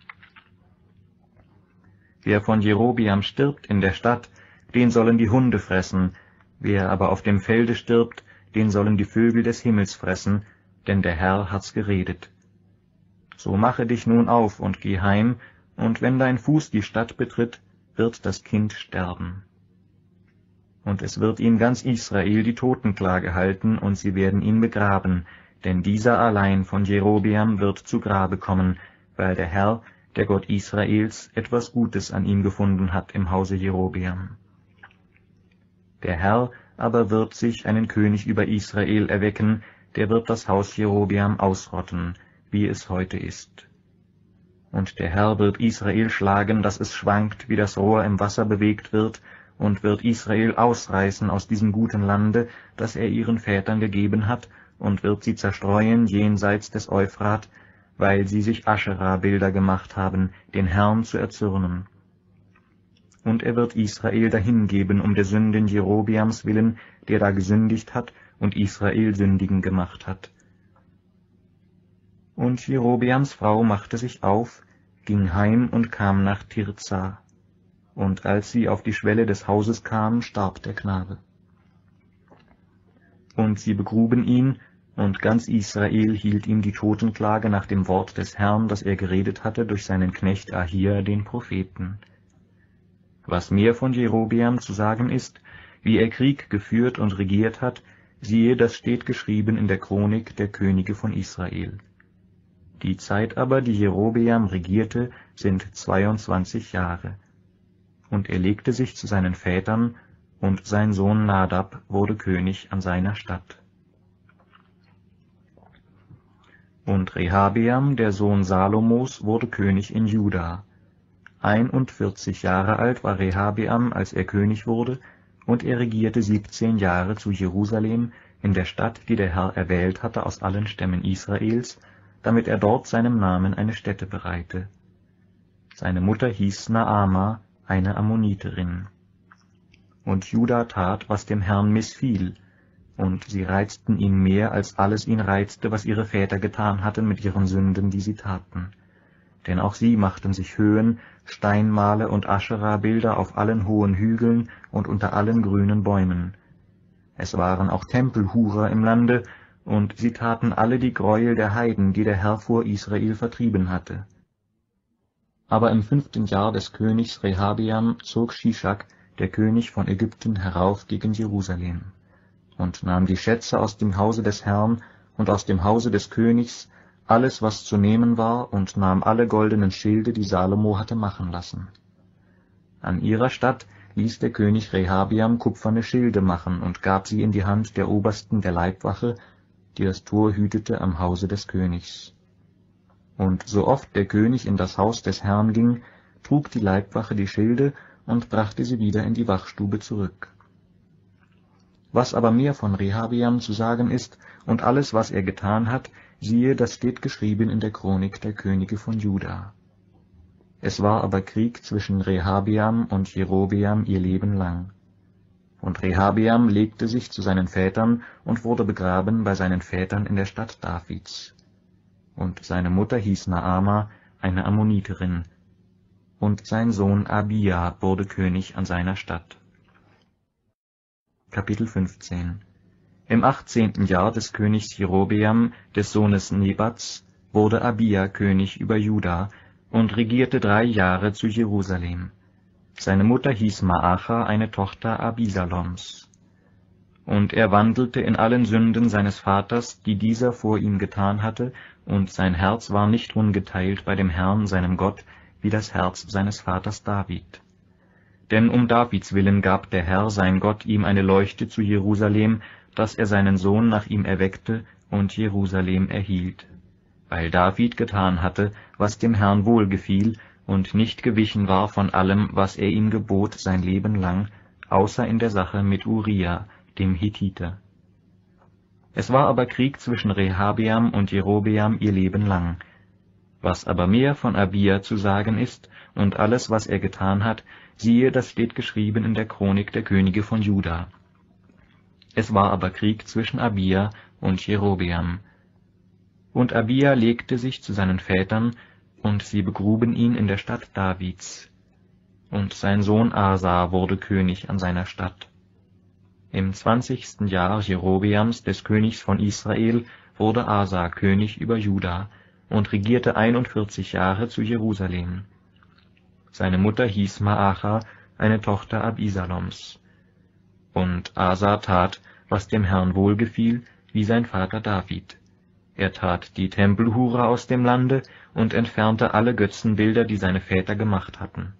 Wer von Jerobeam stirbt in der Stadt, den sollen die Hunde fressen, wer aber auf dem Felde stirbt, den sollen die Vögel des Himmels fressen, denn der Herr hat's geredet. So mache dich nun auf und geh heim, und wenn dein Fuß die Stadt betritt, wird das Kind sterben. Und es wird ihm ganz Israel die Totenklage halten, und sie werden ihn begraben, denn dieser allein von Jerobeam wird zu Grabe kommen, weil der Herr, der Gott Israels, etwas Gutes an ihm gefunden hat im Hause Jerobeam. Der Herr aber wird sich einen König über Israel erwecken, der wird das Haus Jerobeam ausrotten, wie es heute ist. Und der Herr wird Israel schlagen, dass es schwankt, wie das Rohr im Wasser bewegt wird, und wird Israel ausreißen aus diesem guten Lande, das er ihren Vätern gegeben hat, und wird sie zerstreuen jenseits des Euphrat, weil sie sich Aschera-Bilder gemacht haben, den Herrn zu erzürnen. Und er wird Israel dahingeben um der Sünden Jerobeams willen, der da gesündigt hat und Israel sündigen gemacht hat. Und Jerobeams Frau machte sich auf, ging heim und kam nach Tirza. Und als sie auf die Schwelle des Hauses kam, starb der Knabe. Und sie begruben ihn, und ganz Israel hielt ihm die Totenklage nach dem Wort des Herrn, das er geredet hatte durch seinen Knecht Ahia, den Propheten. Was mehr von Jerobeam zu sagen ist, wie er Krieg geführt und regiert hat, siehe, das steht geschrieben in der Chronik der Könige von Israel. Die Zeit aber, die Jerobeam regierte, sind zweiundzwanzig Jahre. Und er legte sich zu seinen Vätern, und sein Sohn Nadab wurde König an seiner Stadt. Und Rehabeam, der Sohn Salomos, wurde König in Juda. Einundvierzig Jahre alt war Rehabeam, als er König wurde, und er regierte siebzehn Jahre zu Jerusalem, in der Stadt, die der Herr erwählt hatte aus allen Stämmen Israels, damit er dort seinem Namen eine Stätte bereite. Seine Mutter hieß Naama, eine Ammoniterin. Und Juda tat, was dem Herrn missfiel, und sie reizten ihn mehr, als alles ihn reizte, was ihre Väter getan hatten mit ihren Sünden, die sie taten. Denn auch sie machten sich Höhen, Steinmale und Aschera-Bilder auf allen hohen Hügeln und unter allen grünen Bäumen. Es waren auch Tempelhurer im Lande, und sie taten alle die Gräuel der Heiden, die der Herr vor Israel vertrieben hatte. Aber im fünften Jahr des Königs Rehabeam zog Shischak, der König von Ägypten, herauf gegen Jerusalem, und nahm die Schätze aus dem Hause des Herrn und aus dem Hause des Königs, alles, was zu nehmen war, und nahm alle goldenen Schilde, die Salomo hatte machen lassen. An ihrer Statt ließ der König Rehabeam kupferne Schilde machen und gab sie in die Hand der Obersten der Leibwache, die das Tor hütete am Hause des Königs. Und so oft der König in das Haus des Herrn ging, trug die Leibwache die Schilde und brachte sie wieder in die Wachstube zurück. Was aber mehr von Rehabeam zu sagen ist und alles, was er getan hat, siehe, das steht geschrieben in der Chronik der Könige von Juda. Es war aber Krieg zwischen Rehabeam und Jerobeam ihr Leben lang. Und Rehabeam legte sich zu seinen Vätern und wurde begraben bei seinen Vätern in der Stadt Davids. Und seine Mutter hieß Naama, eine Ammoniterin, und sein Sohn Abia wurde König an seiner Stadt. Kapitel fünfzehn. Im achtzehnten Jahr des Königs Jerobeam, des Sohnes Nebats, wurde Abia König über Juda und regierte drei Jahre zu Jerusalem. Seine Mutter hieß Maacha, eine Tochter Abisaloms. Und er wandelte in allen Sünden seines Vaters, die dieser vor ihm getan hatte, und sein Herz war nicht ungeteilt bei dem Herrn, seinem Gott, wie das Herz seines Vaters David. Denn um Davids willen gab der Herr, sein Gott, ihm eine Leuchte zu Jerusalem, dass er seinen Sohn nach ihm erweckte und Jerusalem erhielt, weil David getan hatte, was dem Herrn wohlgefiel, und nicht gewichen war von allem, was er ihm gebot sein Leben lang, außer in der Sache mit Uria, dem Hittiter. Es war aber Krieg zwischen Rehabeam und Jerobeam ihr Leben lang. Was aber mehr von Abia zu sagen ist, und alles, was er getan hat, siehe, das steht geschrieben in der Chronik der Könige von Juda. Es war aber Krieg zwischen Abia und Jerobeam. Und Abia legte sich zu seinen Vätern, und sie begruben ihn in der Stadt Davids. Und sein Sohn Asa wurde König an seiner Stadt. Im zwanzigsten Jahr Jerobeams, des Königs von Israel, wurde Asa König über Juda und regierte einundvierzig Jahre zu Jerusalem. Seine Mutter hieß Maacha, eine Tochter Abisaloms. Und Asa tat, was dem Herrn wohlgefiel, wie sein Vater David. Er tat die Tempelhure aus dem Lande und entfernte alle Götzenbilder, die seine Väter gemacht hatten.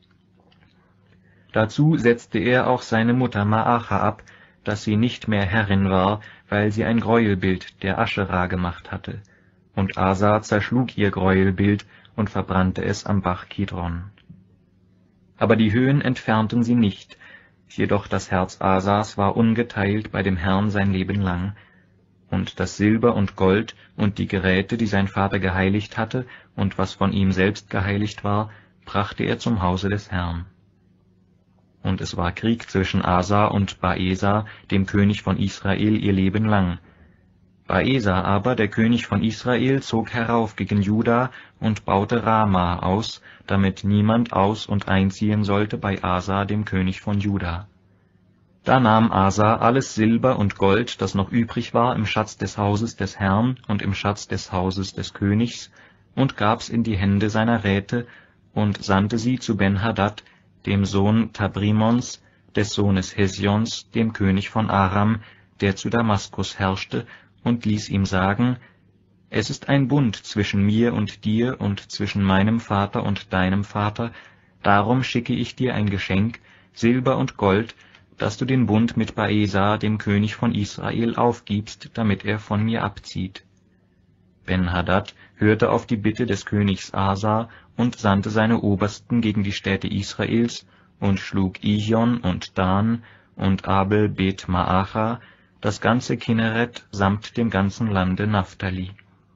Dazu setzte er auch seine Mutter Maacha ab, dass sie nicht mehr Herrin war, weil sie ein Gräuelbild der Aschera gemacht hatte. Und Asa zerschlug ihr Gräuelbild und verbrannte es am Bach Kidron. Aber die Höhen entfernten sie nicht, jedoch das Herz Asas war ungeteilt bei dem Herrn sein Leben lang, und das Silber und Gold und die Geräte, die sein Vater geheiligt hatte, und was von ihm selbst geheiligt war, brachte er zum Hause des Herrn. Und es war Krieg zwischen Asa und Baesa, dem König von Israel, ihr Leben lang. Baesa aber, der König von Israel, zog herauf gegen Juda und baute Rama aus, damit niemand aus- und einziehen sollte bei Asa, dem König von Juda. Da nahm Asa alles Silber und Gold, das noch übrig war, im Schatz des Hauses des Herrn und im Schatz des Hauses des Königs, und gab's in die Hände seiner Räte, und sandte sie zu Ben-Hadad, dem Sohn Tabrimons, des Sohnes Hesions, dem König von Aram, der zu Damaskus herrschte, und ließ ihm sagen: Es ist ein Bund zwischen mir und dir und zwischen meinem Vater und deinem Vater, darum schicke ich dir ein Geschenk, Silber und Gold, dass du den Bund mit Baesa, dem König von Israel, aufgibst, damit er von mir abzieht. Ben-Hadad hörte auf die Bitte des Königs Asa und sandte seine Obersten gegen die Städte Israels und schlug Ijon und Dan und Abel Bet Maacha, das ganze Kinneret samt dem ganzen Lande Naphtali.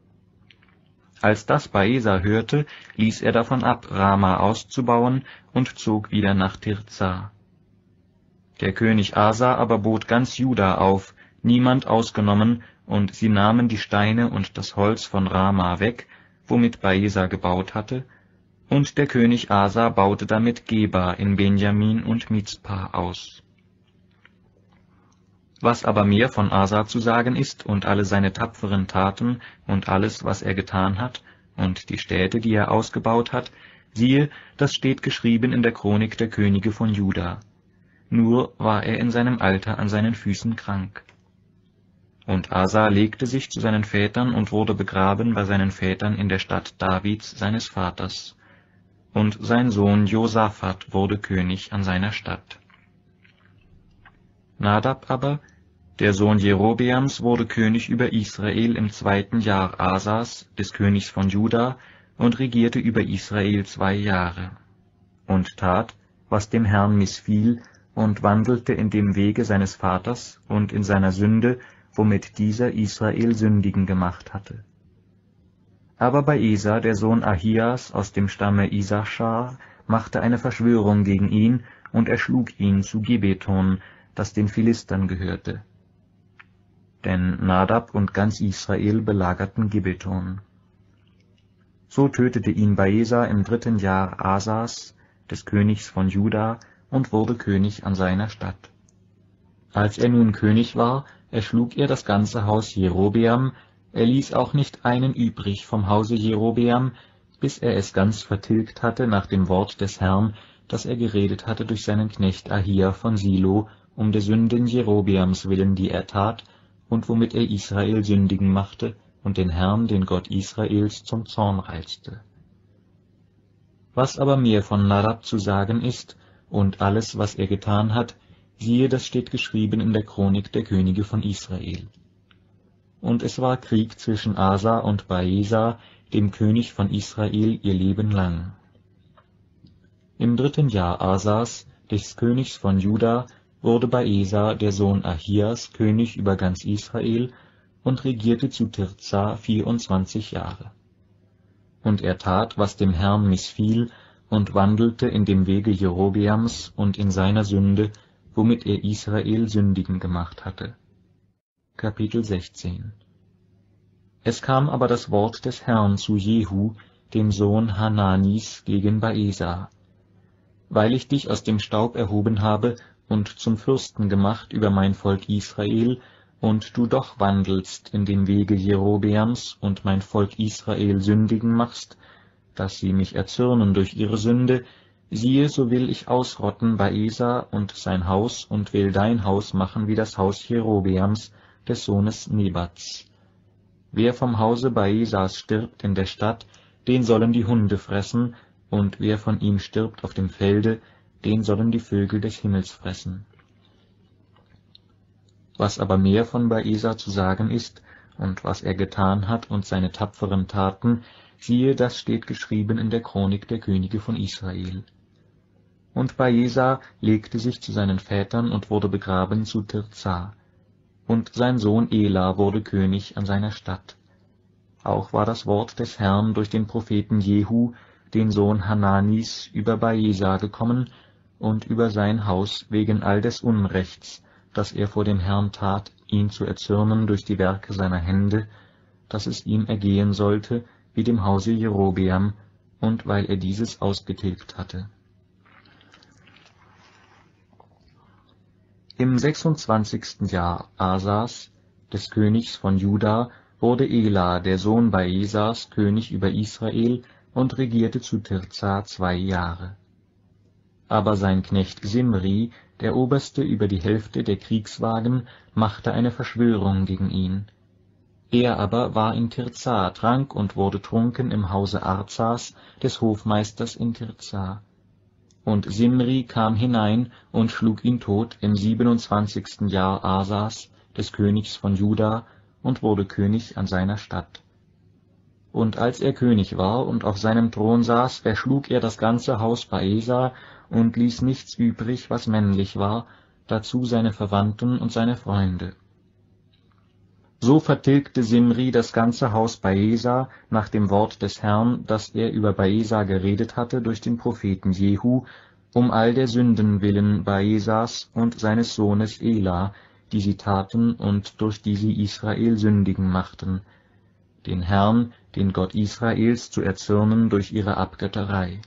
Als das Baesa hörte, ließ er davon ab, Rama auszubauen, und zog wieder nach Tirza. Der König Asa aber bot ganz Juda auf, niemand ausgenommen, und sie nahmen die Steine und das Holz von Rama weg, womit Baesa gebaut hatte, und der König Asa baute damit Geba in Benjamin und Mizpa aus. Was aber mehr von Asa zu sagen ist, und alle seine tapferen Taten, und alles, was er getan hat, und die Städte, die er ausgebaut hat, siehe, das steht geschrieben in der Chronik der Könige von Juda. Nur war er in seinem Alter an seinen Füßen krank. Und Asa legte sich zu seinen Vätern und wurde begraben bei seinen Vätern in der Stadt Davids, seines Vaters. Und sein Sohn Josaphat wurde König an seiner Stadt. Nadab aber, der Sohn Jerobeams, wurde König über Israel im zweiten Jahr Asas, des Königs von Juda, und regierte über Israel zwei Jahre. Und tat, was dem Herrn missfiel, und wandelte in dem Wege seines Vaters und in seiner Sünde, womit dieser Israel sündigen gemacht hatte. Aber Baesa, der Sohn Ahias aus dem Stamme Isaschar, machte eine Verschwörung gegen ihn und erschlug ihn zu Gibeton, das den Philistern gehörte. Denn Nadab und ganz Israel belagerten Gibeton. So tötete ihn Baesa im dritten Jahr Asas, des Königs von Juda, und wurde König an seiner Stadt. Als er nun König war, erschlug er das ganze Haus Jerobeam, er ließ auch nicht einen übrig vom Hause Jerobeam, bis er es ganz vertilgt hatte nach dem Wort des Herrn, das er geredet hatte durch seinen Knecht Ahia von Silo, um der Sünden Jerobeams willen, die er tat, und womit er Israel sündigen machte und den Herrn, den Gott Israels, zum Zorn reizte. Was aber mehr von Nadab zu sagen ist, und alles, was er getan hat, siehe, das steht geschrieben in der Chronik der Könige von Israel. Und es war Krieg zwischen Asa und Baesa, dem König von Israel, ihr Leben lang. Im dritten Jahr Asas, des Königs von Juda, wurde Baesa, der Sohn Ahias, König über ganz Israel und regierte zu Tirza vierundzwanzig Jahre. Und er tat, was dem Herrn missfiel, und wandelte in dem Wege Jerobeams und in seiner Sünde, womit er Israel sündigen gemacht hatte. Kapitel sechzehn. Es kam aber das Wort des Herrn zu Jehu, dem Sohn Hananis, gegen Baesa: Weil ich dich aus dem Staub erhoben habe und zum Fürsten gemacht über mein Volk Israel, und du doch wandelst in dem Wege Jerobeams und mein Volk Israel sündigen machst, dass sie mich erzürnen durch ihre Sünde, siehe, so will ich ausrotten Baesa und sein Haus und will dein Haus machen wie das Haus Jerobeams, des Sohnes Nebats. Wer vom Hause Baesas stirbt in der Stadt, den sollen die Hunde fressen, und wer von ihm stirbt auf dem Felde, den sollen die Vögel des Himmels fressen. Was aber mehr von Baesa zu sagen ist, und was er getan hat und seine tapferen Taten, siehe, das steht geschrieben in der Chronik der Könige von Israel. Und Baesa legte sich zu seinen Vätern und wurde begraben zu Tirza. Und sein Sohn Ela wurde König an seiner Stadt. Auch war das Wort des Herrn durch den Propheten Jehu, den Sohn Hananis, über Baesa gekommen und über sein Haus wegen all des Unrechts, das er vor dem Herrn tat, ihn zu erzürnen durch die Werke seiner Hände, dass es ihm ergehen sollte wie dem Hause Jerobeam, und weil er dieses ausgetilgt hatte. Im sechsundzwanzigsten Jahr Asas, des Königs von Juda, wurde Ela, der Sohn Baesas, König über Israel und regierte zu Tirza zwei Jahre. Aber sein Knecht Simri, der Oberste über die Hälfte der Kriegswagen, machte eine Verschwörung gegen ihn. Er aber war in Tirza, trank und wurde trunken im Hause Arzas, des Hofmeisters in Tirza. Und Simri kam hinein und schlug ihn tot im siebenundzwanzigsten Jahr Asas, des Königs von Juda, und wurde König an seiner Stadt. Und als er König war und auf seinem Thron saß, erschlug er das ganze Haus Baesa und ließ nichts übrig, was männlich war, dazu seine Verwandten und seine Freunde. So vertilgte Simri das ganze Haus Baesa nach dem Wort des Herrn, das er über Baesa geredet hatte durch den Propheten Jehu, um all der Sünden willen Baesas und seines Sohnes Ela, die sie taten und durch die sie Israel sündigen machten, den Herrn, den Gott Israels, zu erzürnen durch ihre Abgötterei.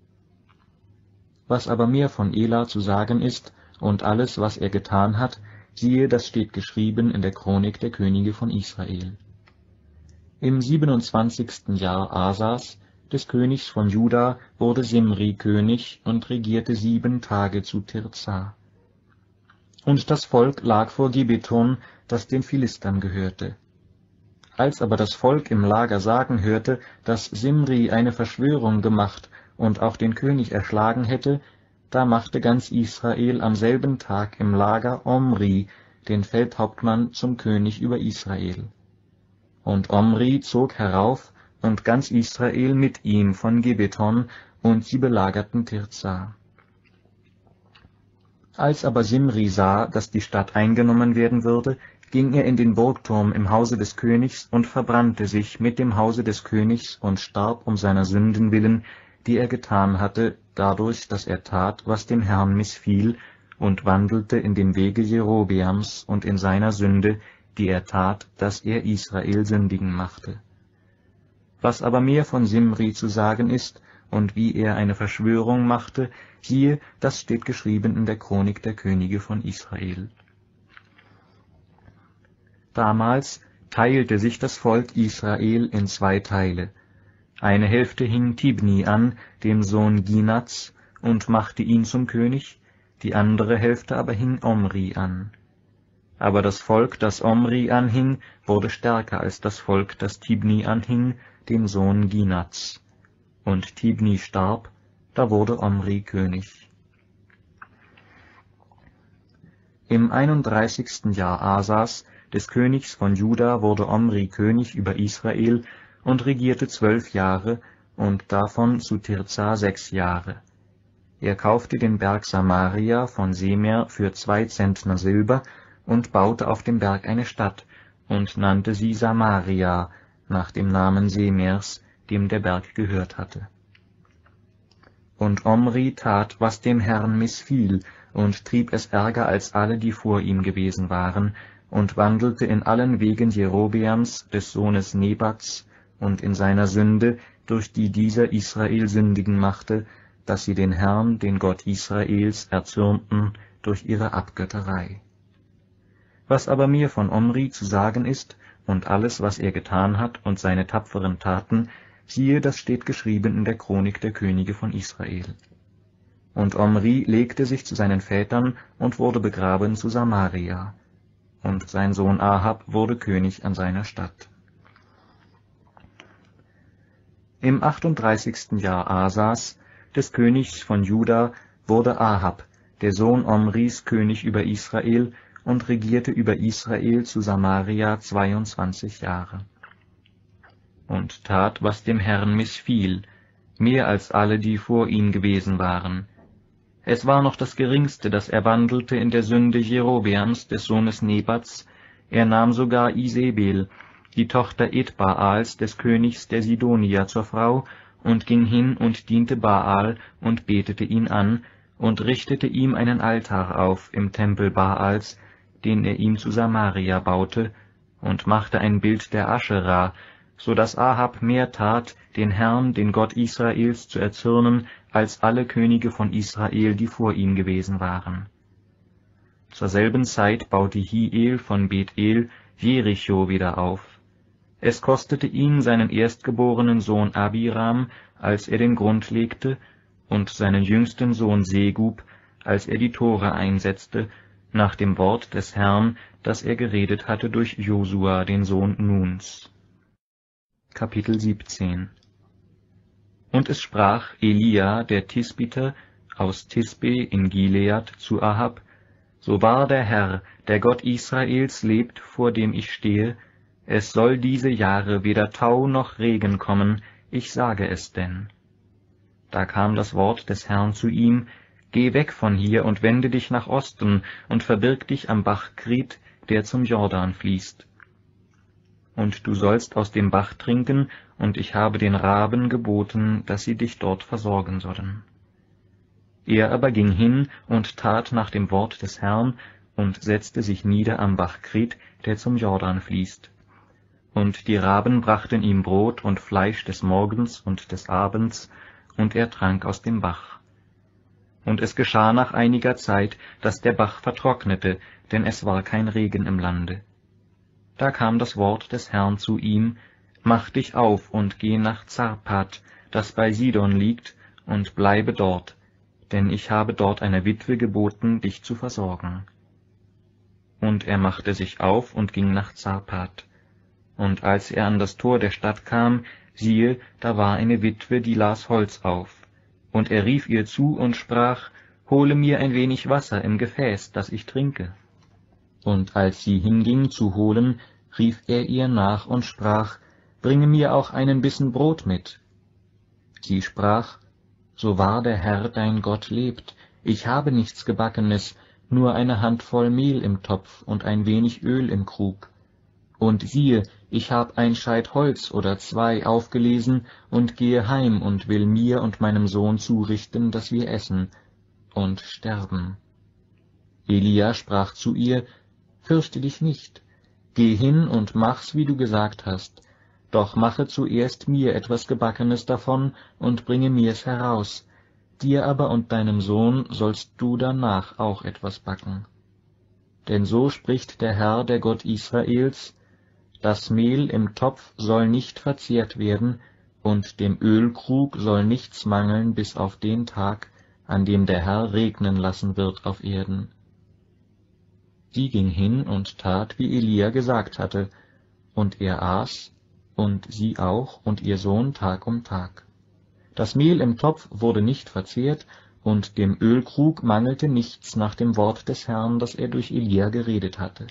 Was aber mehr von Ela zu sagen ist, und alles, was er getan hat, siehe, das steht geschrieben in der Chronik der Könige von Israel. Im siebenundzwanzigsten Jahr Asas, des Königs von Juda, wurde Simri König und regierte sieben Tage zu Tirza. Und das Volk lag vor Gibeton, das den Philistern gehörte. Als aber das Volk im Lager sagen hörte, dass Simri eine Verschwörung gemacht und auch den König erschlagen hätte, da machte ganz Israel am selben Tag im Lager Omri, den Feldhauptmann, zum König über Israel. Und Omri zog herauf, und ganz Israel mit ihm von Gibeton, und sie belagerten Tirza. Als aber Simri sah, dass die Stadt eingenommen werden würde, ging er in den Burgturm im Hause des Königs und verbrannte sich mit dem Hause des Königs und starb um seiner Sünden willen, die er getan hatte, dadurch, dass er tat, was dem Herrn missfiel, und wandelte in dem Wege Jerobeams und in seiner Sünde, die er tat, dass er Israel sündigen machte. Was aber mehr von Simri zu sagen ist, und wie er eine Verschwörung machte, siehe, das steht geschrieben in der Chronik der Könige von Israel. Damals teilte sich das Volk Israel in zwei Teile. Eine Hälfte hing Tibni an, dem Sohn Ginats, und machte ihn zum König, die andere Hälfte aber hing Omri an. Aber das Volk, das Omri anhing, wurde stärker als das Volk, das Tibni anhing, dem Sohn Ginats. Und Tibni starb, da wurde Omri König. Im einunddreißigsten Jahr Asas, des Königs von Juda, wurde Omri König über Israel und regierte zwölf Jahre, und davon zu Tirza sechs Jahre. Er kaufte den Berg Samaria von Semer für zwei Zentner Silber und baute auf dem Berg eine Stadt und nannte sie Samaria, nach dem Namen Semers, dem der Berg gehört hatte. Und Omri tat, was dem Herrn missfiel, und trieb es ärger als alle, die vor ihm gewesen waren, und wandelte in allen Wegen Jerobeams, des Sohnes Nebats, und in seiner Sünde, durch die dieser Israel sündigen machte, dass sie den Herrn, den Gott Israels, erzürnten durch ihre Abgötterei. Was aber mir von Omri zu sagen ist, und alles, was er getan hat, und seine tapferen Taten, siehe, das steht geschrieben in der Chronik der Könige von Israel. Und Omri legte sich zu seinen Vätern und wurde begraben zu Samaria. Und sein Sohn Ahab wurde König an seiner Stadt. Im achtunddreißigsten Jahr Asas, des Königs von Juda, wurde Ahab, der Sohn Omris, König über Israel, und regierte über Israel zu Samaria zweiundzwanzig Jahre. Und tat, was dem Herrn missfiel, mehr als alle, die vor ihm gewesen waren. Es war noch das Geringste, dass er wandelte in der Sünde Jerobeams, des Sohnes Nebats. Er nahm sogar Isebel, die Tochter Ethbaals, des Königs der Sidonier, zur Frau, und ging hin und diente Baal und betete ihn an und richtete ihm einen Altar auf im Tempel Baals, den er ihm zu Samaria baute, und machte ein Bild der Aschera, so dass Ahab mehr tat, den Herrn, den Gott Israels, zu erzürnen, als alle Könige von Israel, die vor ihm gewesen waren. Zur selben Zeit baute Hiel von Bethel Jericho wieder auf. Es kostete ihn seinen erstgeborenen Sohn Abiram, als er den Grund legte, und seinen jüngsten Sohn Segub, als er die Tore einsetzte, nach dem Wort des Herrn, das er geredet hatte durch Josua, den Sohn Nuns. Kapitel siebzehn. Und es sprach Elia, der Tisbiter, aus Tisbe in Gilead, zu Ahab: So wahr der Herr, der Gott Israels, lebt, vor dem ich stehe, es soll diese Jahre weder Tau noch Regen kommen, ich sage es denn. Da kam das Wort des Herrn zu ihm: Geh weg von hier und wende dich nach Osten und verbirg dich am Bach Krit, der zum Jordan fließt. Und du sollst aus dem Bach trinken, und ich habe den Raben geboten, dass sie dich dort versorgen sollen. Er aber ging hin und tat nach dem Wort des Herrn und setzte sich nieder am Bach Krit, der zum Jordan fließt. Und die Raben brachten ihm Brot und Fleisch des Morgens und des Abends, und er trank aus dem Bach. Und es geschah nach einiger Zeit, dass der Bach vertrocknete, denn es war kein Regen im Lande. Da kam das Wort des Herrn zu ihm: Mach dich auf und geh nach Zarpat, das bei Sidon liegt, und bleibe dort, denn ich habe dort einer Witwe geboten, dich zu versorgen. Und er machte sich auf und ging nach Zarpat. Und als er an das Tor der Stadt kam, siehe, da war eine Witwe, die las Holz auf. Und er rief ihr zu und sprach: Hole mir ein wenig Wasser im Gefäß, das ich trinke. Und als sie hinging zu holen, rief er ihr nach und sprach: Bringe mir auch einen Bissen Brot mit. Sie sprach: So wahr der Herr dein Gott lebt, ich habe nichts Gebackenes, nur eine Handvoll Mehl im Topf und ein wenig Öl im Krug. Und siehe, ich hab ein Scheit Holz oder zwei aufgelesen und gehe heim und will mir und meinem Sohn zurichten, dass wir essen und sterben. Elia sprach zu ihr, Fürchte dich nicht, geh hin und mach's, wie du gesagt hast, doch mache zuerst mir etwas Gebackenes davon und bringe mir's heraus, dir aber und deinem Sohn sollst du danach auch etwas backen. Denn so spricht der Herr, der Gott Israels, das Mehl im Topf soll nicht verzehrt werden, und dem Ölkrug soll nichts mangeln bis auf den Tag, an dem der Herr regnen lassen wird auf Erden. Sie ging hin und tat, wie Elia gesagt hatte, und er aß, und sie auch und ihr Sohn Tag um Tag. Das Mehl im Topf wurde nicht verzehrt, und dem Ölkrug mangelte nichts nach dem Wort des Herrn, das er durch Elia geredet hatte.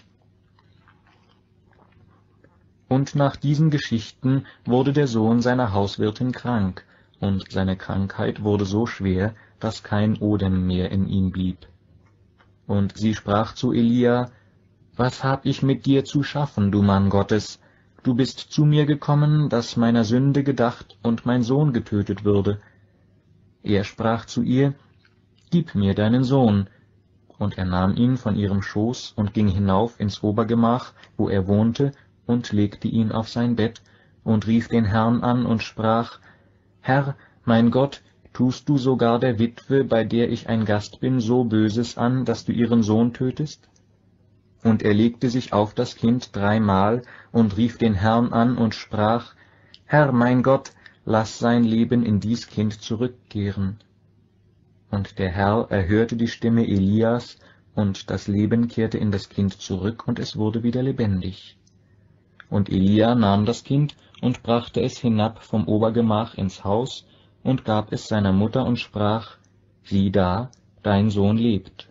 Und nach diesen Geschichten wurde der Sohn seiner Hauswirtin krank, und seine Krankheit wurde so schwer, dass kein Odem mehr in ihm blieb. Und sie sprach zu Elia, »Was hab ich mit dir zu schaffen, du Mann Gottes? Du bist zu mir gekommen, dass meiner Sünde gedacht und mein Sohn getötet würde.« Er sprach zu ihr, »Gib mir deinen Sohn.« Und er nahm ihn von ihrem Schoß und ging hinauf ins Obergemach, wo er wohnte, und legte ihn auf sein Bett und rief den Herrn an und sprach, »Herr, mein Gott, tust du sogar der Witwe, bei der ich ein Gast bin, so Böses an, dass du ihren Sohn tötest?« Und er legte sich auf das Kind dreimal und rief den Herrn an und sprach, »Herr, mein Gott, lass sein Leben in dies Kind zurückkehren.« Und der Herr erhörte die Stimme Elias, und das Leben kehrte in das Kind zurück, und es wurde wieder lebendig. Und Elia nahm das Kind und brachte es hinab vom Obergemach ins Haus und gab es seiner Mutter und sprach, sieh da, dein Sohn lebt.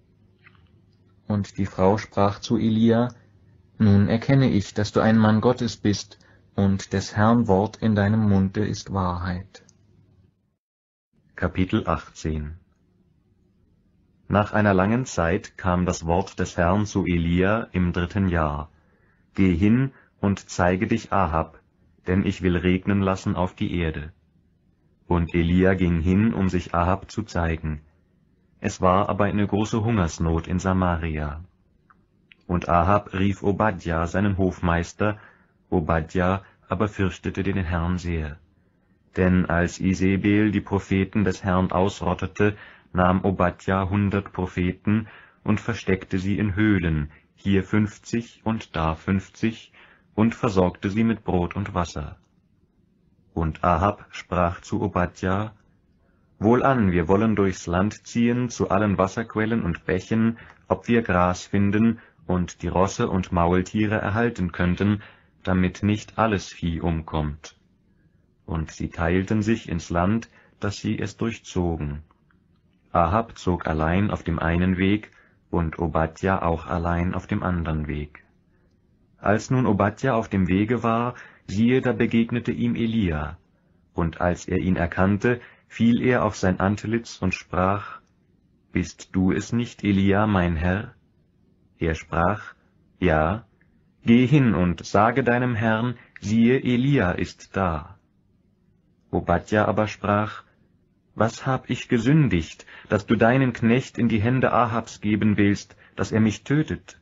Und die Frau sprach zu Elia, nun erkenne ich, dass du ein Mann Gottes bist, und des Herrn Wort in deinem Munde ist Wahrheit. Kapitel achtzehn. Nach einer langen Zeit kam das Wort des Herrn zu Elia im dritten Jahr. Geh hin und zeige dich Ahab, denn ich will regnen lassen auf die Erde. Und Elia ging hin, um sich Ahab zu zeigen. Es war aber eine große Hungersnot in Samaria. Und Ahab rief Obadja, seinen Hofmeister, Obadja aber fürchtete den Herrn sehr. Denn als Isebel die Propheten des Herrn ausrottete, nahm Obadja hundert Propheten und versteckte sie in Höhlen, hier fünfzig und da fünfzig, und versorgte sie mit Brot und Wasser. Und Ahab sprach zu Obadja, Wohlan, wir wollen durchs Land ziehen, zu allen Wasserquellen und Bächen, ob wir Gras finden und die Rosse und Maultiere erhalten könnten, damit nicht alles Vieh umkommt. Und sie teilten sich ins Land, dass sie es durchzogen. Ahab zog allein auf dem einen Weg, und Obadja auch allein auf dem anderen Weg. Als nun Obadja auf dem Wege war, siehe, da begegnete ihm Elia, und als er ihn erkannte, fiel er auf sein Antlitz und sprach, Bist du es nicht, Elia, mein Herr? Er sprach, Ja, geh hin und sage deinem Herrn, siehe, Elia ist da. Obadja aber sprach, Was hab ich gesündigt, dass du deinen Knecht in die Hände Ahabs geben willst, dass er mich tötet?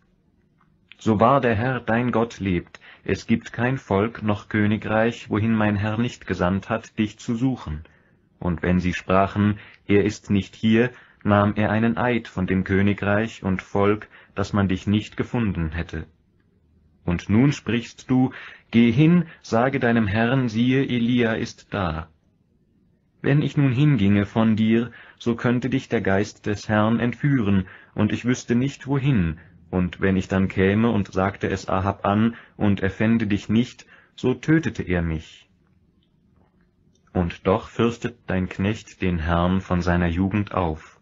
So wahr der Herr, dein Gott, lebt, es gibt kein Volk noch Königreich, wohin mein Herr nicht gesandt hat, dich zu suchen. Und wenn sie sprachen, er ist nicht hier, nahm er einen Eid von dem Königreich und Volk, dass man dich nicht gefunden hätte. Und nun sprichst du, geh hin, sage deinem Herrn, siehe, Elia ist da. Wenn ich nun hinginge von dir, so könnte dich der Geist des Herrn entführen, und ich wüsste nicht, wohin, und wenn ich dann käme und sagte es Ahab an, und er fände dich nicht, so tötete er mich. Und doch fürchtet dein Knecht den Herrn von seiner Jugend auf.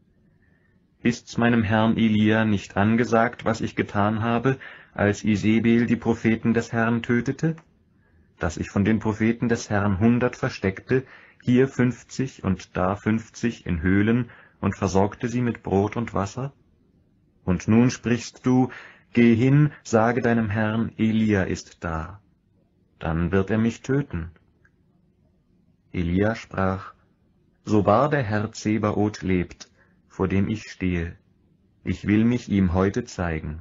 Ist's meinem Herrn Elia nicht angesagt, was ich getan habe, als Isebel die Propheten des Herrn tötete? Dass ich von den Propheten des Herrn hundert versteckte, hier fünfzig und da fünfzig in Höhlen, und versorgte sie mit Brot und Wasser? Und nun sprichst du, geh hin, sage deinem Herrn, Elia ist da. Dann wird er mich töten. Elia sprach, so wahr der Herr Zebaoth lebt, vor dem ich stehe, ich will mich ihm heute zeigen.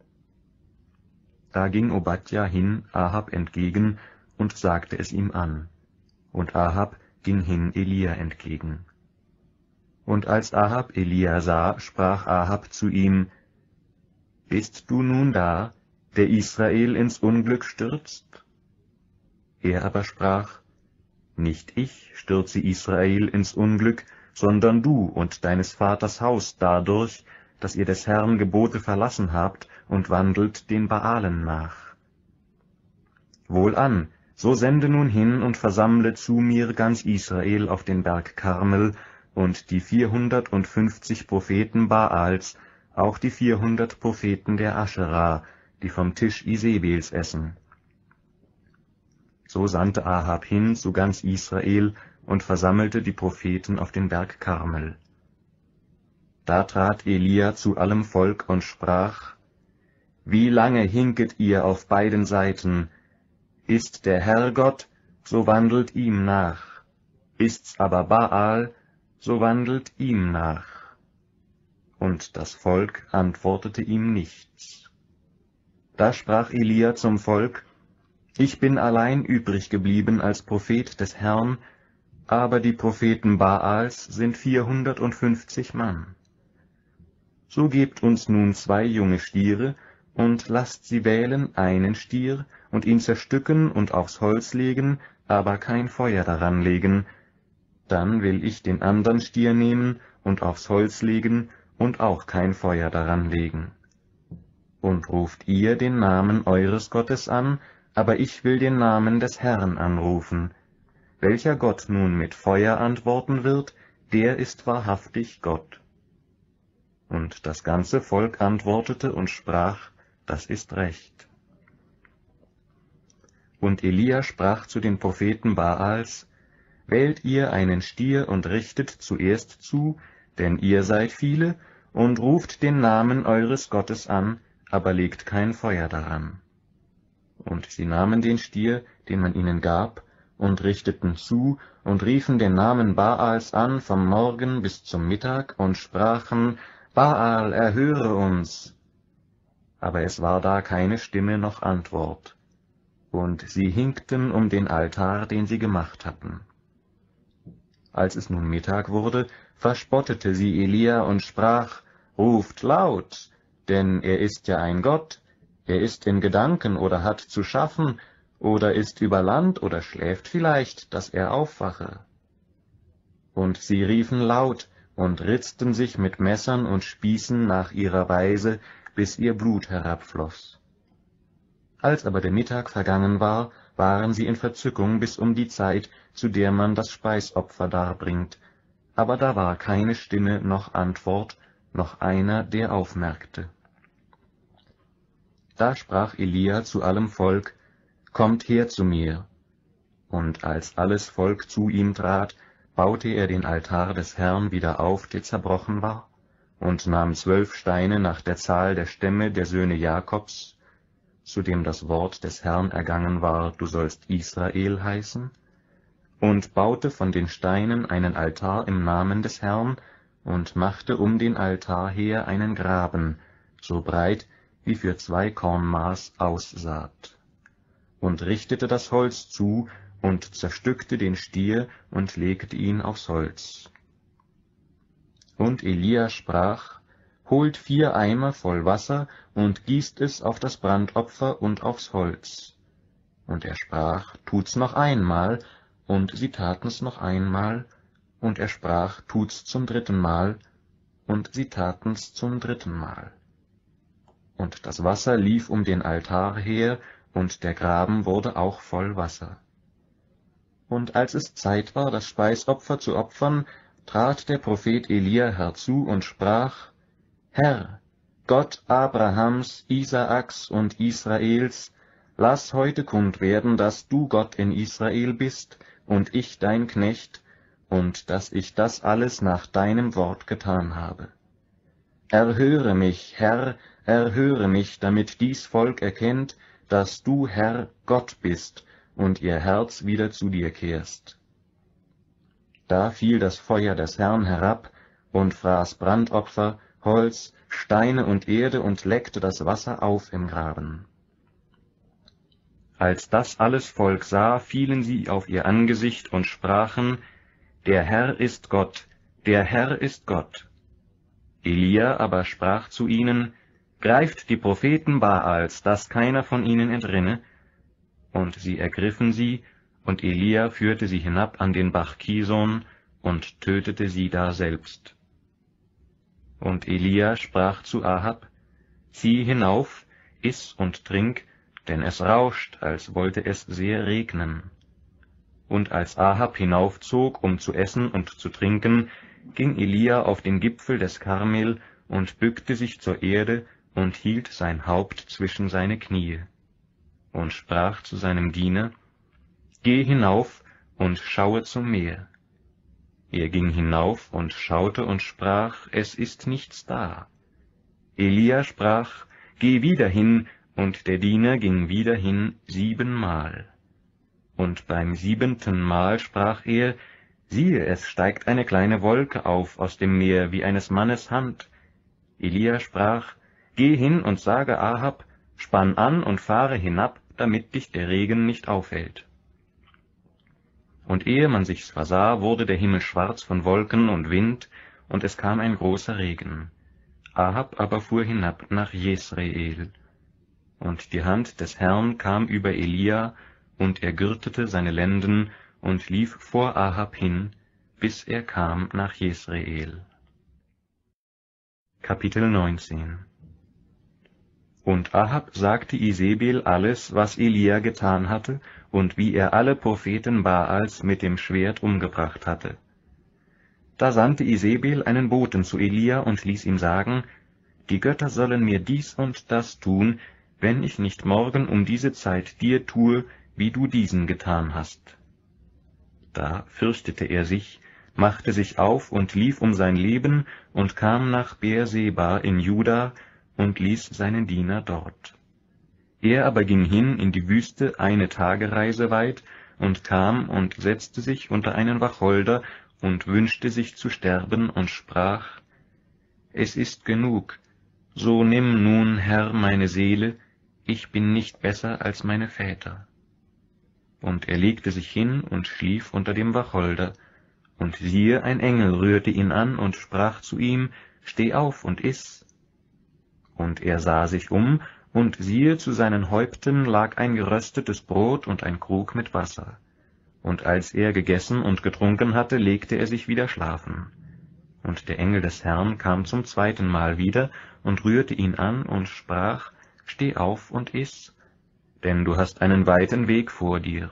Da ging Obadja hin Ahab entgegen und sagte es ihm an, und Ahab ging hin Elia entgegen. Und als Ahab Elia sah, sprach Ahab zu ihm, bist du nun da, der Israel ins Unglück stürzt? Er aber sprach, nicht ich stürze Israel ins Unglück, sondern du und deines Vaters Haus dadurch, dass ihr des Herrn Gebote verlassen habt und wandelt den Baalen nach. Wohlan, so sende nun hin und versammle zu mir ganz Israel auf den Berg Karmel und die vierhundertfünfzig Propheten Baals, auch die vierhundert Propheten der Aschera, die vom Tisch Isebels essen. So sandte Ahab hin zu ganz Israel und versammelte die Propheten auf den Berg Karmel. Da trat Elia zu allem Volk und sprach, wie lange hinket ihr auf beiden Seiten? Ist der Herr Gott, so wandelt ihm nach. Ist's aber Baal, so wandelt ihm nach. Und das Volk antwortete ihm nichts. Da sprach Elia zum Volk, ich bin allein übrig geblieben als Prophet des Herrn, aber die Propheten Baals sind vierhundertfünfzig Mann. So gebt uns nun zwei junge Stiere, und lasst sie wählen einen Stier, und ihn zerstücken und aufs Holz legen, aber kein Feuer daran legen. Dann will ich den andern Stier nehmen und aufs Holz legen, und auch kein Feuer daran legen. Und ruft ihr den Namen eures Gottes an, aber ich will den Namen des Herrn anrufen. Welcher Gott nun mit Feuer antworten wird, der ist wahrhaftig Gott. Und das ganze Volk antwortete und sprach, das ist recht. Und Elia sprach zu den Propheten Baals, wählt ihr einen Stier und richtet zuerst zu, denn ihr seid viele, und ruft den Namen eures Gottes an, aber legt kein Feuer daran. Und sie nahmen den Stier, den man ihnen gab, und richteten zu, und riefen den Namen Baals an vom Morgen bis zum Mittag, und sprachen, Baal, erhöre uns. Aber es war da keine Stimme noch Antwort. Und sie hinkten um den Altar, den sie gemacht hatten. Als es nun Mittag wurde, verspottete sie Elia und sprach, ruft laut, denn er ist ja ein Gott, er ist in Gedanken oder hat zu schaffen, oder ist über Land oder schläft vielleicht, dass er aufwache. Und sie riefen laut und ritzten sich mit Messern und Spießen nach ihrer Weise, bis ihr Blut herabfloß. Als aber der Mittag vergangen war, waren sie in Verzückung bis um die Zeit, zu der man das Speisopfer darbringt, aber da war keine Stimme noch Antwort, noch einer, der aufmerkte. Da sprach Elia zu allem Volk, Kommt her zu mir. Und als alles Volk zu ihm trat, baute er den Altar des Herrn wieder auf, der zerbrochen war, und nahm zwölf Steine nach der Zahl der Stämme der Söhne Jakobs, zu dem das Wort des Herrn ergangen war, du sollst Israel heißen, und baute von den Steinen einen Altar im Namen des Herrn und machte um den Altar her einen Graben, so breit wie für zwei Kornmaß Aussaat, und richtete das Holz zu und zerstückte den Stier und legte ihn aufs Holz. Und Elia sprach, holt vier Eimer voll Wasser und gießt es auf das Brandopfer und aufs Holz. Und er sprach, tut's noch einmal, und sie taten's noch einmal, und er sprach, tut's zum dritten Mal, und sie taten's zum dritten Mal. Und das Wasser lief um den Altar her, und der Graben wurde auch voll Wasser. Und als es Zeit war, das Speisopfer zu opfern, trat der Prophet Elia herzu und sprach, Herr, Gott Abrahams, Isaaks und Israels, lass heute kund werden, dass du Gott in Israel bist und ich dein Knecht, und dass ich das alles nach deinem Wort getan habe. Erhöre mich, Herr, erhöre mich, damit dies Volk erkennt, dass du, Herr, Gott bist und ihr Herz wieder zu dir kehrst. Da fiel das Feuer des Herrn herab und fraß Brandopfer, Holz, Steine und Erde und leckte das Wasser auf im Graben. Als das alles Volk sah, fielen sie auf ihr Angesicht und sprachen, Der Herr ist Gott, der Herr ist Gott. Elia aber sprach zu ihnen, Greift die Propheten Baals, dass keiner von ihnen entrinne. Und sie ergriffen sie, und Elia führte sie hinab an den Bach Kison und tötete sie daselbst. Und Elia sprach zu Ahab, Zieh hinauf, iss und trink, denn es rauscht, als wollte es sehr regnen. Und als Ahab hinaufzog, um zu essen und zu trinken, ging Elia auf den Gipfel des Karmel und bückte sich zur Erde und hielt sein Haupt zwischen seine Knie und sprach zu seinem Diener, Geh hinauf und schaue zum Meer. Er ging hinauf und schaute und sprach, Es ist nichts da. Elia sprach, Geh wieder hin, und der Diener ging wieder hin siebenmal. Und beim siebenten Mal sprach er, Siehe, es steigt eine kleine Wolke auf aus dem Meer wie eines Mannes Hand. Elia sprach, Geh hin und sage Ahab, spann an und fahre hinab, damit dich der Regen nicht aufhält. Und ehe man sich's versah, wurde der Himmel schwarz von Wolken und Wind, und es kam ein großer Regen. Ahab aber fuhr hinab nach Jesreel. Und die Hand des Herrn kam über Elia, und er gürtete seine Lenden und lief vor Ahab hin, bis er kam nach Jesreel. Kapitel neunzehn. Und Ahab sagte Isebel alles, was Elia getan hatte, und wie er alle Propheten Baals mit dem Schwert umgebracht hatte. Da sandte Isebel einen Boten zu Elia und ließ ihm sagen, Die Götter sollen mir dies und das tun, wenn ich nicht morgen um diese Zeit dir tue, wie du diesen getan hast. Da fürchtete er sich, machte sich auf und lief um sein Leben und kam nach Beerseba in Juda und ließ seinen Diener dort. Er aber ging hin in die Wüste eine Tagereise weit und kam und setzte sich unter einen Wacholder und wünschte sich zu sterben und sprach, Es ist genug, so nimm nun, Herr, meine Seele, ich bin nicht besser als meine Väter. Und er legte sich hin und schlief unter dem Wacholder, und siehe, ein Engel rührte ihn an und sprach zu ihm, Steh auf und iss. Und er sah sich um, und siehe, zu seinen Häupten lag ein geröstetes Brot und ein Krug mit Wasser. Und als er gegessen und getrunken hatte, legte er sich wieder schlafen. Und der Engel des Herrn kam zum zweiten Mal wieder und rührte ihn an und sprach, Steh auf und iss, denn du hast einen weiten Weg vor dir.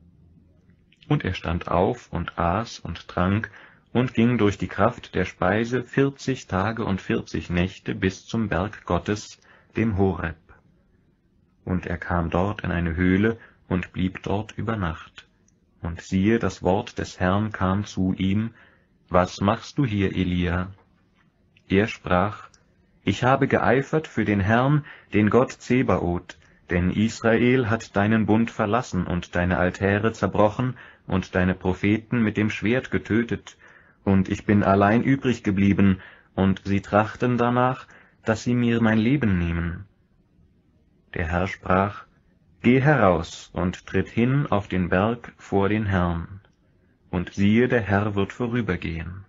Und er stand auf und aß und trank und ging durch die Kraft der Speise vierzig Tage und vierzig Nächte bis zum Berg Gottes, dem Horeb. Und er kam dort in eine Höhle und blieb dort über Nacht. Und siehe, das Wort des Herrn kam zu ihm, Was machst du hier, Elia? Er sprach, Ich habe geeifert für den Herrn, den Gott Zebaoth, denn Israel hat deinen Bund verlassen und deine Altäre zerbrochen und deine Propheten mit dem Schwert getötet, und ich bin allein übrig geblieben, und sie trachten danach, dass sie mir mein Leben nehmen. Der Herr sprach, Geh heraus und tritt hin auf den Berg vor den Herrn, und siehe, der Herr wird vorübergehen.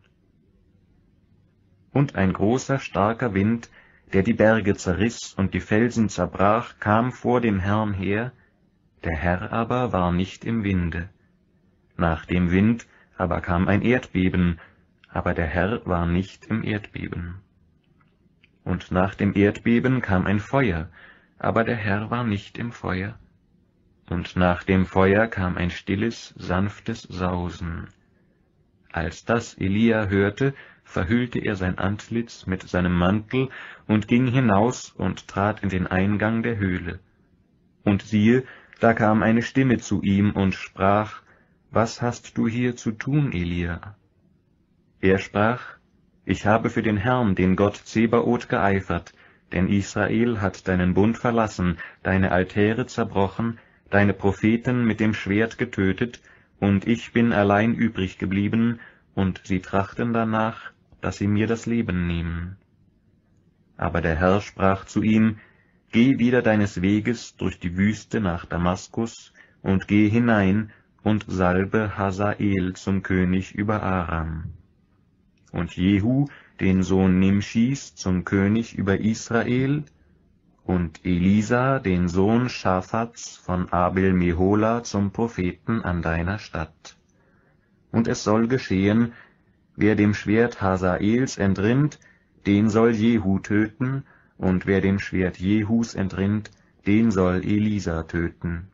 Und ein großer, starker Wind, der die Berge zerriss und die Felsen zerbrach, kam vor dem Herrn her, der Herr aber war nicht im Winde. Nach dem Wind aber kam ein Erdbeben, aber der Herr war nicht im Erdbeben. Und nach dem Erdbeben kam ein Feuer, aber der Herr war nicht im Feuer. Und nach dem Feuer kam ein stilles, sanftes Sausen. Als das Elia hörte, verhüllte er sein Antlitz mit seinem Mantel und ging hinaus und trat in den Eingang der Höhle. Und siehe, da kam eine Stimme zu ihm und sprach, Was hast du hier zu tun, Elia? Er sprach, Ich habe für den Herrn, den Gott Zebaoth, geeifert, denn Israel hat deinen Bund verlassen, deine Altäre zerbrochen, deine Propheten mit dem Schwert getötet, und ich bin allein übrig geblieben, und sie trachten danach, dass sie mir das Leben nehmen. Aber der Herr sprach zu ihm, Geh wieder deines Weges durch die Wüste nach Damaskus, und geh hinein und salbe Hazael zum König über Aram. Und Jehu, den Sohn Nimschis, zum König über Israel, und Elisa, den Sohn Schaphats von Abel-Mehola, zum Propheten an deiner Stadt. Und es soll geschehen, wer dem Schwert Hazaels entrinnt, den soll Jehu töten, und wer dem Schwert Jehus entrinnt, den soll Elisa töten.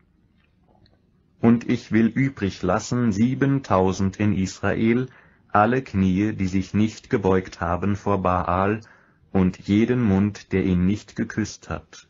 Und ich will übrig lassen siebentausend in Israel, alle Knie, die sich nicht gebeugt haben vor Baal, und jeden Mund, der ihn nicht geküsst hat.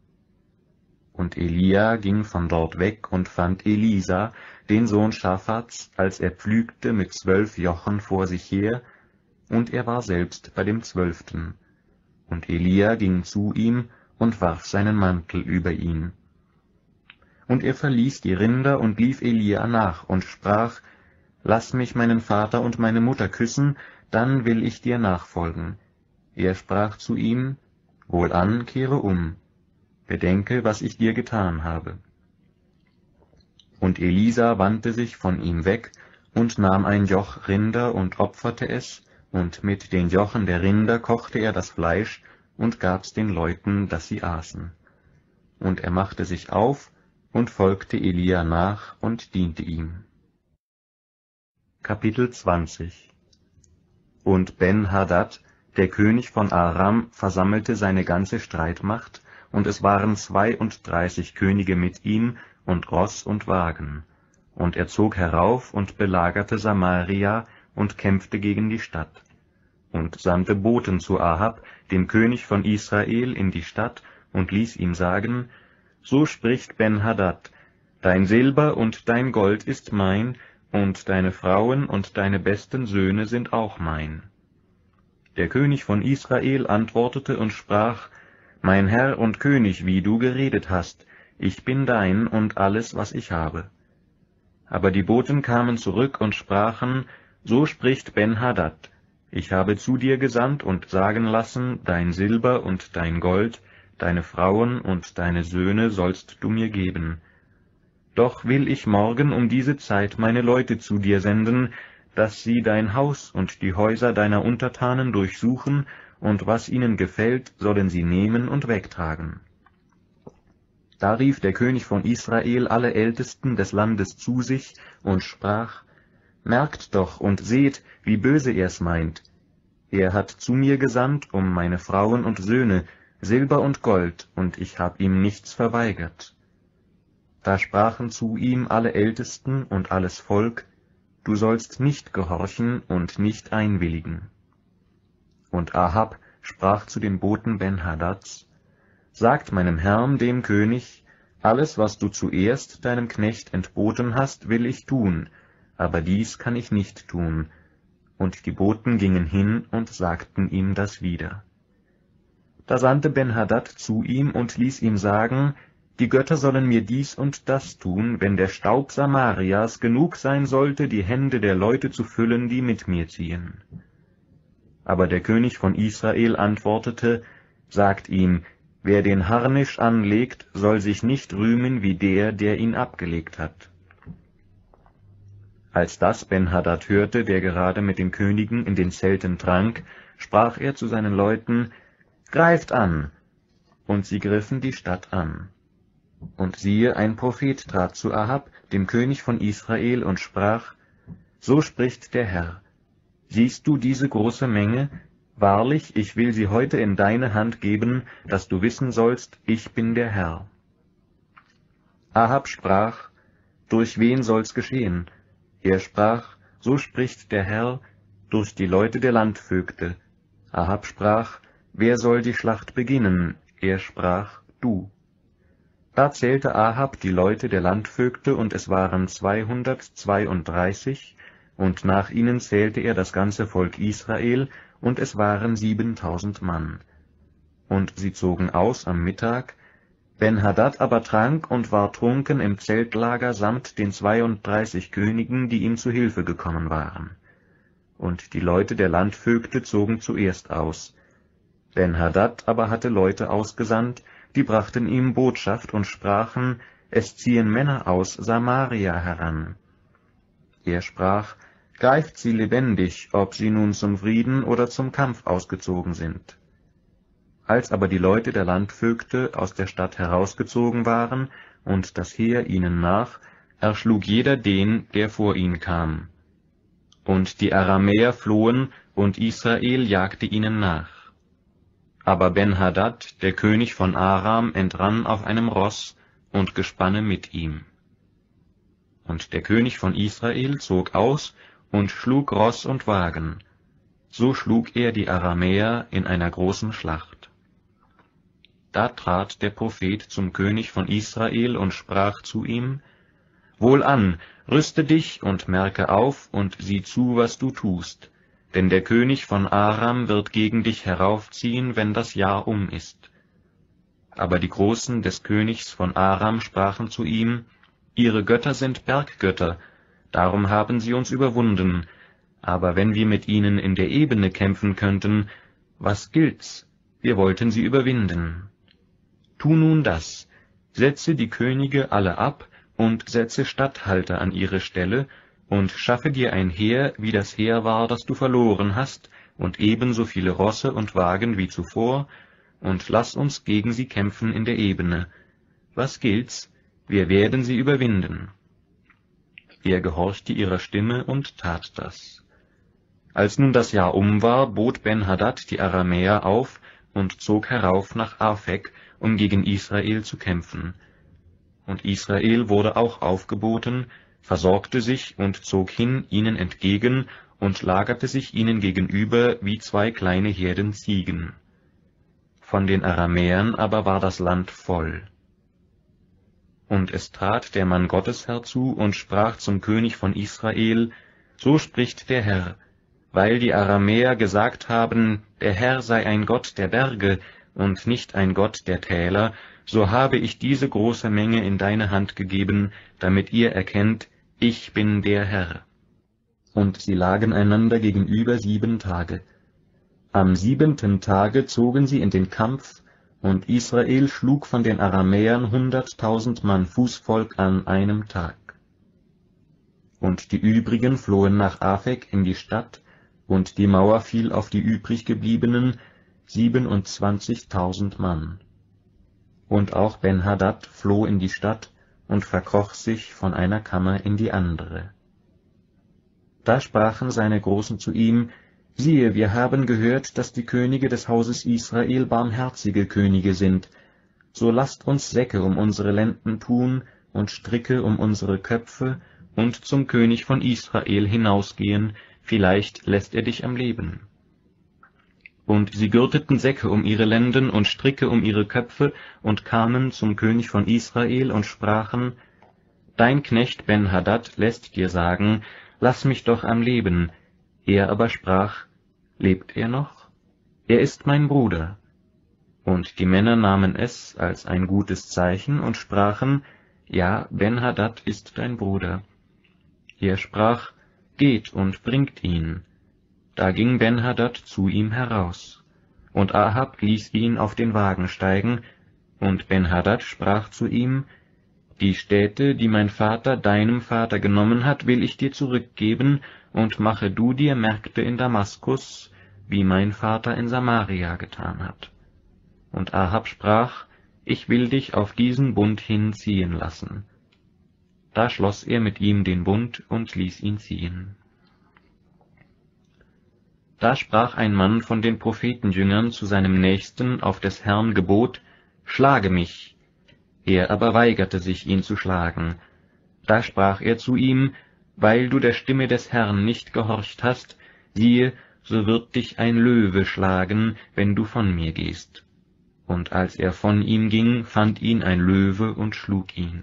Und Elia ging von dort weg und fand Elisa, den Sohn Schaphats, als er pflügte mit zwölf Jochen vor sich her, und er war selbst bei dem zwölften. Und Elia ging zu ihm und warf seinen Mantel über ihn. Und er verließ die Rinder und lief Elia nach und sprach, Lass mich meinen Vater und meine Mutter küssen, dann will ich dir nachfolgen. Er sprach zu ihm, Wohlan, kehre um, bedenke, was ich dir getan habe. Und Elisa wandte sich von ihm weg und nahm ein Joch Rinder und opferte es, und mit den Jochen der Rinder kochte er das Fleisch und gab's den Leuten, dass sie aßen. Und er machte sich auf und folgte Elia nach und diente ihm. Kapitel zwanzig. Und Ben-Hadad, der König von Aram, versammelte seine ganze Streitmacht, und es waren zweiunddreißig Könige mit ihm, und Ross und Wagen. Und er zog herauf und belagerte Samaria und kämpfte gegen die Stadt. Und sandte Boten zu Ahab, dem König von Israel, in die Stadt, und ließ ihm sagen, So spricht Ben-Hadad, Dein Silber und dein Gold ist mein, und deine Frauen und deine besten Söhne sind auch mein. Der König von Israel antwortete und sprach, Mein Herr und König, wie du geredet hast, ich bin dein und alles, was ich habe. Aber die Boten kamen zurück und sprachen, So spricht Ben-Hadad, ich habe zu dir gesandt und sagen lassen, dein Silber und dein Gold, deine Frauen und deine Söhne sollst du mir geben. Doch will ich morgen um diese Zeit meine Leute zu dir senden, dass sie dein Haus und die Häuser deiner Untertanen durchsuchen, und was ihnen gefällt, sollen sie nehmen und wegtragen. Da rief der König von Israel alle Ältesten des Landes zu sich und sprach, Merkt doch und seht, wie böse er's meint. Er hat zu mir gesandt um meine Frauen und Söhne, Silber und Gold, und ich hab ihm nichts verweigert. Da sprachen zu ihm alle Ältesten und alles Volk, Du sollst nicht gehorchen und nicht einwilligen. Und Ahab sprach zu den Boten Ben-Hadads, Sagt meinem Herrn, dem König, alles, was du zuerst deinem Knecht entboten hast, will ich tun, aber dies kann ich nicht tun. Und die Boten gingen hin und sagten ihm das wieder. Da sandte Ben-Hadad zu ihm und ließ ihm sagen, Die Götter sollen mir dies und das tun, wenn der Staub Samarias genug sein sollte, die Hände der Leute zu füllen, die mit mir ziehen. Aber der König von Israel antwortete, Sagt ihm, wer den Harnisch anlegt, soll sich nicht rühmen wie der, der ihn abgelegt hat. Als das Ben-Hadad hörte, der gerade mit den Königen in den Zelten trank, sprach er zu seinen Leuten, Greift an! Und sie griffen die Stadt an. Und siehe, ein Prophet trat zu Ahab, dem König von Israel, und sprach, So spricht der Herr, siehst du diese große Menge? Wahrlich, ich will sie heute in deine Hand geben, dass du wissen sollst, ich bin der Herr. Ahab sprach, Durch wen soll's geschehen? Er sprach, So spricht der Herr, durch die Leute der Landvögte. Ahab sprach, Wer soll die Schlacht beginnen? Er sprach, Du. Da zählte Ahab die Leute der Landvögte, und es waren zweihundertzweiunddreißig, und nach ihnen zählte er das ganze Volk Israel, und es waren siebentausend Mann. Und sie zogen aus am Mittag. Ben-Hadad aber trank und war trunken im Zeltlager samt den zweiunddreißig Königen, die ihm zu Hilfe gekommen waren. Und die Leute der Landvögte zogen zuerst aus. Ben-Hadad aber hatte Leute ausgesandt, die brachten ihm Botschaft und sprachen, es ziehen Männer aus Samaria heran. Er sprach, greift sie lebendig, ob sie nun zum Frieden oder zum Kampf ausgezogen sind. Als aber die Leute der Landvögte aus der Stadt herausgezogen waren und das Heer ihnen nach, erschlug jeder den, der vor ihn kam. Und die Aramäer flohen, und Israel jagte ihnen nach. Aber Ben-Hadad, der König von Aram, entrann auf einem Ross und Gespanne mit ihm. Und der König von Israel zog aus und schlug Ross und Wagen. So schlug er die Aramäer in einer großen Schlacht. Da trat der Prophet zum König von Israel und sprach zu ihm, Wohlan, rüste dich und merke auf und sieh zu, was du tust, denn der König von Aram wird gegen dich heraufziehen, wenn das Jahr um ist. Aber die Großen des Königs von Aram sprachen zu ihm, Ihre Götter sind Berggötter, darum haben sie uns überwunden, aber wenn wir mit ihnen in der Ebene kämpfen könnten, was gilt's? Wir wollten sie überwinden. Tu nun das, setze die Könige alle ab und setze Statthalter an ihre Stelle und schaffe dir ein Heer, wie das Heer war, das du verloren hast, und ebenso viele Rosse und Wagen wie zuvor, und lass uns gegen sie kämpfen in der Ebene. Was gilt's? Wir werden sie überwinden. Er gehorchte ihrer Stimme und tat das. Als nun das Jahr um war, bot Ben-Hadad die Aramäer auf und zog herauf nach Afek, um gegen Israel zu kämpfen. Und Israel wurde auch aufgeboten, versorgte sich und zog hin ihnen entgegen und lagerte sich ihnen gegenüber wie zwei kleine Herden Ziegen. Von den Aramäern aber war das Land voll. Und es trat der Mann Gottes herzu und sprach zum König von Israel, So spricht der Herr, weil die Aramäer gesagt haben, der Herr sei ein Gott der Berge und nicht ein Gott der Täler, so habe ich diese große Menge in deine Hand gegeben, damit ihr erkennt, ich bin der Herr. Und sie lagen einander gegenüber sieben Tage. Am siebenten Tage zogen sie in den Kampf, und Israel schlug von den Aramäern hunderttausend Mann Fußvolk an einem Tag. Und die übrigen flohen nach Afek in die Stadt, und die Mauer fiel auf die übriggebliebenen, siebenundzwanzigtausend Mann. Und auch Ben-Hadad floh in die Stadt und verkroch sich von einer Kammer in die andere. Da sprachen seine Großen zu ihm, Siehe, wir haben gehört, dass die Könige des Hauses Israel barmherzige Könige sind. So lasst uns Säcke um unsere Lenden tun und Stricke um unsere Köpfe und zum König von Israel hinausgehen, vielleicht lässt er dich am Leben. Und sie gürteten Säcke um ihre Lenden und Stricke um ihre Köpfe und kamen zum König von Israel und sprachen, Dein Knecht Ben-Hadad lässt dir sagen, lass mich doch am Leben. Er aber sprach, lebt er noch? Er ist mein Bruder. Und die Männer nahmen es als ein gutes Zeichen und sprachen, ja, Ben-Hadad ist dein Bruder. Er sprach, geht und bringt ihn. Da ging Ben-Hadad zu ihm heraus. Und Ahab ließ ihn auf den Wagen steigen, und Ben-Hadad sprach zu ihm, Die Städte, die mein Vater deinem Vater genommen hat, will ich dir zurückgeben, und mache du dir Märkte in Damaskus, wie mein Vater in Samaria getan hat. Und Ahab sprach, ich will dich auf diesen Bund hinziehen lassen. Da schloss er mit ihm den Bund und ließ ihn ziehen. Da sprach ein Mann von den Prophetenjüngern zu seinem Nächsten auf des Herrn Gebot, Schlage mich. Er aber weigerte sich, ihn zu schlagen. Da sprach er zu ihm, Weil du der Stimme des Herrn nicht gehorcht hast, siehe, so wird dich ein Löwe schlagen, wenn du von mir gehst. Und als er von ihm ging, fand ihn ein Löwe und schlug ihn.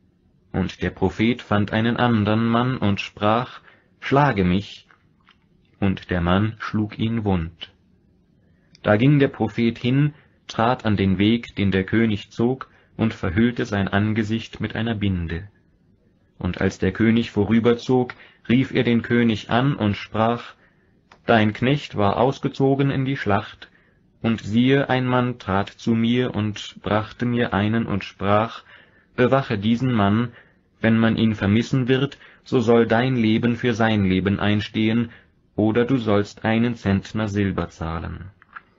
Und der Prophet fand einen andern Mann und sprach, Schlage mich. und der Mann schlug ihn wund. Da ging der Prophet hin, trat an den Weg, den der König zog, und verhüllte sein Angesicht mit einer Binde. Und als der König vorüberzog, rief er den König an und sprach: Dein Knecht war ausgezogen in die Schlacht, und siehe, ein Mann trat zu mir und brachte mir einen und sprach: Bewache diesen Mann, wenn man ihn vermissen wird, so soll dein Leben für sein Leben einstehen, oder du sollst einen Zentner Silber zahlen.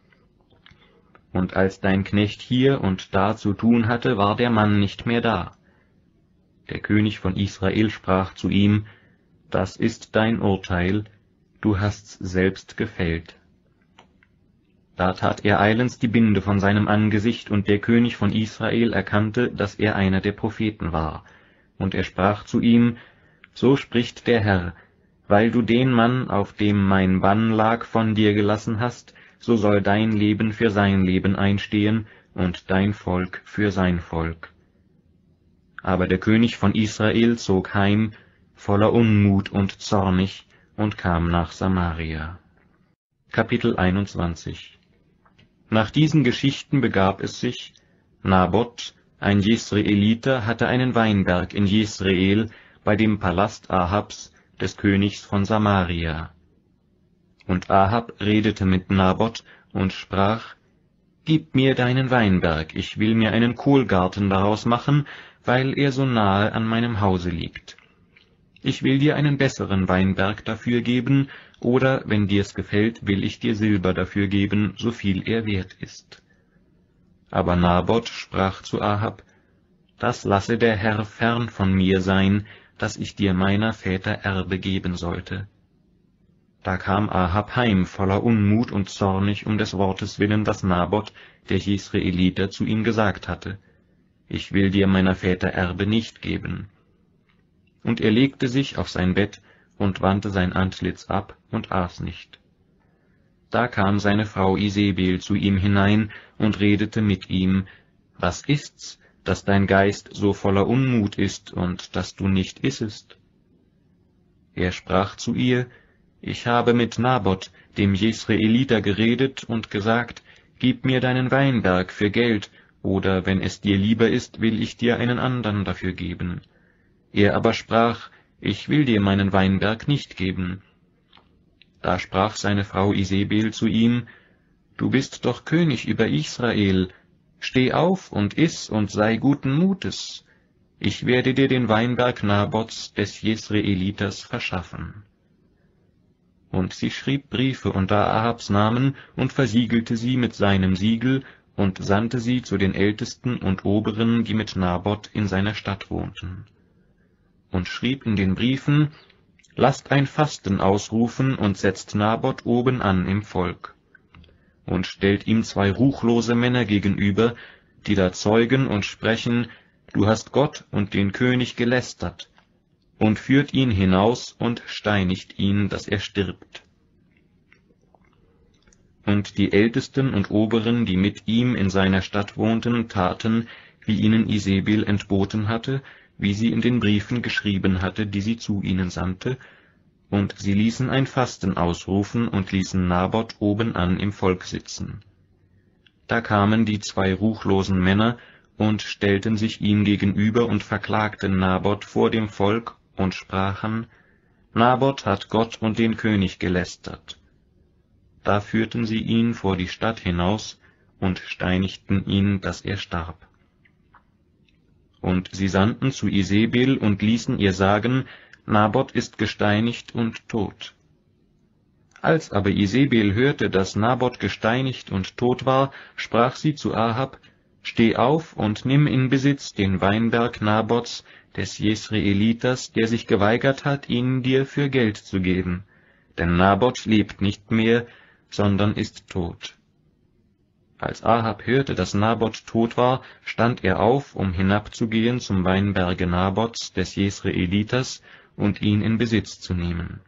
Und als dein Knecht hier und da zu tun hatte, war der Mann nicht mehr da. Der König von Israel sprach zu ihm: Das ist dein Urteil, du hast's selbst gefällt. Da tat er eilends die Binde von seinem Angesicht, und der König von Israel erkannte, dass er einer der Propheten war. Und er sprach zu ihm: So spricht der Herr, weil du den Mann, auf dem mein Bann lag, von dir gelassen hast, so soll dein Leben für sein Leben einstehen und dein Volk für sein Volk. Aber der König von Israel zog heim, voller Unmut und zornig, und kam nach Samaria. Kapitel einundzwanzig. Nach diesen Geschichten begab es sich, Naboth, ein Jesreeliter, hatte einen Weinberg in Jesreel bei dem Palast Ahabs, des Königs von Samaria. Und Ahab redete mit Naboth und sprach: Gib mir deinen Weinberg, ich will mir einen Kohlgarten daraus machen, weil er so nahe an meinem Hause liegt. Ich will dir einen besseren Weinberg dafür geben, oder, wenn dir's gefällt, will ich dir Silber dafür geben, so viel er wert ist. Aber Naboth sprach zu Ahab: Das lasse der Herr fern von mir sein, dass ich dir meiner Väter Erbe geben sollte. Da kam Ahab heim, voller Unmut und zornig um des Wortes willen, das Naboth, der Jesreeliter, zu ihm gesagt hatte: Ich will dir meiner Väter Erbe nicht geben. Und er legte sich auf sein Bett und wandte sein Antlitz ab und aß nicht. Da kam seine Frau Isebel zu ihm hinein und redete mit ihm: Was ist's, dass dein Geist so voller Unmut ist und dass du nicht issest? Er sprach zu ihr: Ich habe mit Naboth, dem Jesreeliter, geredet und gesagt: Gib mir deinen Weinberg für Geld, oder wenn es dir lieber ist, will ich dir einen andern dafür geben. Er aber sprach: Ich will dir meinen Weinberg nicht geben. Da sprach seine Frau Isebel zu ihm: Du bist doch König über Israel, steh auf und iss und sei guten Mutes. Ich werde dir den Weinberg Naboths des Jesreeliters verschaffen. Und sie schrieb Briefe unter Ahabs Namen und versiegelte sie mit seinem Siegel und sandte sie zu den Ältesten und Oberen, die mit Naboth in seiner Stadt wohnten. Und schrieb in den Briefen: Lasst ein Fasten ausrufen und setzt Naboth oben an im Volk. Und stellt ihm zwei ruchlose Männer gegenüber, die da zeugen und sprechen: Du hast Gott und den König gelästert. Und führt ihn hinaus und steinigt ihn, dass er stirbt. Und die Ältesten und Oberen, die mit ihm in seiner Stadt wohnten, taten, wie ihnen Isebel entboten hatte, wie sie in den Briefen geschrieben hatte, die sie zu ihnen sandte, und sie ließen ein Fasten ausrufen und ließen Naboth obenan im Volk sitzen. Da kamen die zwei ruchlosen Männer und stellten sich ihm gegenüber und verklagten Naboth vor dem Volk und sprachen: Naboth hat Gott und den König gelästert. Da führten sie ihn vor die Stadt hinaus und steinigten ihn, dass er starb. Und sie sandten zu Isebel und ließen ihr sagen: Naboth ist gesteinigt und tot. Als aber Isebel hörte, dass Naboth gesteinigt und tot war, sprach sie zu Ahab: Steh auf und nimm in Besitz den Weinberg Naboths, des Jesreeliters, der sich geweigert hat, ihn dir für Geld zu geben. Denn Naboth lebt nicht mehr, sondern ist tot. Als Ahab hörte, dass Naboth tot war, stand er auf, um hinabzugehen zum Weinberge Naboths, des Jesreeliters, und ihn in Besitz zu nehmen.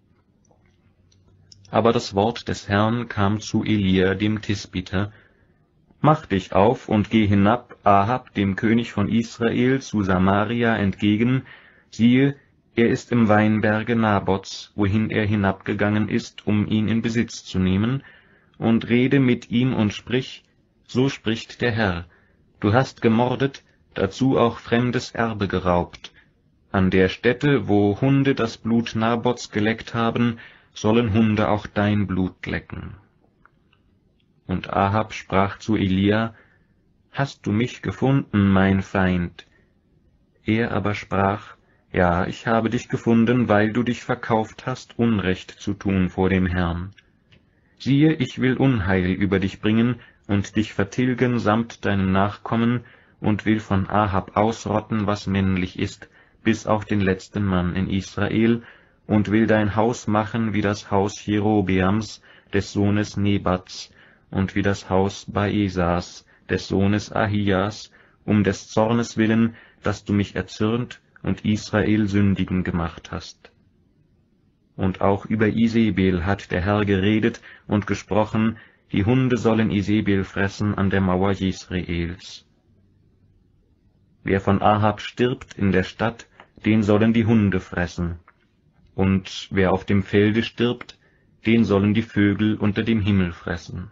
Aber das Wort des Herrn kam zu Elia dem Tisbiter: Mach dich auf und geh hinab Ahab, dem König von Israel, zu Samaria entgegen, siehe, er ist im Weinberge Nabots, wohin er hinabgegangen ist, um ihn in Besitz zu nehmen, und rede mit ihm und sprich, so spricht der Herr, du hast gemordet, dazu auch fremdes Erbe geraubt. An der Stätte, wo Hunde das Blut Nabots geleckt haben, sollen Hunde auch dein Blut lecken. Und Ahab sprach zu Elia, hast du mich gefunden, mein Feind? Er aber sprach, ja, ich habe dich gefunden, weil du dich verkauft hast, Unrecht zu tun vor dem Herrn. Siehe, ich will Unheil über dich bringen und dich vertilgen samt deinen Nachkommen und will von Ahab ausrotten, was männlich ist, bis auf den letzten Mann in Israel, und will dein Haus machen wie das Haus Jerobeams, des Sohnes Nebats, und wie das Haus Baesas, des Sohnes Ahias, um des Zornes willen, dass du mich erzürnt und Israel sündigen gemacht hast. Und auch über Isebel hat der Herr geredet und gesprochen, die Hunde sollen Isebel fressen an der Mauer Jesreels. Wer von Ahab stirbt in der Stadt, den sollen die Hunde fressen, und wer auf dem Felde stirbt, den sollen die Vögel unter dem Himmel fressen.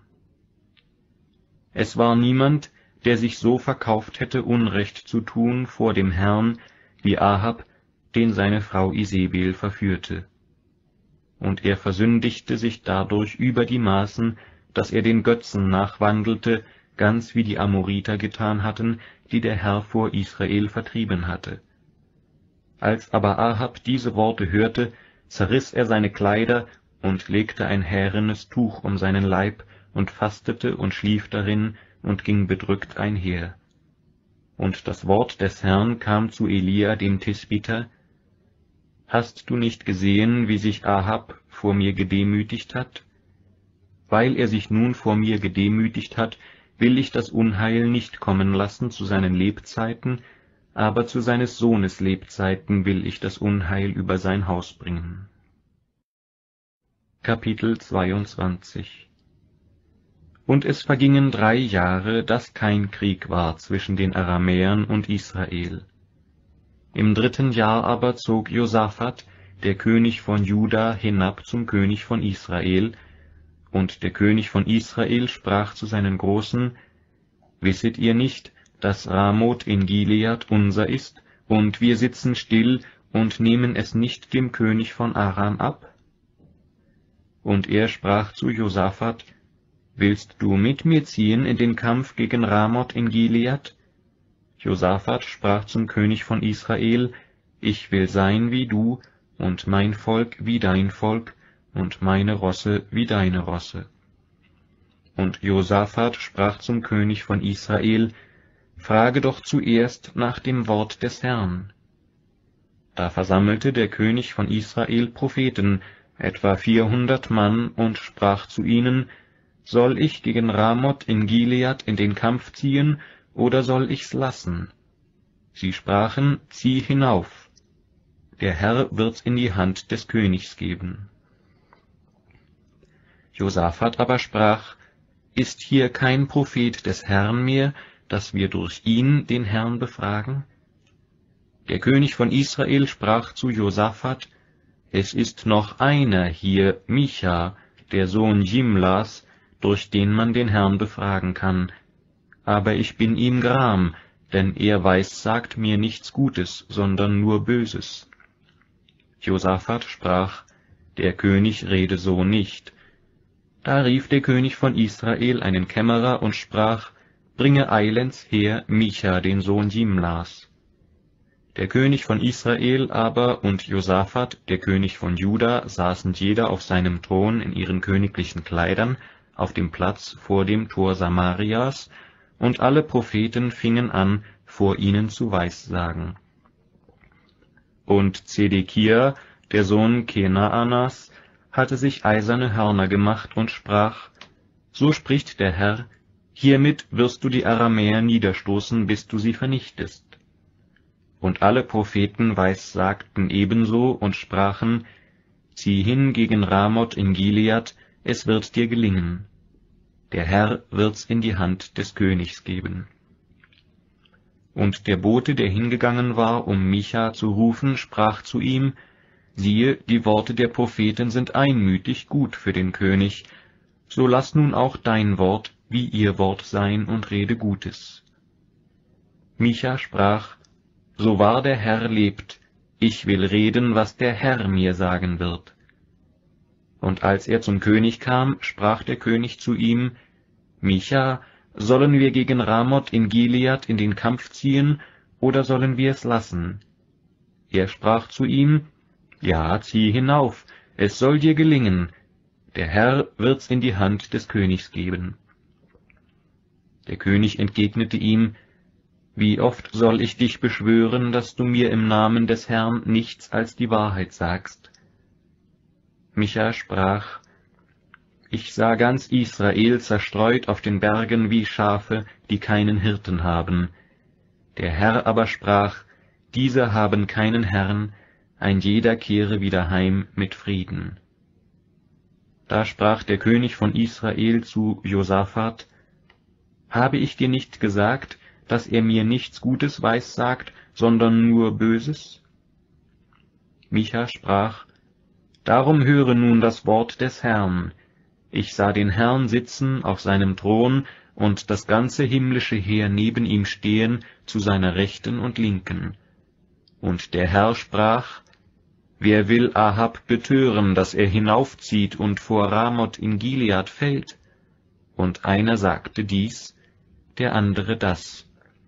Es war niemand, der sich so verkauft hätte, Unrecht zu tun vor dem Herrn, wie Ahab, den seine Frau Isebel verführte. Und er versündigte sich dadurch über die Maßen, dass er den Götzen nachwandelte, ganz wie die Amoriter getan hatten, die der Herr vor Israel vertrieben hatte. Als aber Ahab diese Worte hörte, zerriss er seine Kleider und legte ein härenes Tuch um seinen Leib und fastete und schlief darin und ging bedrückt einher. Und das Wort des Herrn kam zu Elia dem Tisbiter, hast du nicht gesehen, wie sich Ahab vor mir gedemütigt hat? Weil er sich nun vor mir gedemütigt hat, will ich das Unheil nicht kommen lassen zu seinen Lebzeiten, aber zu seines Sohnes Lebzeiten will ich das Unheil über sein Haus bringen. Kapitel zweiundzwanzig. Und es vergingen drei Jahre, dass kein Krieg war zwischen den Aramäern und Israel. Im dritten Jahr aber zog Josaphat, der König von Juda, hinab zum König von Israel, und der König von Israel sprach zu seinen Großen, wisset ihr nicht, dass Ramoth in Gilead unser ist, und wir sitzen still und nehmen es nicht dem König von Aram ab? Und er sprach zu Josaphat, willst du mit mir ziehen in den Kampf gegen Ramoth in Gilead? Josaphat sprach zum König von Israel, ich will sein wie du, und mein Volk wie dein Volk, und meine Rosse wie deine Rosse. Und Josaphat sprach zum König von Israel, frage doch zuerst nach dem Wort des Herrn. Da versammelte der König von Israel Propheten, etwa vierhundert Mann, und sprach zu ihnen, soll ich gegen Ramoth in Gilead in den Kampf ziehen, oder soll ich's lassen? Sie sprachen, zieh hinauf. Der Herr wird's in die Hand des Königs geben. Josaphat aber sprach, ist hier kein Prophet des Herrn mehr, dass wir durch ihn den Herrn befragen? Der König von Israel sprach zu Josaphat, es ist noch einer hier, Micha, der Sohn Jimlas, durch den man den Herrn befragen kann. Aber ich bin ihm gram, denn er weissagt mir nichts Gutes, sondern nur Böses. Josaphat sprach, der König rede so nicht. Da rief der König von Israel einen Kämmerer und sprach, bringe eilends her Micha, den Sohn Jimlas. Der König von Israel aber und Josaphat, der König von Juda, saßen jeder auf seinem Thron in ihren königlichen Kleidern auf dem Platz vor dem Tor Samarias, und alle Propheten fingen an, vor ihnen zu weissagen. Und Zedekia, der Sohn Kenaanas, hatte sich eiserne Hörner gemacht und sprach, so spricht der Herr, hiermit wirst du die Aramäer niederstoßen, bis du sie vernichtest. Und alle Propheten weissagten ebenso und sprachen, zieh hin gegen Ramoth in Gilead, es wird dir gelingen. Der Herr wird's in die Hand des Königs geben. Und der Bote, der hingegangen war, um Micha zu rufen, sprach zu ihm: Siehe, die Worte der Propheten sind einmütig gut für den König, so lass nun auch dein Wort wie ihr Wort sein und rede Gutes. Micha sprach: So wahr der Herr lebt, ich will reden, was der Herr mir sagen wird. Und als er zum König kam, sprach der König zu ihm: Micha, sollen wir gegen Ramoth in Gilead in den Kampf ziehen, oder sollen wir es lassen? Er sprach zu ihm: Ja, zieh hinauf, es soll dir gelingen, der Herr wird's in die Hand des Königs geben. Der König entgegnete ihm: Wie oft soll ich dich beschwören, dass du mir im Namen des Herrn nichts als die Wahrheit sagst? Micha sprach: Ich sah ganz Israel zerstreut auf den Bergen wie Schafe, die keinen Hirten haben. Der Herr aber sprach: Diese haben keinen Herrn, ein jeder kehre wieder heim mit Frieden. Da sprach der König von Israel zu Josaphat: Habe ich dir nicht gesagt, dass er mir nichts Gutes weissagt, sondern nur Böses? Micha sprach: Darum höre nun das Wort des Herrn. Ich sah den Herrn sitzen auf seinem Thron und das ganze himmlische Heer neben ihm stehen, zu seiner Rechten und Linken. Und der Herr sprach: Wer will Ahab betören, dass er hinaufzieht und vor Ramoth in Gilead fällt? Und einer sagte dies, der andere das.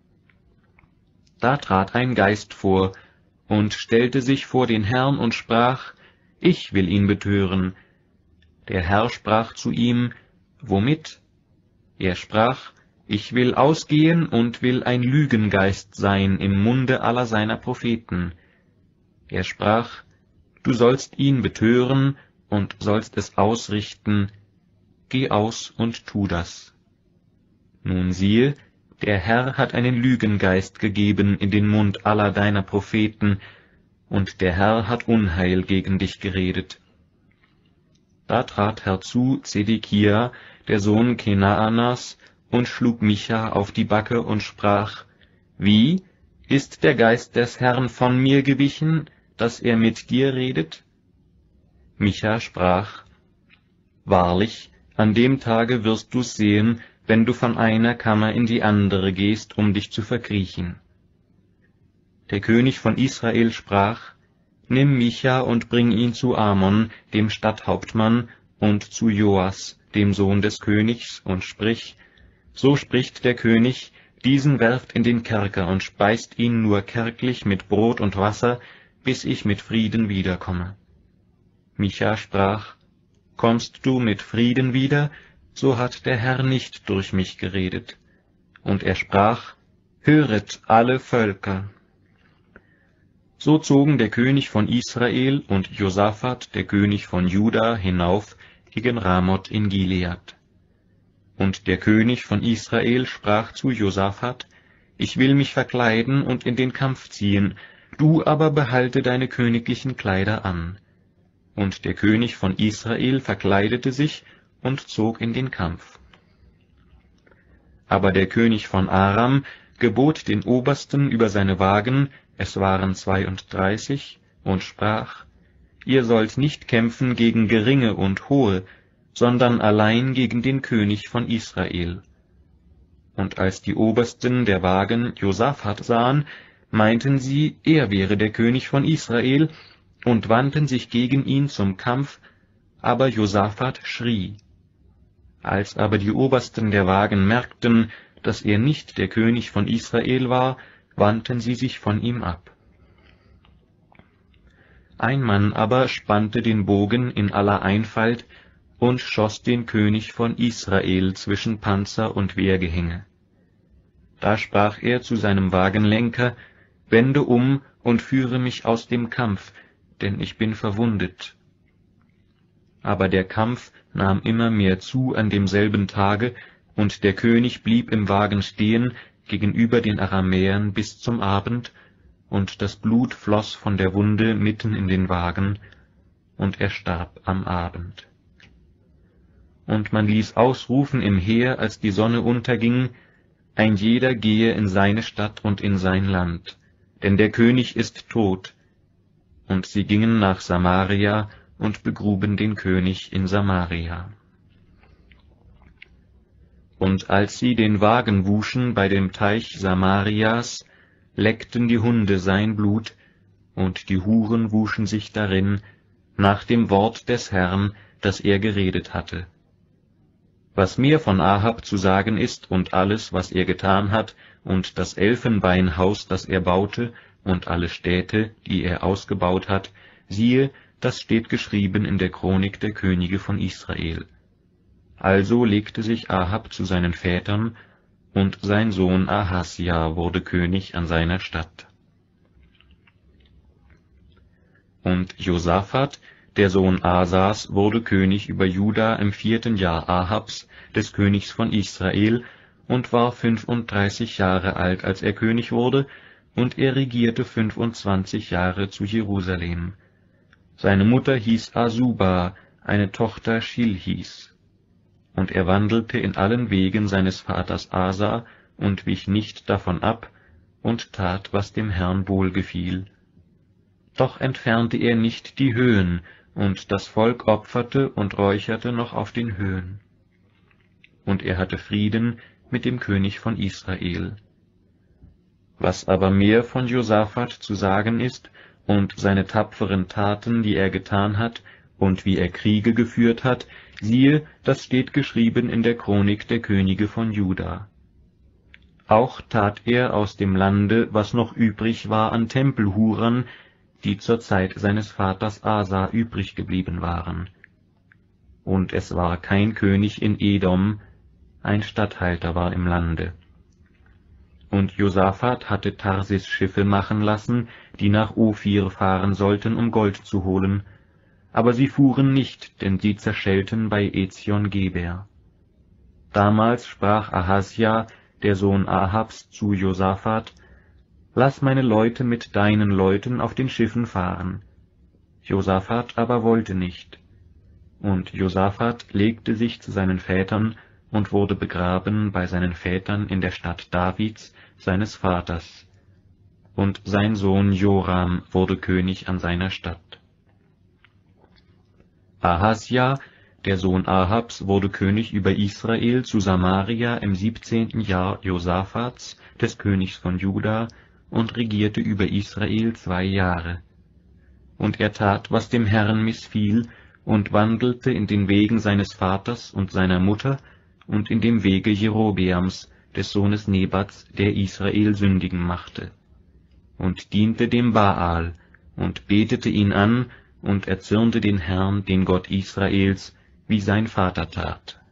Da trat ein Geist vor und stellte sich vor den Herrn und sprach: Ich will ihn betören. Der Herr sprach zu ihm: Womit? Er sprach: Ich will ausgehen und will ein Lügengeist sein im Munde aller seiner Propheten. Er sprach: Du sollst ihn betören und sollst es ausrichten. Geh aus und tu das. Nun siehe, der Herr hat einen Lügengeist gegeben in den Mund aller deiner Propheten, und der Herr hat Unheil gegen dich geredet. Da trat herzu Zedekia, der Sohn Kenaanas, und schlug Micha auf die Backe und sprach: Wie, ist der Geist des Herrn von mir gewichen, dass er mit dir redet? Micha sprach: Wahrlich, an dem Tage wirst du's sehen, wenn du von einer Kammer in die andere gehst, um dich zu verkriechen. Der König von Israel sprach: Nimm Micha und bring ihn zu Amon, dem Stadthauptmann, und zu Joas, dem Sohn des Königs, und sprich: So spricht der König, diesen werft in den Kerker und speist ihn nur kärglich mit Brot und Wasser, bis ich mit Frieden wiederkomme. Micha sprach: Kommst du mit Frieden wieder, so hat der Herr nicht durch mich geredet. Und er sprach: Höret alle Völker. So zogen der König von Israel und Josaphat, der König von Juda, hinauf gegen Ramoth in Gilead. Und der König von Israel sprach zu Josaphat: Ich will mich verkleiden und in den Kampf ziehen, du aber behalte deine königlichen Kleider an. Und der König von Israel verkleidete sich und zog in den Kampf. Aber der König von Aram gebot den Obersten über seine Wagen, es waren zweiunddreißig, und sprach: Ihr sollt nicht kämpfen gegen Geringe und Hohe, sondern allein gegen den König von Israel. Und als die Obersten der Wagen Josaphat sahen, meinten sie, er wäre der König von Israel, und wandten sich gegen ihn zum Kampf, aber Josaphat schrie. Als aber die Obersten der Wagen merkten, dass er nicht der König von Israel war, wandten sie sich von ihm ab. Ein Mann aber spannte den Bogen in aller Einfalt und schoss den König von Israel zwischen Panzer und Wehrgehänge. Da sprach er zu seinem Wagenlenker: Wende um und führe mich aus dem Kampf, denn ich bin verwundet. Aber der Kampf nahm immer mehr zu an demselben Tage, und der König blieb im Wagen stehen gegenüber den Aramäern bis zum Abend, und das Blut floss von der Wunde mitten in den Wagen, und er starb am Abend. Und man ließ ausrufen im Heer, als die Sonne unterging: ein jeder gehe in seine Stadt und in sein Land, denn der König ist tot. Und sie gingen nach Samaria und begruben den König in Samaria. Und als sie den Wagen wuschen bei dem Teich Samarias, leckten die Hunde sein Blut, und die Huren wuschen sich darin, nach dem Wort des Herrn, das er geredet hatte. Was mir von Ahab zu sagen ist, und alles, was er getan hat, und das Elfenbeinhaus, das er baute, und alle Städte, die er ausgebaut hat, siehe, das steht geschrieben in der Chronik der Könige von Israel. Also legte sich Ahab zu seinen Vätern, und sein Sohn Ahasja wurde König an seiner Statt. Und Josaphat, der Sohn Asas, wurde König über Juda im vierten Jahr Ahabs, des Königs von Israel, und war fünfunddreißig Jahre alt, als er König wurde, und er regierte fünfundzwanzig Jahre zu Jerusalem. Seine Mutter hieß Asuba, eine Tochter Schilhis. Und er wandelte in allen Wegen seines Vaters Asa und wich nicht davon ab und tat, was dem Herrn wohlgefiel. Doch entfernte er nicht die Höhen, und das Volk opferte und räucherte noch auf den Höhen. Und er hatte Frieden mit dem König von Israel. Was aber mehr von Josaphat zu sagen ist, und seine tapferen Taten, die er getan hat, und wie er Kriege geführt hat, siehe, das steht geschrieben in der Chronik der Könige von Juda. Auch tat er aus dem Lande, was noch übrig war an Tempelhurern, die zur Zeit seines Vaters Asa übrig geblieben waren. Und es war kein König in Edom, ein Statthalter war im Lande. Und Josaphat hatte Tarsis Schiffe machen lassen, die nach Ophir fahren sollten, um Gold zu holen, aber sie fuhren nicht, denn sie zerschellten bei Ezion-Geber. Damals sprach Ahasja, der Sohn Ahabs, zu Josaphat: Lass meine Leute mit deinen Leuten auf den Schiffen fahren. Josaphat aber wollte nicht. Und Josaphat legte sich zu seinen Vätern und wurde begraben bei seinen Vätern in der Stadt Davids, seines Vaters. Und sein Sohn Joram wurde König an seiner Statt. Ahasja, der Sohn Ahabs, wurde König über Israel zu Samaria im siebzehnten Jahr Josaphats, des Königs von Juda, und regierte über Israel zwei Jahre. Und er tat, was dem Herrn missfiel, und wandelte in den Wegen seines Vaters und seiner Mutter und in dem Wege Jerobeams, des Sohnes Nebats, der Israel sündigen machte, und diente dem Baal, und betete ihn an, und erzürnte den Herrn, den Gott Israels, wie sein Vater tat.